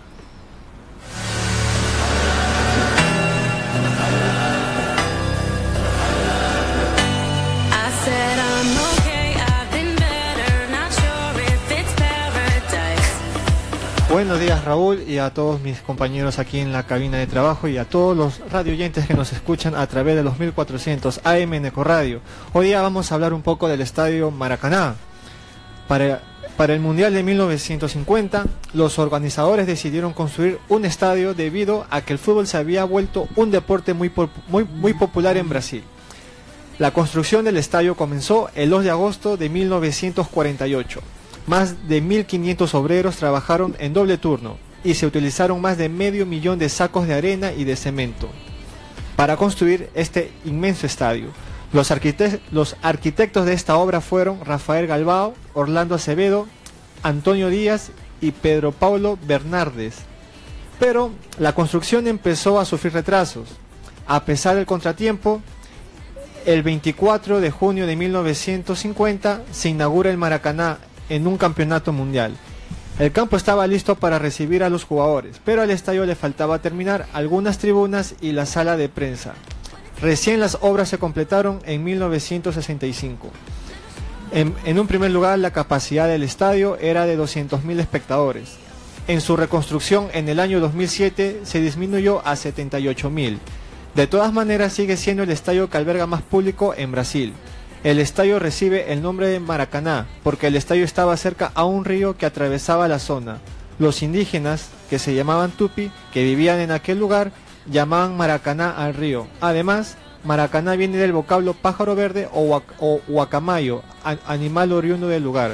Buenos días, Raúl, y a todos mis compañeros aquí en la cabina de trabajo y a todos los radioyentes que nos escuchan a través de los mil cuatrocientos A M en Ecoradio. Hoy día vamos a hablar un poco del Estadio Maracaná. Para, para el Mundial de mil novecientos cincuenta, los organizadores decidieron construir un estadio debido a que el fútbol se había vuelto un deporte muy, muy, muy popular en Brasil. La construcción del estadio comenzó el dos de agosto de mil novecientos cuarenta y ocho. Más de mil quinientos obreros trabajaron en doble turno y se utilizaron más de medio millón de sacos de arena y de cemento para construir este inmenso estadio. Los, arquite- los arquitectos de esta obra fueron Rafael Galbao, Orlando Acevedo Antonio Díaz y Pedro Paulo Bernardes. Pero la construcción empezó a sufrir retrasos. A pesar del contratiempo, el veinticuatro de junio de mil novecientos cincuenta se inaugura el Maracaná en un campeonato mundial. El campo estaba listo para recibir a los jugadores, pero al estadio le faltaba terminar algunas tribunas y la sala de prensa. Recién las obras se completaron en mil novecientos sesenta y cinco. En, en un primer lugar, la capacidad del estadio era de doscientos mil espectadores. En su reconstrucción en el año dos mil siete se disminuyó a setenta y ocho mil. De todas maneras, sigue siendo el estadio que alberga más público en Brasil. El estadio recibe el nombre de Maracaná porque el estadio estaba cerca a un río que atravesaba la zona. Los indígenas, que se llamaban Tupi, que vivían en aquel lugar, llamaban Maracaná al río. Además, Maracaná viene del vocablo pájaro verde o, huac o huacamayo, animal oriundo del lugar.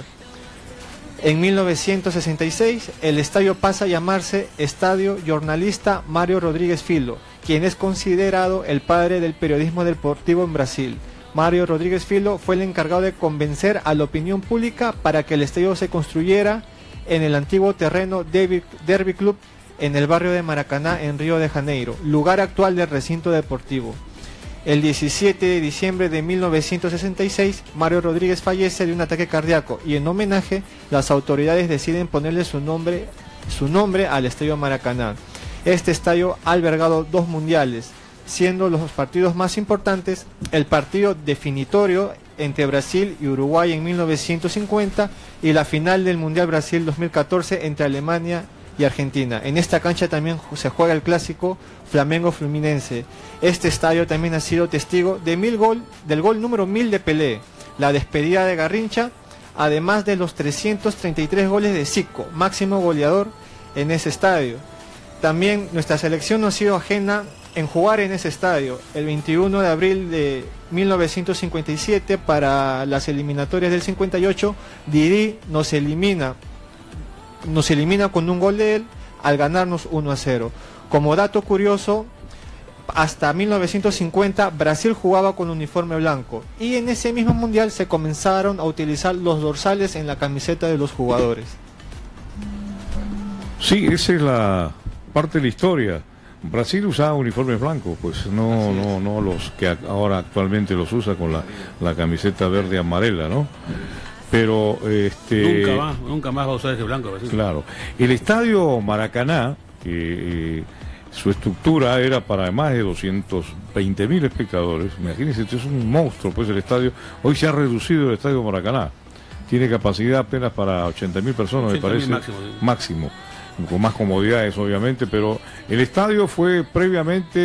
En mil novecientos sesenta y seis, el estadio pasa a llamarse Estadio Jornalista Mário Rodrigues Filho, quien es considerado el padre del periodismo deportivo en Brasil. Mário Rodrigues Filho fue el encargado de convencer a la opinión pública para que el estadio se construyera en el antiguo terreno Derby, Derby Club en el barrio de Maracaná en Río de Janeiro, lugar actual del recinto deportivo. El diecisiete de diciembre de mil novecientos sesenta y seis, Mário Rodrigues fallece de un ataque cardíaco y en homenaje las autoridades deciden ponerle su nombre, su nombre al estadio Maracaná. Este estadio ha albergado dos mundiales, siendo los partidos más importantes el partido definitorio entre Brasil y Uruguay en mil novecientos cincuenta y la final del Mundial Brasil dos mil catorce entre Alemania y Argentina. En esta cancha también se juega el clásico Flamengo-Fluminense. Este estadio también ha sido testigo de mil gol, del gol número mil de Pelé, la despedida de Garrincha, además de los trescientos treinta y tres goles de Zico, máximo goleador en ese estadio. También nuestra selección no ha sido ajena en jugar en ese estadio. El veintiuno de abril de mil novecientos cincuenta y siete, para las eliminatorias del cincuenta y ocho, Didi nos elimina, nos elimina con un gol de él al ganarnos uno a cero. Como dato curioso, hasta mil novecientos cincuenta Brasil jugaba con uniforme blanco y en ese mismo mundial se comenzaron a utilizar los dorsales en la camiseta de los jugadores. Sí, esa es la parte de la historia. Brasil usaba uniformes blancos, pues no, no, no los que ahora actualmente los usa con la, la camiseta verde amarela, ¿no? Pero este nunca más, nunca más va a usar ese blanco. Brasil. Claro, el estadio Maracaná, que eh, su estructura era para más de doscientos veinte mil espectadores. Imagínense, esto es un monstruo, pues el estadio. Hoy se ha reducido el estadio Maracaná, tiene capacidad apenas para ochenta mil personas, me parece, máximo, ¿sí? máximo, con más comodidades obviamente, pero el estadio fue previamente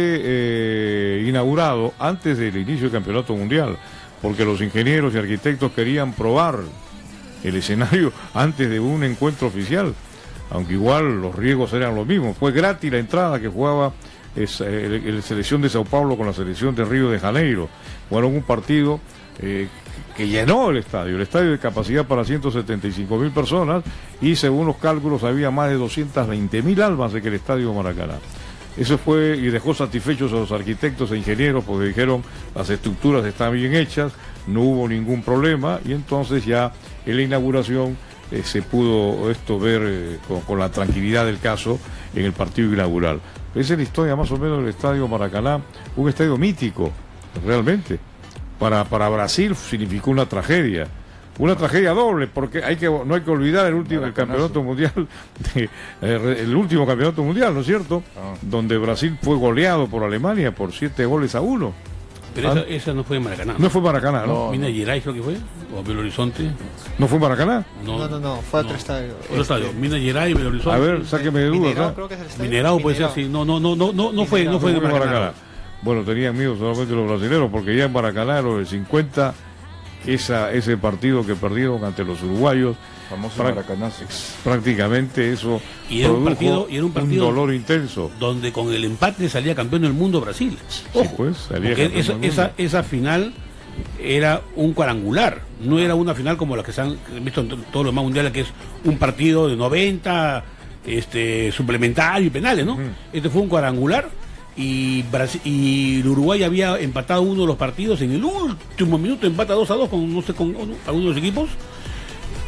eh, inaugurado antes del inicio del campeonato mundial, porque los ingenieros y arquitectos querían probar el escenario antes de un encuentro oficial, aunque igual los riesgos eran los mismos. Fue gratis la entrada que jugaba es, eh, la selección de Sao Paulo con la selección de Río de Janeiro. Jugaron un partido eh, que llenó el estadio, el estadio de capacidad para ciento setenta y cinco mil personas, y según los cálculos había más de doscientas veinte mil almas de que el estadio Maracaná. Eso fue y dejó satisfechos a los arquitectos e ingenieros porque dijeron las estructuras están bien hechas, no hubo ningún problema, y entonces ya en la inauguración eh, se pudo esto ver eh, con, con la tranquilidad del caso en el partido inaugural. Esa es la historia más o menos del estadio Maracaná, un estadio mítico, realmente. Para, para Brasil significó una tragedia. Una tragedia doble, porque hay que no hay que olvidar el último el campeonato mundial, de, el último campeonato mundial, ¿no es cierto? Ah. Donde Brasil fue goleado por Alemania por siete goles a uno. Pero esa, esa no fue en Maracaná. No, no fue Maracaná, ¿no? no Minas Gerais creo que fue, o Belo Horizonte. ¿No fue Maracaná? No, no, no, no fue otro no. estadio. Otro estadio, este... Minas Gerais, Belo Horizonte. A ver, sáqueme de dudas. Minerao, creo que es el estadio. Minerao puede ser, sí. No, no, no, no, no, no fue, no fue de Maracaná. Maracaná. Bueno, tenían miedo solamente los brasileños, porque ya en Maracaná, los del cincuenta, esa, ese partido que perdieron ante los uruguayos, famoso Maracaná, prácticamente eso y era un partido, y era un partido un dolor intenso, donde con el empate salía campeón del mundo Brasil. Ojo, sí, pues, salía campeón esa, del mundo. esa, esa final era un cuadrangular, no era una final como la que se han visto en todos los demás mundiales, que es un partido de noventa, este, suplementario y penales, ¿no? Uh-huh. Este fue un cuadrangular. Y, Brasil, y Uruguay había empatado uno de los partidos en el último minuto, empata dos a dos con no sé con algunos de los equipos,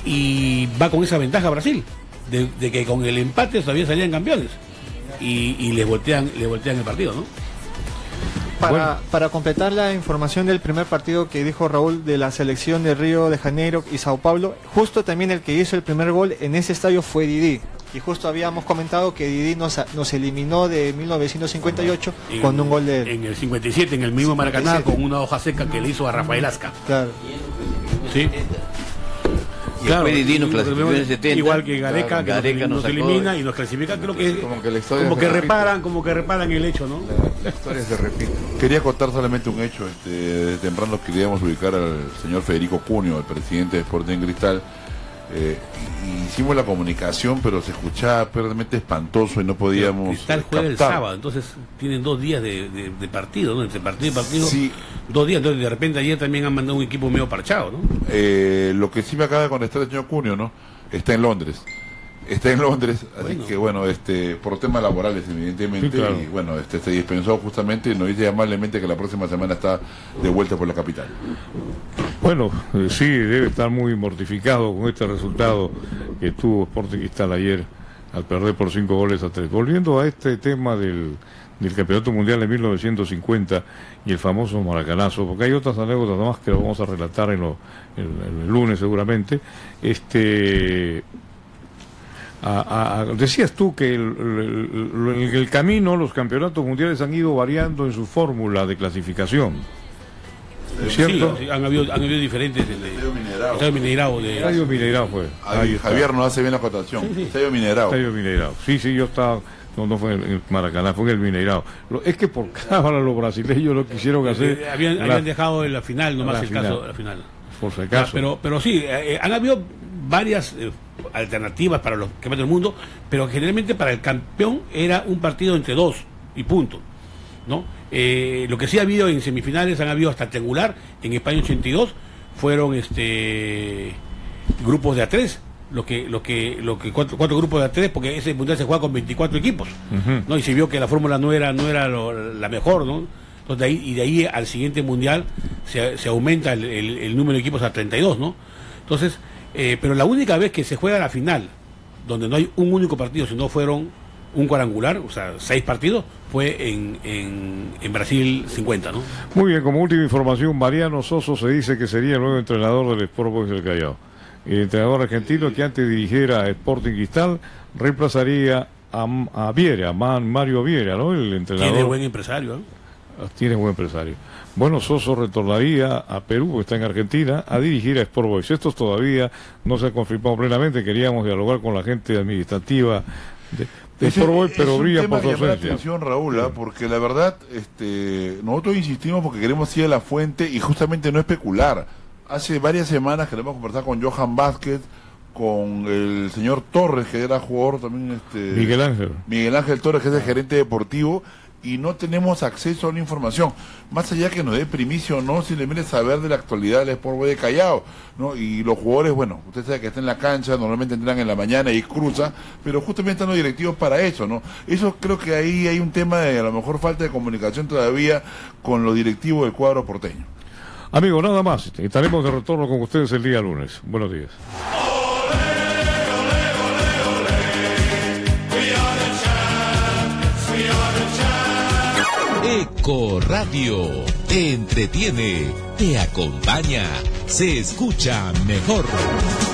y va con esa ventaja a Brasil, de, de que con el empate todavía salían campeones, y, y les voltean, les voltean el partido, ¿no? Para, Bueno. para completar la información del primer partido que dijo Raúl de la selección de Río de Janeiro y Sao Paulo, justo también el que hizo el primer gol en ese estadio fue Didi. Y justo habíamos comentado que Didi nos, nos eliminó de mil novecientos cincuenta y ocho En, con un gol de él. en el cincuenta y siete, en el mismo Maracaná, con una hoja seca que le hizo a Rafael Azca. Claro. Sí. Y después Didi nos clasificó en el setenta. Igual que Gareca, Claro, que Gareca nos, nos nos sacó elimina de- y nos clasifica, creo que Como que la historia como se que repite. reparan, como que reparan el hecho, ¿no? La historia se repite. Quería contar solamente un hecho. Este, desde temprano queríamos ubicar al señor Federico Cunio, el presidente de Sporting Cristal. Eh, y- hicimos la comunicación, pero se escuchaba realmente espantoso y no podíamos. Cristal eh, juega el captar. sábado, entonces tienen dos días de, de- de partido, ¿no? Entre partido y partido, Sí. dos días. Entonces de repente ayer también han mandado un equipo medio parchado, ¿no? Eh, lo que sí me acaba de contestar el señor Cunio, ¿no? Está en Londres. Está en Londres, así Bueno. que bueno, este, por temas laborales evidentemente, Sí, claro. y bueno, este, se dispensó justamente y nos dice amablemente que la próxima semana está de vuelta por la capital. Bueno, eh, sí, debe estar muy mortificado con este resultado que tuvo Sporting Cristal ayer al perder por cinco goles a tres. Volviendo a este tema del, del Campeonato Mundial de mil novecientos cincuenta y el famoso maracanazo, porque hay otras anécdotas más que lo vamos a relatar en, lo, en, en el lunes seguramente. Este, a- a- decías tú que el, el- el- el camino, los campeonatos mundiales han ido variando en su fórmula de clasificación. ¿Es cierto? Sí, han habido, han habido diferentes. El, Estadio Mineirao. Estadio Mineirao de- Estadio Mineirao fue. Ahí, Ahí está. Javier nos hace bien la acotación. Sí, sí. Estadio Mineirao. Estadio Mineirao. Sí, sí, yo estaba. No, no fue en el Maracaná, fue en el Mineirao. Lo- es que por cámara los brasileños lo quisieron hacer. Eh, habían, la- habían dejado en la final, nomás la el final. caso, la final. por si Ah, acaso. pero, pero sí, eh, eh, han habido varias eh, alternativas para los campeonatos del mundo, pero generalmente para el campeón era un partido entre dos y punto, ¿no? Eh, lo que sí ha habido en semifinales, han habido hasta triangular, en España ochenta y dos, fueron este grupos de a tres, lo que, lo que, lo que cuatro, cuatro grupos de a tres, porque ese mundial se juega con veinticuatro equipos, Ujú. ¿no? Y se vio que la fórmula no era, no era lo- la mejor, ¿no? Entonces de ahí, y de ahí al siguiente mundial se, se aumenta el, el- el número de equipos a treinta y dos, ¿no? Entonces, eh, pero la única vez que se juega la final, donde no hay un único partido, sino fueron un cuadrangular, o sea, seis partidos, fue en, en, en Brasil cincuenta, ¿no? Muy bien, como última información, Mariano Soso se dice que sería el nuevo entrenador del Sport Boys del Callao. El entrenador argentino que antes dirigiera a Sporting Cristal reemplazaría a, a Viera, a Man- Mario Viera, ¿no? El entrenador. Tiene buen empresario, ¿no? Tiene buen empresario. Bueno, Soso retornaría a Perú, está en Argentina, a dirigir a Sport Boys. Esto todavía no se ha confirmado plenamente. Queríamos dialogar con la gente administrativa de, de Ese- Sport Boys, pero es un brilla tema por su que llama la ausencia. atención, Raúl, ¿ah? Porque la verdad, este, nosotros insistimos porque queremos ir a la fuente y justamente no especular. Hace varias semanas queremos conversar con Johan Vázquez, con el señor Torres, que era jugador también, este, Miguel Ángel. Miguel Ángel Torres, que es el gerente deportivo, y no tenemos acceso a la información. Más allá que nos dé primicia o no, simplemente saber de la actualidad del Sport Boys de Callao, ¿no? Y los jugadores, bueno, usted sabe que está en la cancha, normalmente entran en la mañana y cruza, pero justamente están los directivos para eso, ¿no? Eso creo que ahí hay un tema de a lo mejor falta de comunicación todavía con los directivos del cuadro porteño. Amigos, nada más. Estaremos de retorno con ustedes el día lunes. Buenos días. Eco Radio te entretiene, te acompaña, se escucha mejor.